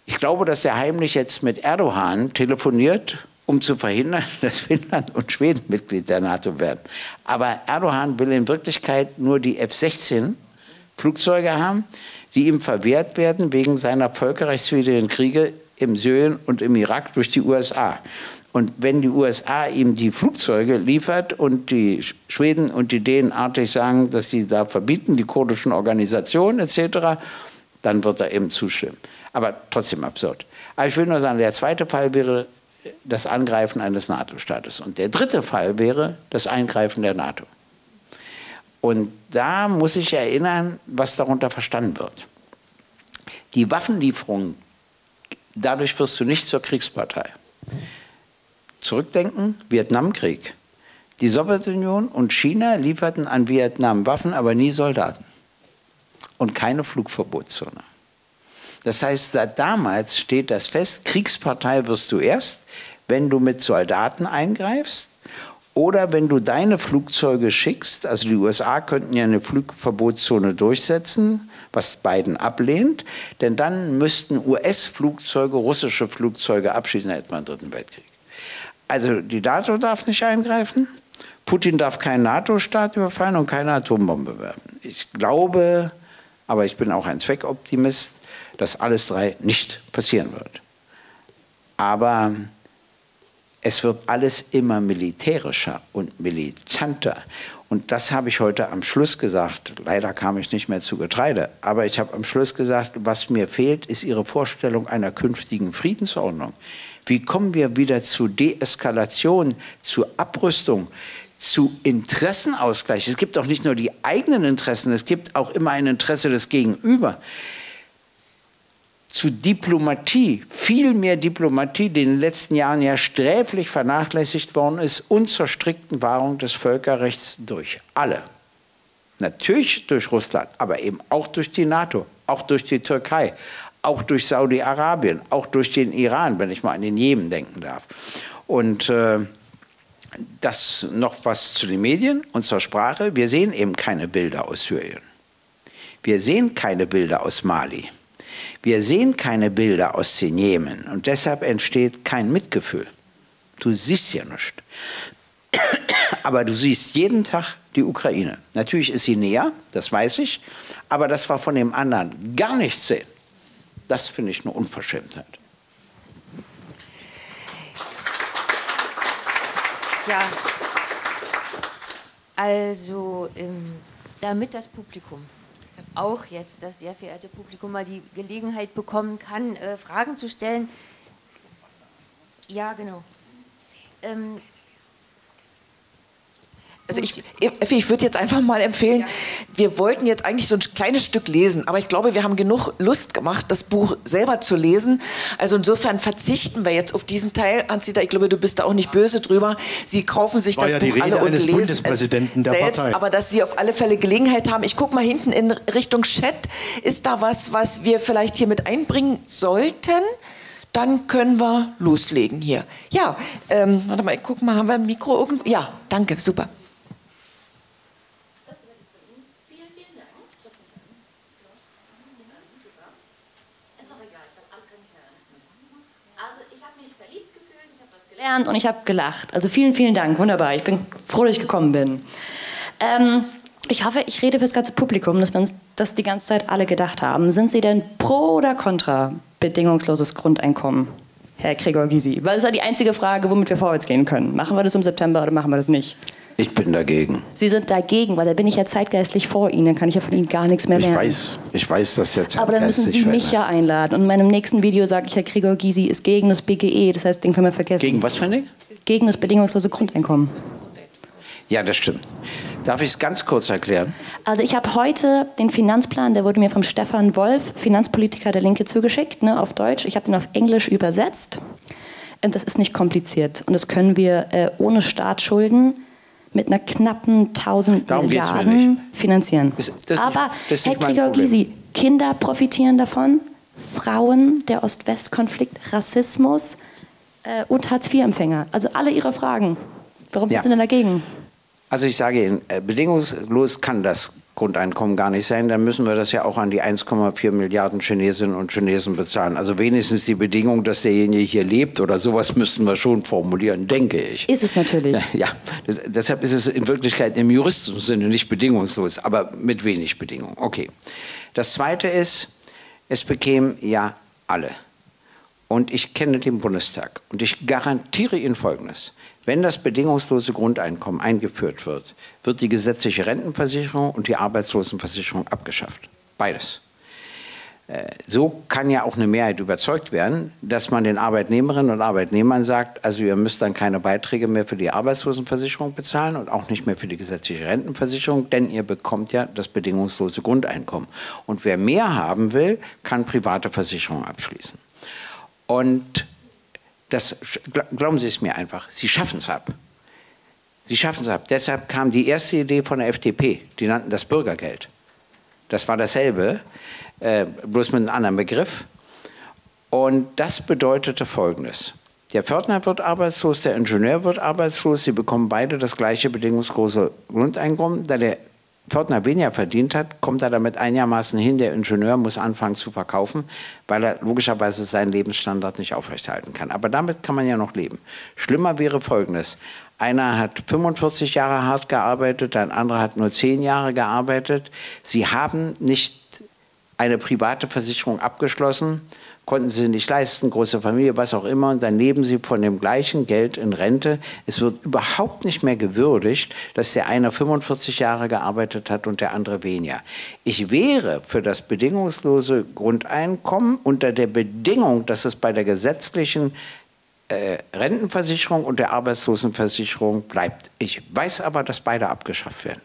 Ich glaube, dass er heimlich jetzt mit Erdogan telefoniert, um zu verhindern, dass Finnland und Schweden Mitglied der NATO werden. Aber Erdogan will in Wirklichkeit nur die F-16-Flugzeuge haben, die ihm verwehrt werden wegen seiner völkerrechtswidrigen Kriege im Syrien und im Irak durch die USA. Und wenn die USA ihm die Flugzeuge liefert und die Schweden und die Dänen artig sagen, dass die da verbieten, die kurdischen Organisationen etc., dann wird er eben zustimmen. Aber trotzdem absurd. Aber ich will nur sagen, der zweite Fall wäre das Angreifen eines NATO-Staates. Und der dritte Fall wäre das Eingreifen der NATO. Und da muss ich erinnern, was darunter verstanden wird. Die Waffenlieferungen, dadurch wirst du nicht zur Kriegspartei. Zurückdenken, Vietnamkrieg. Die Sowjetunion und China lieferten an Vietnam Waffen, aber nie Soldaten. Und keine Flugverbotszone. Das heißt, seit damals steht das fest, Kriegspartei wirst du erst, wenn du mit Soldaten eingreifst oder wenn du deine Flugzeuge schickst. Also die USA könnten ja eine Flugverbotszone durchsetzen, was Biden ablehnt, denn dann müssten US-Flugzeuge russische Flugzeuge abschießen, etwa im Dritten Weltkrieg. Also die NATO darf nicht eingreifen, Putin darf keinen NATO-Staat überfallen und keine Atombombe werfen. Ich glaube, aber ich bin auch ein Zweckoptimist, dass alles drei nicht passieren wird. Aber es wird alles immer militärischer und militanter. Und das habe ich heute am Schluss gesagt. Leider kam ich nicht mehr zu Getreide. Aber ich habe am Schluss gesagt, was mir fehlt, ist Ihre Vorstellung einer künftigen Friedensordnung. Wie kommen wir wieder zu Deeskalation, zu Abrüstung, zu Interessenausgleich? Es gibt auch nicht nur die eigenen Interessen, es gibt auch immer ein Interesse des Gegenüber. Zu Diplomatie, viel mehr Diplomatie, die in den letzten Jahren ja sträflich vernachlässigt worden ist, und zur strikten Wahrung des Völkerrechts durch alle. Natürlich durch Russland, aber eben auch durch die NATO, auch durch die Türkei, auch durch Saudi-Arabien, auch durch den Iran, wenn ich mal an den Jemen denken darf. Und das noch was zu den Medien und zur Sprache. Wir sehen eben keine Bilder aus Syrien. Wir sehen keine Bilder aus Mali. Wir sehen keine Bilder aus den Jemen. Und deshalb entsteht kein Mitgefühl. Du siehst ja nichts. Aber du siehst jeden Tag die Ukraine. Natürlich ist sie näher, das weiß ich. Aber das war von dem anderen gar nicht sehen. Das finde ich eine Unverschämtheit. Ja, also damit das Publikum, auch jetzt das sehr verehrte Publikum, mal die Gelegenheit bekommen kann, Fragen zu stellen. Ja, genau. Also ich würde jetzt einfach mal empfehlen, wir wollten jetzt eigentlich so ein kleines Stück lesen, aber ich glaube, wir haben genug Lust gemacht, das Buch selber zu lesen. Also insofern verzichten wir jetzt auf diesen Teil. Hans-Dieter, ich glaube, du bist da auch nicht böse drüber. Sie kaufen sich das Buch alle und lesen es selbst, aber dass Sie auf alle Fälle Gelegenheit haben. Ich gucke mal hinten in Richtung Chat. Ist da was wir vielleicht hier mit einbringen sollten? Dann können wir loslegen hier. Ja, warte mal, ich gucke mal, haben wir ein Mikro irgendwo? Ja, danke, super. Und ich habe gelacht. Also vielen, vielen Dank. Wunderbar. Ich bin froh, dass ich gekommen bin. Ich hoffe, ich rede für das ganze Publikum, dass wir uns das die ganze Zeit alle gedacht haben. Sind Sie denn pro oder contra bedingungsloses Grundeinkommen, Herr Gregor Gysi? Weil das ist ja die einzige Frage, womit wir vorwärts gehen können. Machen wir das im September oder machen wir das nicht? Ich bin dagegen. Sie sind dagegen, weil da bin ich ja zeitgeistlich vor Ihnen. Dann kann ich ja von Ihnen gar nichts mehr lernen. Ich weiß, dass der zeitgeistlich. Aber dann müssen Sie mich ja einladen. Und in meinem nächsten Video sage ich, Herr Gregor Gysi ist gegen das BGE. Das heißt, den können wir vergessen. Gegen was für ein Ding? Gegen das bedingungslose Grundeinkommen. Ja, das stimmt. Darf ich es ganz kurz erklären? Also ich habe heute den Finanzplan, der wurde mir vom Stefan Wolf, Finanzpolitiker der Linke, zugeschickt, ne, auf Deutsch. Ich habe den auf Englisch übersetzt. Und das ist nicht kompliziert. Und das können wir ohne Staatsschulden mit einer knappen 1000 Milliarden finanzieren. Aber Herr Gregor Gysi, Kinder profitieren davon, Frauen, der Ost-West-Konflikt, Rassismus und Hartz-IV-Empfänger. Also alle Ihre Fragen. Warum sind Sie denn dagegen? Also ich sage Ihnen, bedingungslos kann das Grundeinkommen gar nicht sein, dann müssen wir das ja auch an die 1,4 Milliarden Chinesinnen und Chinesen bezahlen. Also wenigstens die Bedingung, dass derjenige hier lebt oder sowas müssten wir schon formulieren, denke ich. Ist es natürlich. Ja, deshalb ist es in Wirklichkeit im juristischen Sinne nicht bedingungslos, aber mit wenig Bedingungen. Okay. Das Zweite ist, es bekämen ja alle. Und ich kenne den Bundestag und ich garantiere Ihnen Folgendes. Wenn das bedingungslose Grundeinkommen eingeführt wird, wird die gesetzliche Rentenversicherung und die Arbeitslosenversicherung abgeschafft. Beides. So kann ja auch eine Mehrheit überzeugt werden, dass man den Arbeitnehmerinnen und Arbeitnehmern sagt, also ihr müsst dann keine Beiträge mehr für die Arbeitslosenversicherung bezahlen und auch nicht mehr für die gesetzliche Rentenversicherung, denn ihr bekommt ja das bedingungslose Grundeinkommen. Und wer mehr haben will, kann private Versicherungen abschließen. Und das, glauben Sie es mir einfach, Sie schaffen es ab. Sie schaffen es ab. Deshalb kam die erste Idee von der FDP, die nannten das Bürgergeld. Das war dasselbe, bloß mit einem anderen Begriff. Und das bedeutete Folgendes. Der Pförtner wird arbeitslos, der Ingenieur wird arbeitslos, sie bekommen beide das gleiche bedingungslose Grundeinkommen. Da der Pförtner weniger verdient hat, kommt er damit einigermaßen hin. Der Ingenieur muss anfangen zu verkaufen, weil er logischerweise seinen Lebensstandard nicht aufrechterhalten kann. Aber damit kann man ja noch leben. Schlimmer wäre Folgendes. Einer hat 45 Jahre hart gearbeitet, ein anderer hat nur 10 Jahre gearbeitet. Sie haben nicht eine private Versicherung abgeschlossen, konnten sie nicht leisten, große Familie, was auch immer, und dann leben sie von dem gleichen Geld in Rente. Es wird überhaupt nicht mehr gewürdigt, dass der eine 45 Jahre gearbeitet hat und der andere weniger. Ich wäre für das bedingungslose Grundeinkommen unter der Bedingung, dass es bei der gesetzlichen Rentenversicherung und der Arbeitslosenversicherung bleibt. Ich weiß aber, dass beide abgeschafft werden.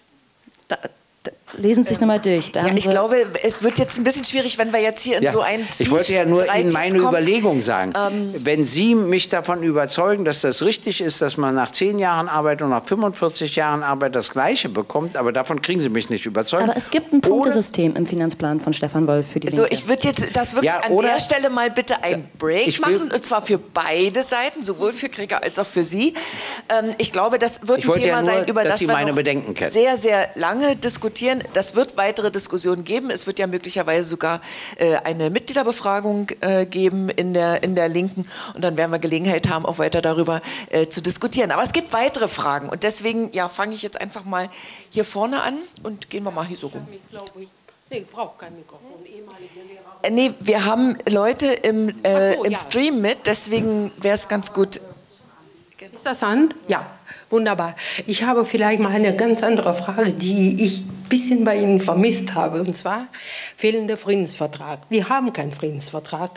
Lesen Sie sich nochmal durch. Ja, ich glaube, es wird jetzt ein bisschen schwierig, wenn wir jetzt hier in so einen Ich wollte ja nur Ihnen meine Überlegung sagen. Wenn Sie mich davon überzeugen, dass das richtig ist, dass man nach 10 Jahren Arbeit und nach 45 Jahren Arbeit das Gleiche bekommt, aber davon kriegen Sie mich nicht überzeugt. Aber es gibt ein Punktesystem im Finanzplan von Stefan Wolf für die Linke. Also ich würde jetzt das wirklich an der Stelle mal bitte einen Break machen, und zwar für beide Seiten, sowohl für Krieger als auch für Sie. Ich glaube, das wird ein Thema sein, über das wir noch sehr, sehr lange diskutieren. Das wird weitere Diskussionen geben. Es wird ja möglicherweise sogar eine Mitgliederbefragung geben in der Linken. Und dann werden wir Gelegenheit haben, auch weiter darüber zu diskutieren. Aber es gibt weitere Fragen. Und deswegen fange ich jetzt einfach mal hier vorne an und gehen wir mal hier so rum. Nee, ich brauche kein Mikrofon. Nee, wir haben Leute im Stream mit. Deswegen wäre es ganz gut. Ist das an? Ja, wunderbar. Ich habe vielleicht mal eine ganz andere Frage, die ich ein bisschen bei Ihnen vermisst habe. Und zwar fehlender Friedensvertrag. Wir haben keinen Friedensvertrag,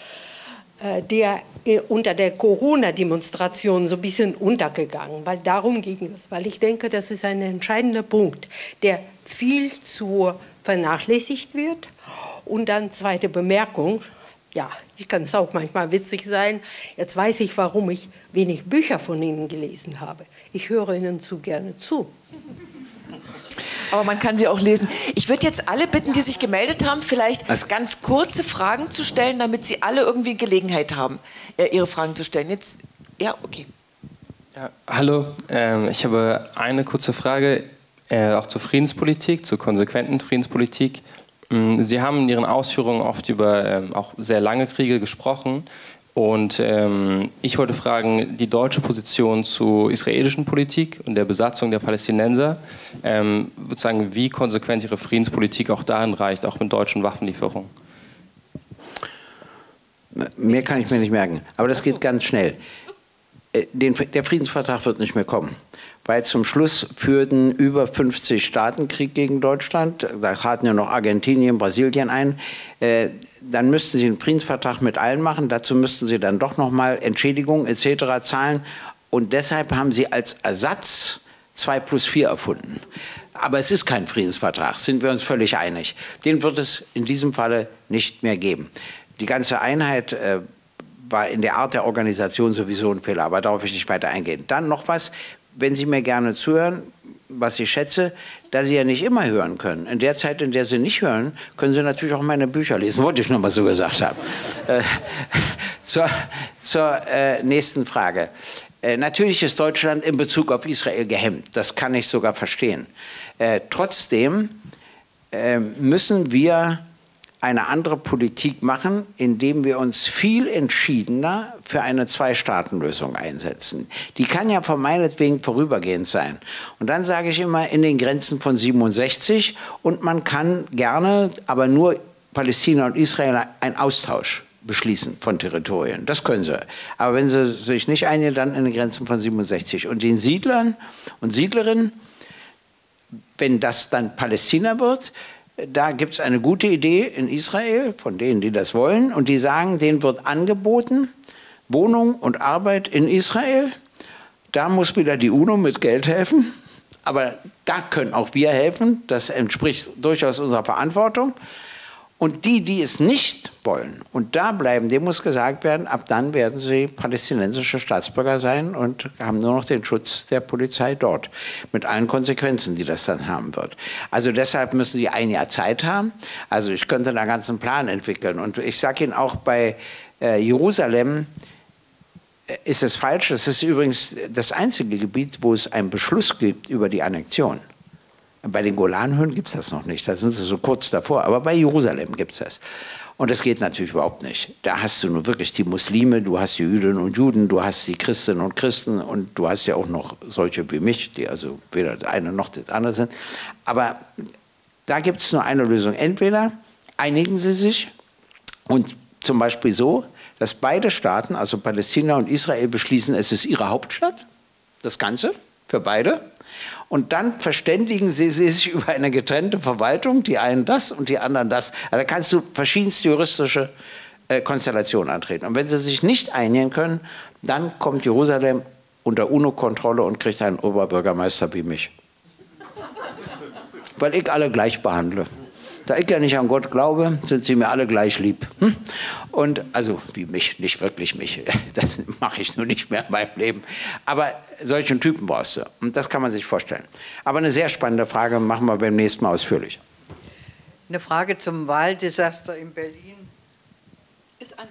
der unter der Corona-Demonstration so ein bisschen untergegangen, weil darum ging es. Weil ich denke, das ist ein entscheidender Punkt, der viel zu vernachlässigt wird. Und dann zweite Bemerkung. Ja, ich kann es auch manchmal witzig sein. Jetzt weiß ich, warum ich wenig Bücher von Ihnen gelesen habe. Ich höre Ihnen zu gerne zu. Aber man kann sie auch lesen. Ich würde jetzt alle bitten, die sich gemeldet haben, vielleicht ganz kurze Fragen zu stellen, damit sie alle irgendwie Gelegenheit haben, ihre Fragen zu stellen. Jetzt, ja, okay. Ja, hallo, ich habe eine kurze Frage, auch zur Friedenspolitik, zur konsequenten Friedenspolitik. Sie haben in Ihren Ausführungen oft über auch sehr lange Kriege gesprochen. Und ich wollte fragen, die deutsche Position zur israelischen Politik und der Besatzung der Palästinenser, würde sagen, wie konsequent Ihre Friedenspolitik auch dahin reicht, auch mit deutschen Waffenlieferungen? Mehr kann ich mir nicht merken, aber das geht ganz schnell. Der Friedensvertrag wird nicht mehr kommen. Weil zum Schluss führten über 50 Staaten Krieg gegen Deutschland. Da traten ja noch Argentinien, Brasilien ein. Dann müssten sie einen Friedensvertrag mit allen machen. Dazu müssten sie dann doch noch mal Entschädigungen etc. zahlen. Und deshalb haben sie als Ersatz 2+4 erfunden. Aber es ist kein Friedensvertrag, sind wir uns völlig einig. Den wird es in diesem Falle nicht mehr geben. Die ganze Einheit war in der Art der Organisation sowieso ein Fehler, aber darauf will ich nicht weiter eingehen. Dann noch was. Wenn Sie mir gerne zuhören, was ich schätze, da Sie ja nicht immer hören können. In der Zeit, in der Sie nicht hören, können Sie natürlich auch meine Bücher lesen, wollte ich noch mal so gesagt haben. Zur nächsten Frage. Natürlich ist Deutschland in Bezug auf Israel gehemmt, das kann ich sogar verstehen. Trotzdem müssen wir eine andere Politik machen, indem wir uns viel entschiedener für eine Zwei-Staaten-Lösung einsetzen. Die kann ja von meinetwegen vorübergehend sein. Und dann sage ich immer in den Grenzen von 67 und man kann gerne, aber nur Palästina und Israel, einen Austausch beschließen von Territorien. Das können sie. Aber wenn sie sich nicht einigen, dann in den Grenzen von 67. Und den Siedlern und Siedlerinnen, wenn das dann Palästina wird, da gibt es eine gute Idee in Israel, von denen, die das wollen, und die sagen, denen wird angeboten, Wohnung und Arbeit in Israel. Da muss wieder die UNO mit Geld helfen, aber da können auch wir helfen, das entspricht durchaus unserer Verantwortung. Und die, die es nicht wollen und da bleiben, dem muss gesagt werden, ab dann werden sie palästinensische Staatsbürger sein und haben nur noch den Schutz der Polizei dort. Mit allen Konsequenzen, die das dann haben wird. Also deshalb müssen die ein Jahr Zeit haben. Also ich könnte da einen ganzen Plan entwickeln. Und ich sage Ihnen auch, bei Jerusalem ist es falsch. Das ist übrigens das einzige Gebiet, wo es einen Beschluss gibt über die Annexion. Bei den Golanhöhen gibt es das noch nicht, da sind sie so kurz davor, aber bei Jerusalem gibt es das. Und das geht natürlich überhaupt nicht. Da hast du nur wirklich die Muslime, du hast die Jüdinnen und Juden, du hast die Christinnen und Christen und du hast ja auch noch solche wie mich, die also weder das eine noch das andere sind. Aber da gibt es nur eine Lösung. Entweder einigen sie sich und zum Beispiel so, dass beide Staaten, also Palästina und Israel, beschließen, es ist ihre Hauptstadt, das Ganze, für beide. Und dann verständigen sie sich über eine getrennte Verwaltung, die einen das und die anderen das. Also da kannst du verschiedenste juristische Konstellationen antreten. Und wenn sie sich nicht einigen können, dann kommt Jerusalem unter UNO-Kontrolle und kriegt einen Oberbürgermeister wie mich. Weil ich alle gleich behandle. Da ich ja nicht an Gott glaube, sind sie mir alle gleich lieb. Und also wie mich, nicht wirklich mich. Das mache ich nur nicht mehr in meinem Leben. Aber solchen Typen brauchst du. Und das kann man sich vorstellen. Aber eine sehr spannende Frage, machen wir beim nächsten Mal ausführlich. Eine Frage zum Wahldesaster in Berlin. Ist an.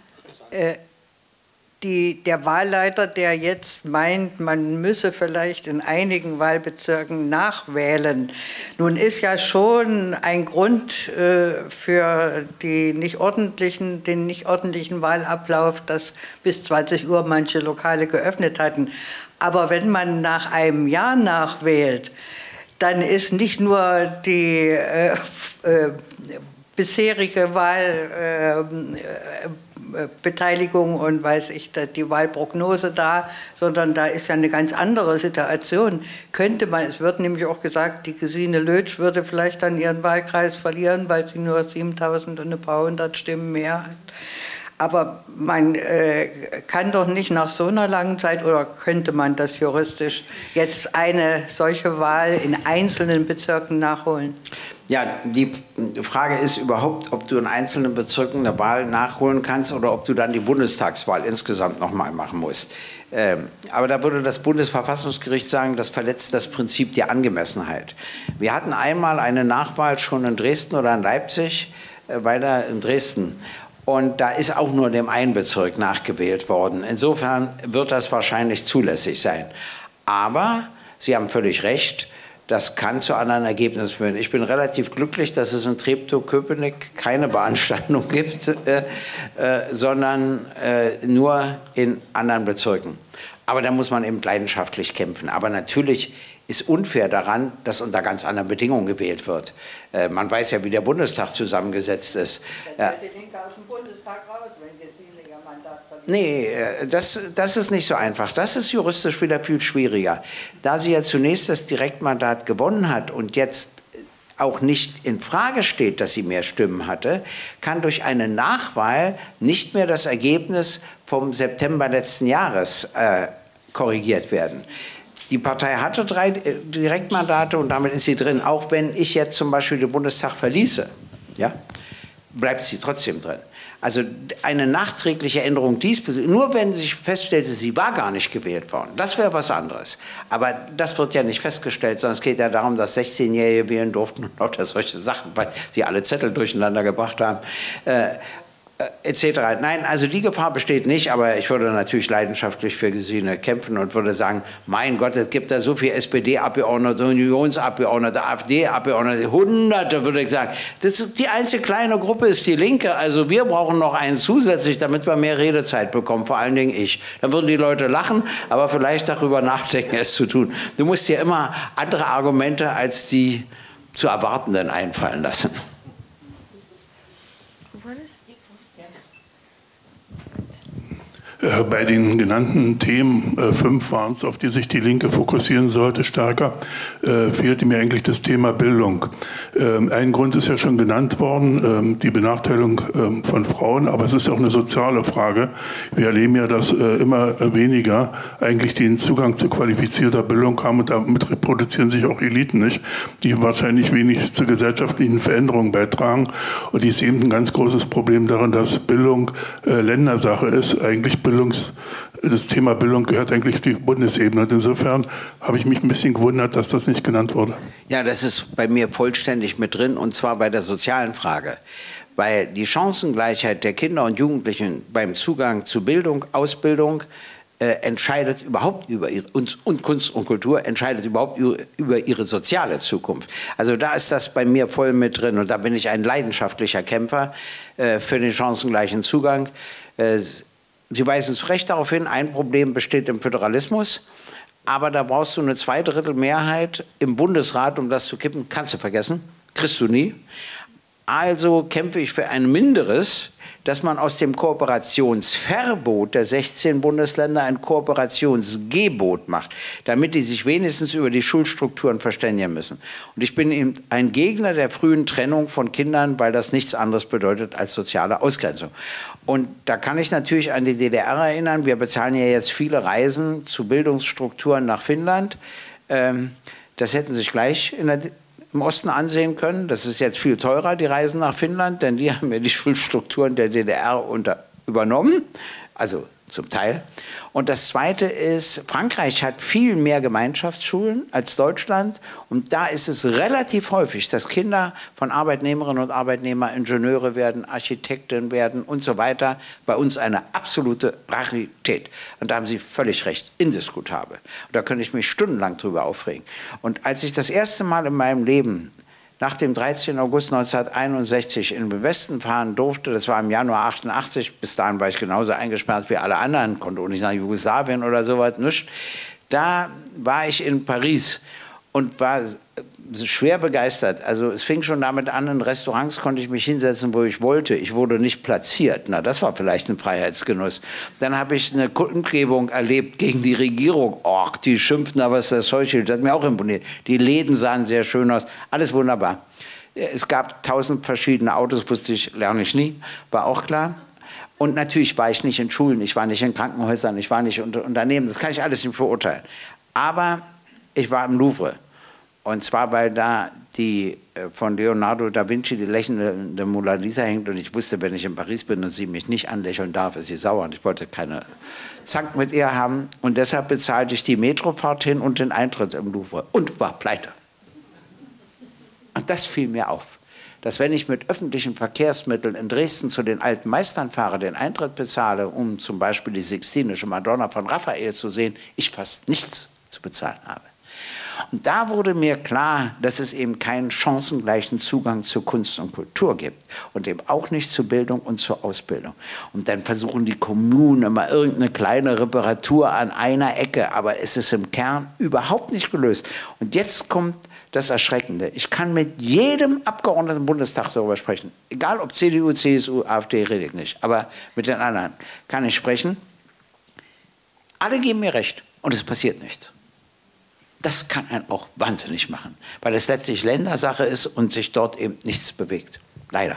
Der Wahlleiter, der jetzt meint, man müsse vielleicht in einigen Wahlbezirken nachwählen. Nun ist ja schon ein Grund für den nicht ordentlichen Wahlablauf, dass bis 20 Uhr manche Lokale geöffnet hatten. Aber wenn man nach einem Jahr nachwählt, dann ist nicht nur die bisherige Wahlbeteiligung und weiß ich, die Wahlprognose da, sondern da ist ja eine ganz andere Situation. Könnte man, es wird nämlich auch gesagt, die Gesine Lötsch würde vielleicht dann ihren Wahlkreis verlieren, weil sie nur 7.000 und ein paar hundert Stimmen mehr hat. Aber man kann doch nicht nach so einer langen Zeit, oder könnte man das juristisch, jetzt eine solche Wahl in einzelnen Bezirken nachholen? Ja, die Frage ist überhaupt, ob du in einzelnen Bezirken eine Wahl nachholen kannst oder ob du dann die Bundestagswahl insgesamt nochmal machen musst. Aber da würde das Bundesverfassungsgericht sagen, das verletzt das Prinzip der Angemessenheit. Wir hatten einmal eine Nachwahl schon in Dresden oder in Leipzig, weiter in Dresden. Und da ist auch nur in dem einen Bezirk nachgewählt worden. Insofern wird das wahrscheinlich zulässig sein. Aber Sie haben völlig recht, das kann zu anderen Ergebnissen führen. Ich bin relativ glücklich, dass es in Treptow-Köpenick keine Beanstandung gibt, sondern nur in anderen Bezirken. Aber da muss man eben leidenschaftlich kämpfen. Aber natürlich ist unfair daran, dass unter ganz anderen Bedingungen gewählt wird. Man weiß ja, wie der Bundestag zusammengesetzt ist. Dann fällt die Linke aus dem Bundestag raus, wenn jetzt Sie ihr Mandat verlieren. Nee, das ist nicht so einfach. Das ist juristisch wieder viel schwieriger. Da sie ja zunächst das Direktmandat gewonnen hat und jetzt auch nicht in Frage steht, dass sie mehr Stimmen hatte, kann durch eine Nachwahl nicht mehr das Ergebnis vom September letzten Jahres korrigiert werden. Die Partei hatte 3 Direktmandate und damit ist sie drin. Auch wenn ich jetzt zum Beispiel den Bundestag verließe, ja, bleibt sie trotzdem drin. Also eine nachträgliche Änderung diesbezüglich, nur wenn sich feststellte, sie war gar nicht gewählt worden, das wäre was anderes. Aber das wird ja nicht festgestellt, sondern es geht ja darum, dass 16-Jährige wählen durften und lauter solche Sachen, weil sie alle Zettel durcheinander gebracht haben. etc. Nein, also die Gefahr besteht nicht, aber ich würde natürlich leidenschaftlich für Gesine kämpfen und würde sagen, mein Gott, es gibt da so viele SPD-Abgeordnete, Unionsabgeordnete, AfD-Abgeordnete, Hunderte, würde ich sagen. Das ist die einzige kleine Gruppe ist die Linke, also wir brauchen noch einen zusätzlich, damit wir mehr Redezeit bekommen, vor allen Dingen ich. Dann würden die Leute lachen, aber vielleicht darüber nachdenken, es zu tun. Du musst dir immer andere Argumente als die zu erwartenden einfallen lassen. Bei den genannten Themen, 5 waren es, auf die sich die Linke fokussieren sollte, stärker, fehlte mir eigentlich das Thema Bildung. Ein Grund ist ja schon genannt worden, die Benachteiligung von Frauen, aber es ist auch eine soziale Frage. Wir erleben ja, dass immer weniger eigentlich den Zugang zu qualifizierter Bildung haben und damit reproduzieren sich auch Eliten nicht, die wahrscheinlich wenig zur gesellschaftlichen Veränderung beitragen. Und die ist eben ein ganz großes Problem darin, dass Bildung Ländersache ist, eigentlich das Thema Bildung gehört eigentlich auf die Bundesebene. Und insofern habe ich mich ein bisschen gewundert, dass das nicht genannt wurde. Ja, das ist bei mir vollständig mit drin, und zwar bei der sozialen Frage. Weil die Chancengleichheit der Kinder und Jugendlichen beim Zugang zu Bildung, Ausbildung entscheidet überhaupt über ihre, und Kunst und Kultur entscheidet überhaupt über ihre soziale Zukunft. Also da ist das bei mir voll mit drin, und da bin ich ein leidenschaftlicher Kämpfer für den chancengleichen Zugang. Sie weisen zu Recht darauf hin, ein Problem besteht im Föderalismus, aber da brauchst du eine 2/3 Mehrheit im Bundesrat, um das zu kippen. Kannst du vergessen, kriegst du nie. Also kämpfe ich für ein Minderes, dass man aus dem Kooperationsverbot der 16 Bundesländer ein Kooperationsgebot macht, damit die sich wenigstens über die Schulstrukturen verständigen müssen. Und ich bin eben ein Gegner der frühen Trennung von Kindern, weil das nichts anderes bedeutet als soziale Ausgrenzung. Und da kann ich natürlich an die DDR erinnern. Wir bezahlen ja jetzt viele Reisen zu Bildungsstrukturen nach Finnland. Das hätten sich gleich im Osten ansehen können. Das ist jetzt viel teurer, die Reisen nach Finnland, denn die haben ja die Schulstrukturen der DDR übernommen, also zum Teil. Und das Zweite ist, Frankreich hat viel mehr Gemeinschaftsschulen als Deutschland, und da ist es relativ häufig, dass Kinder von Arbeitnehmerinnen und Arbeitnehmern Ingenieure werden, Architekten werden und so weiter. Bei uns eine absolute Rarität. Und da haben Sie völlig recht, indiskutabel. Und da könnte ich mich stundenlang drüber aufregen. Und als ich das erste Mal in meinem Leben nach dem 13. August 1961 in den Westen fahren durfte, das war im Januar 88, bis dahin war ich genauso eingesperrt wie alle anderen, konnte auch nicht nach Jugoslawien oder sowas, nichts. Da war ich in Paris und war schwer begeistert. Also es fing schon damit an, in Restaurants konnte ich mich hinsetzen, wo ich wollte. Ich wurde nicht platziert. Na, das war vielleicht ein Freiheitsgenuss. Dann habe ich eine Kundgebung erlebt gegen die Regierung. Och, die schimpften, aber was ist das Zeug? Das hat mir auch imponiert. Die Läden sahen sehr schön aus. Alles wunderbar. Es gab 1000 verschiedene Autos, wusste ich, lerne ich nie, war auch klar. Und natürlich war ich nicht in Schulen, ich war nicht in Krankenhäusern, ich war nicht in Unternehmen. Das kann ich alles nicht verurteilen. Aber ich war im Louvre. Und zwar, weil da die von Leonardo da Vinci die lächelnde Mona Lisa hängt, und ich wusste, wenn ich in Paris bin und sie mich nicht anlächeln darf, ist sie sauer, und ich wollte keine Zank mit ihr haben. Und deshalb bezahlte ich die Metrofahrt hin und den Eintritt im Louvre und war pleite. Und das fiel mir auf, dass wenn ich mit öffentlichen Verkehrsmitteln in Dresden zu den alten Meistern fahre, den Eintritt bezahle, um zum Beispiel die Sixtinische Madonna von Raphael zu sehen, ich fast nichts zu bezahlen habe. Und da wurde mir klar, dass es eben keinen chancengleichen Zugang zu Kunst und Kultur gibt und eben auch nicht zur Bildung und zur Ausbildung. Und dann versuchen die Kommunen immer irgendeine kleine Reparatur an einer Ecke, aber es ist im Kern überhaupt nicht gelöst. Und jetzt kommt das Erschreckende. Ich kann mit jedem Abgeordneten im Bundestag darüber sprechen. Egal ob CDU, CSU, AfD, rede ich nicht. Aber mit den anderen kann ich sprechen. Alle geben mir recht und es passiert nichts. Das kann einen auch wahnsinnig machen, weil es letztlich Ländersache ist und sich dort eben nichts bewegt. Leider.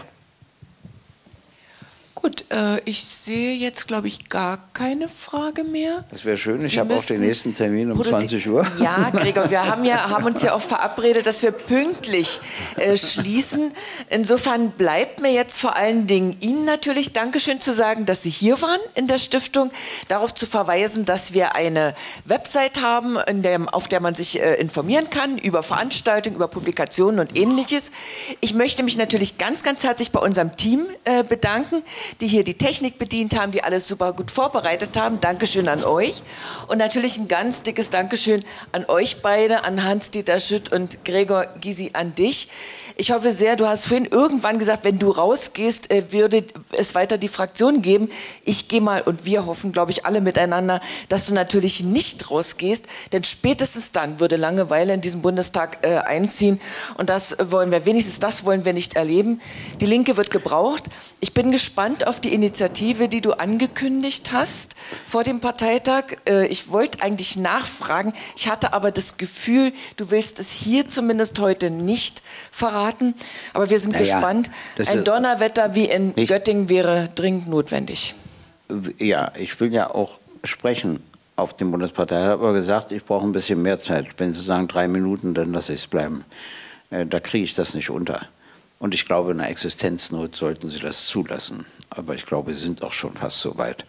Gut, ich sehe jetzt, glaube ich, gar keine Frage mehr. Das wäre schön. Ich habe auch den nächsten Termin um 20 Uhr. Ja, Gregor, wir haben uns ja auch verabredet, dass wir pünktlich schließen. Insofern bleibt mir jetzt vor allen Dingen Ihnen natürlich Dankeschön zu sagen, dass Sie hier waren in der Stiftung. Darauf zu verweisen, dass wir eine Website haben, auf der man sich informieren kann über Veranstaltungen, über Publikationen und Ähnliches. Ich möchte mich natürlich ganz, ganz herzlich bei unserem Team bedanken, die hier die Technik bedient haben, die alles super gut vorbereitet haben. Dankeschön an euch. Und natürlich ein ganz dickes Dankeschön an euch beide, an Hans-Dieter Schütt und Gregor Gysi, an dich. Ich hoffe sehr, du hast vorhin irgendwann gesagt, wenn du rausgehst, würde es weiter die Fraktion geben. Ich gehe mal und wir hoffen, glaube ich, alle miteinander, dass du natürlich nicht rausgehst, denn spätestens dann würde Langeweile in diesem Bundestag einziehen und das wollen wir, wenigstens das wollen wir nicht erleben. Die Linke wird gebraucht. Ich bin gespannt auf die Initiative, die du angekündigt hast vor dem Parteitag. Ich wollte eigentlich nachfragen, ich hatte aber das Gefühl, du willst es hier zumindest heute nicht verraten, aber wir sind gespannt. Ein Donnerwetter wie in Göttingen wäre dringend notwendig. Ja, ich will ja auch sprechen auf dem Bundesparteitag. Ich habe aber gesagt, ich brauche ein bisschen mehr Zeit. Wenn Sie sagen 3 Minuten, dann lasse ich es bleiben. Da kriege ich das nicht unter. Und ich glaube, in einer Existenznot sollten Sie das zulassen. Aber ich glaube, Sie sind auch schon fast so weit.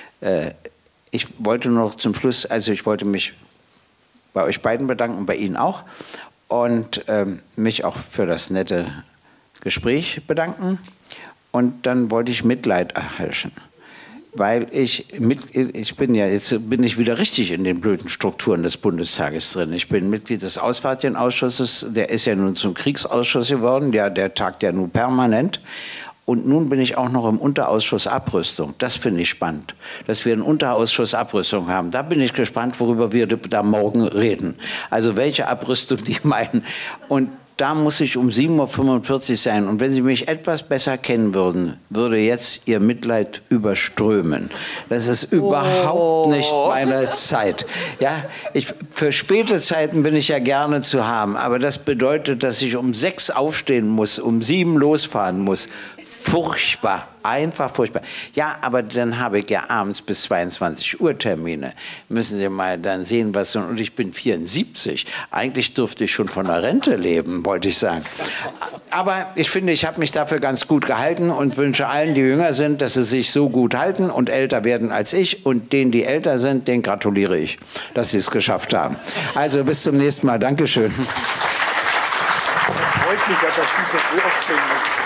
Ich wollte noch zum Schluss, also ich wollte mich bei euch beiden bedanken, bei Ihnen auch. Und mich auch für das nette Gespräch bedanken. Und dann wollte ich Mitleid erheischen. Weil jetzt bin ich wieder richtig in den blöden Strukturen des Bundestages drin. Ich bin Mitglied des Auswärtigen Ausschusses, der ist ja nun zum Kriegsausschuss geworden, der tagt ja nun permanent. Und nun bin ich auch noch im Unterausschuss Abrüstung. Das finde ich spannend, dass wir einen Unterausschuss Abrüstung haben. Da bin ich gespannt, worüber wir da morgen reden. Also welche Abrüstung die meinen. Und da muss ich um 7:45 Uhr sein. Und wenn Sie mich etwas besser kennen würden, würde jetzt Ihr Mitleid überströmen. Das ist überhaupt nicht meine Zeit. Ja, für späte Zeiten bin ich ja gerne zu haben. Aber das bedeutet, dass ich um 6 aufstehen muss, um 7 losfahren muss. Furchtbar, einfach furchtbar. Ja, aber dann habe ich ja abends bis 22 Uhr Termine. Müssen Sie mal dann sehen, was... Und ich bin 74. Eigentlich dürfte ich schon von der Rente leben, wollte ich sagen. Aber ich finde, ich habe mich dafür ganz gut gehalten und wünsche allen, die jünger sind, dass sie sich so gut halten und älter werden als ich. Und denen, die älter sind, denen gratuliere ich, dass sie es geschafft haben. Also bis zum nächsten Mal. Dankeschön. Das freut mich, dass ich das so aufstellen muss.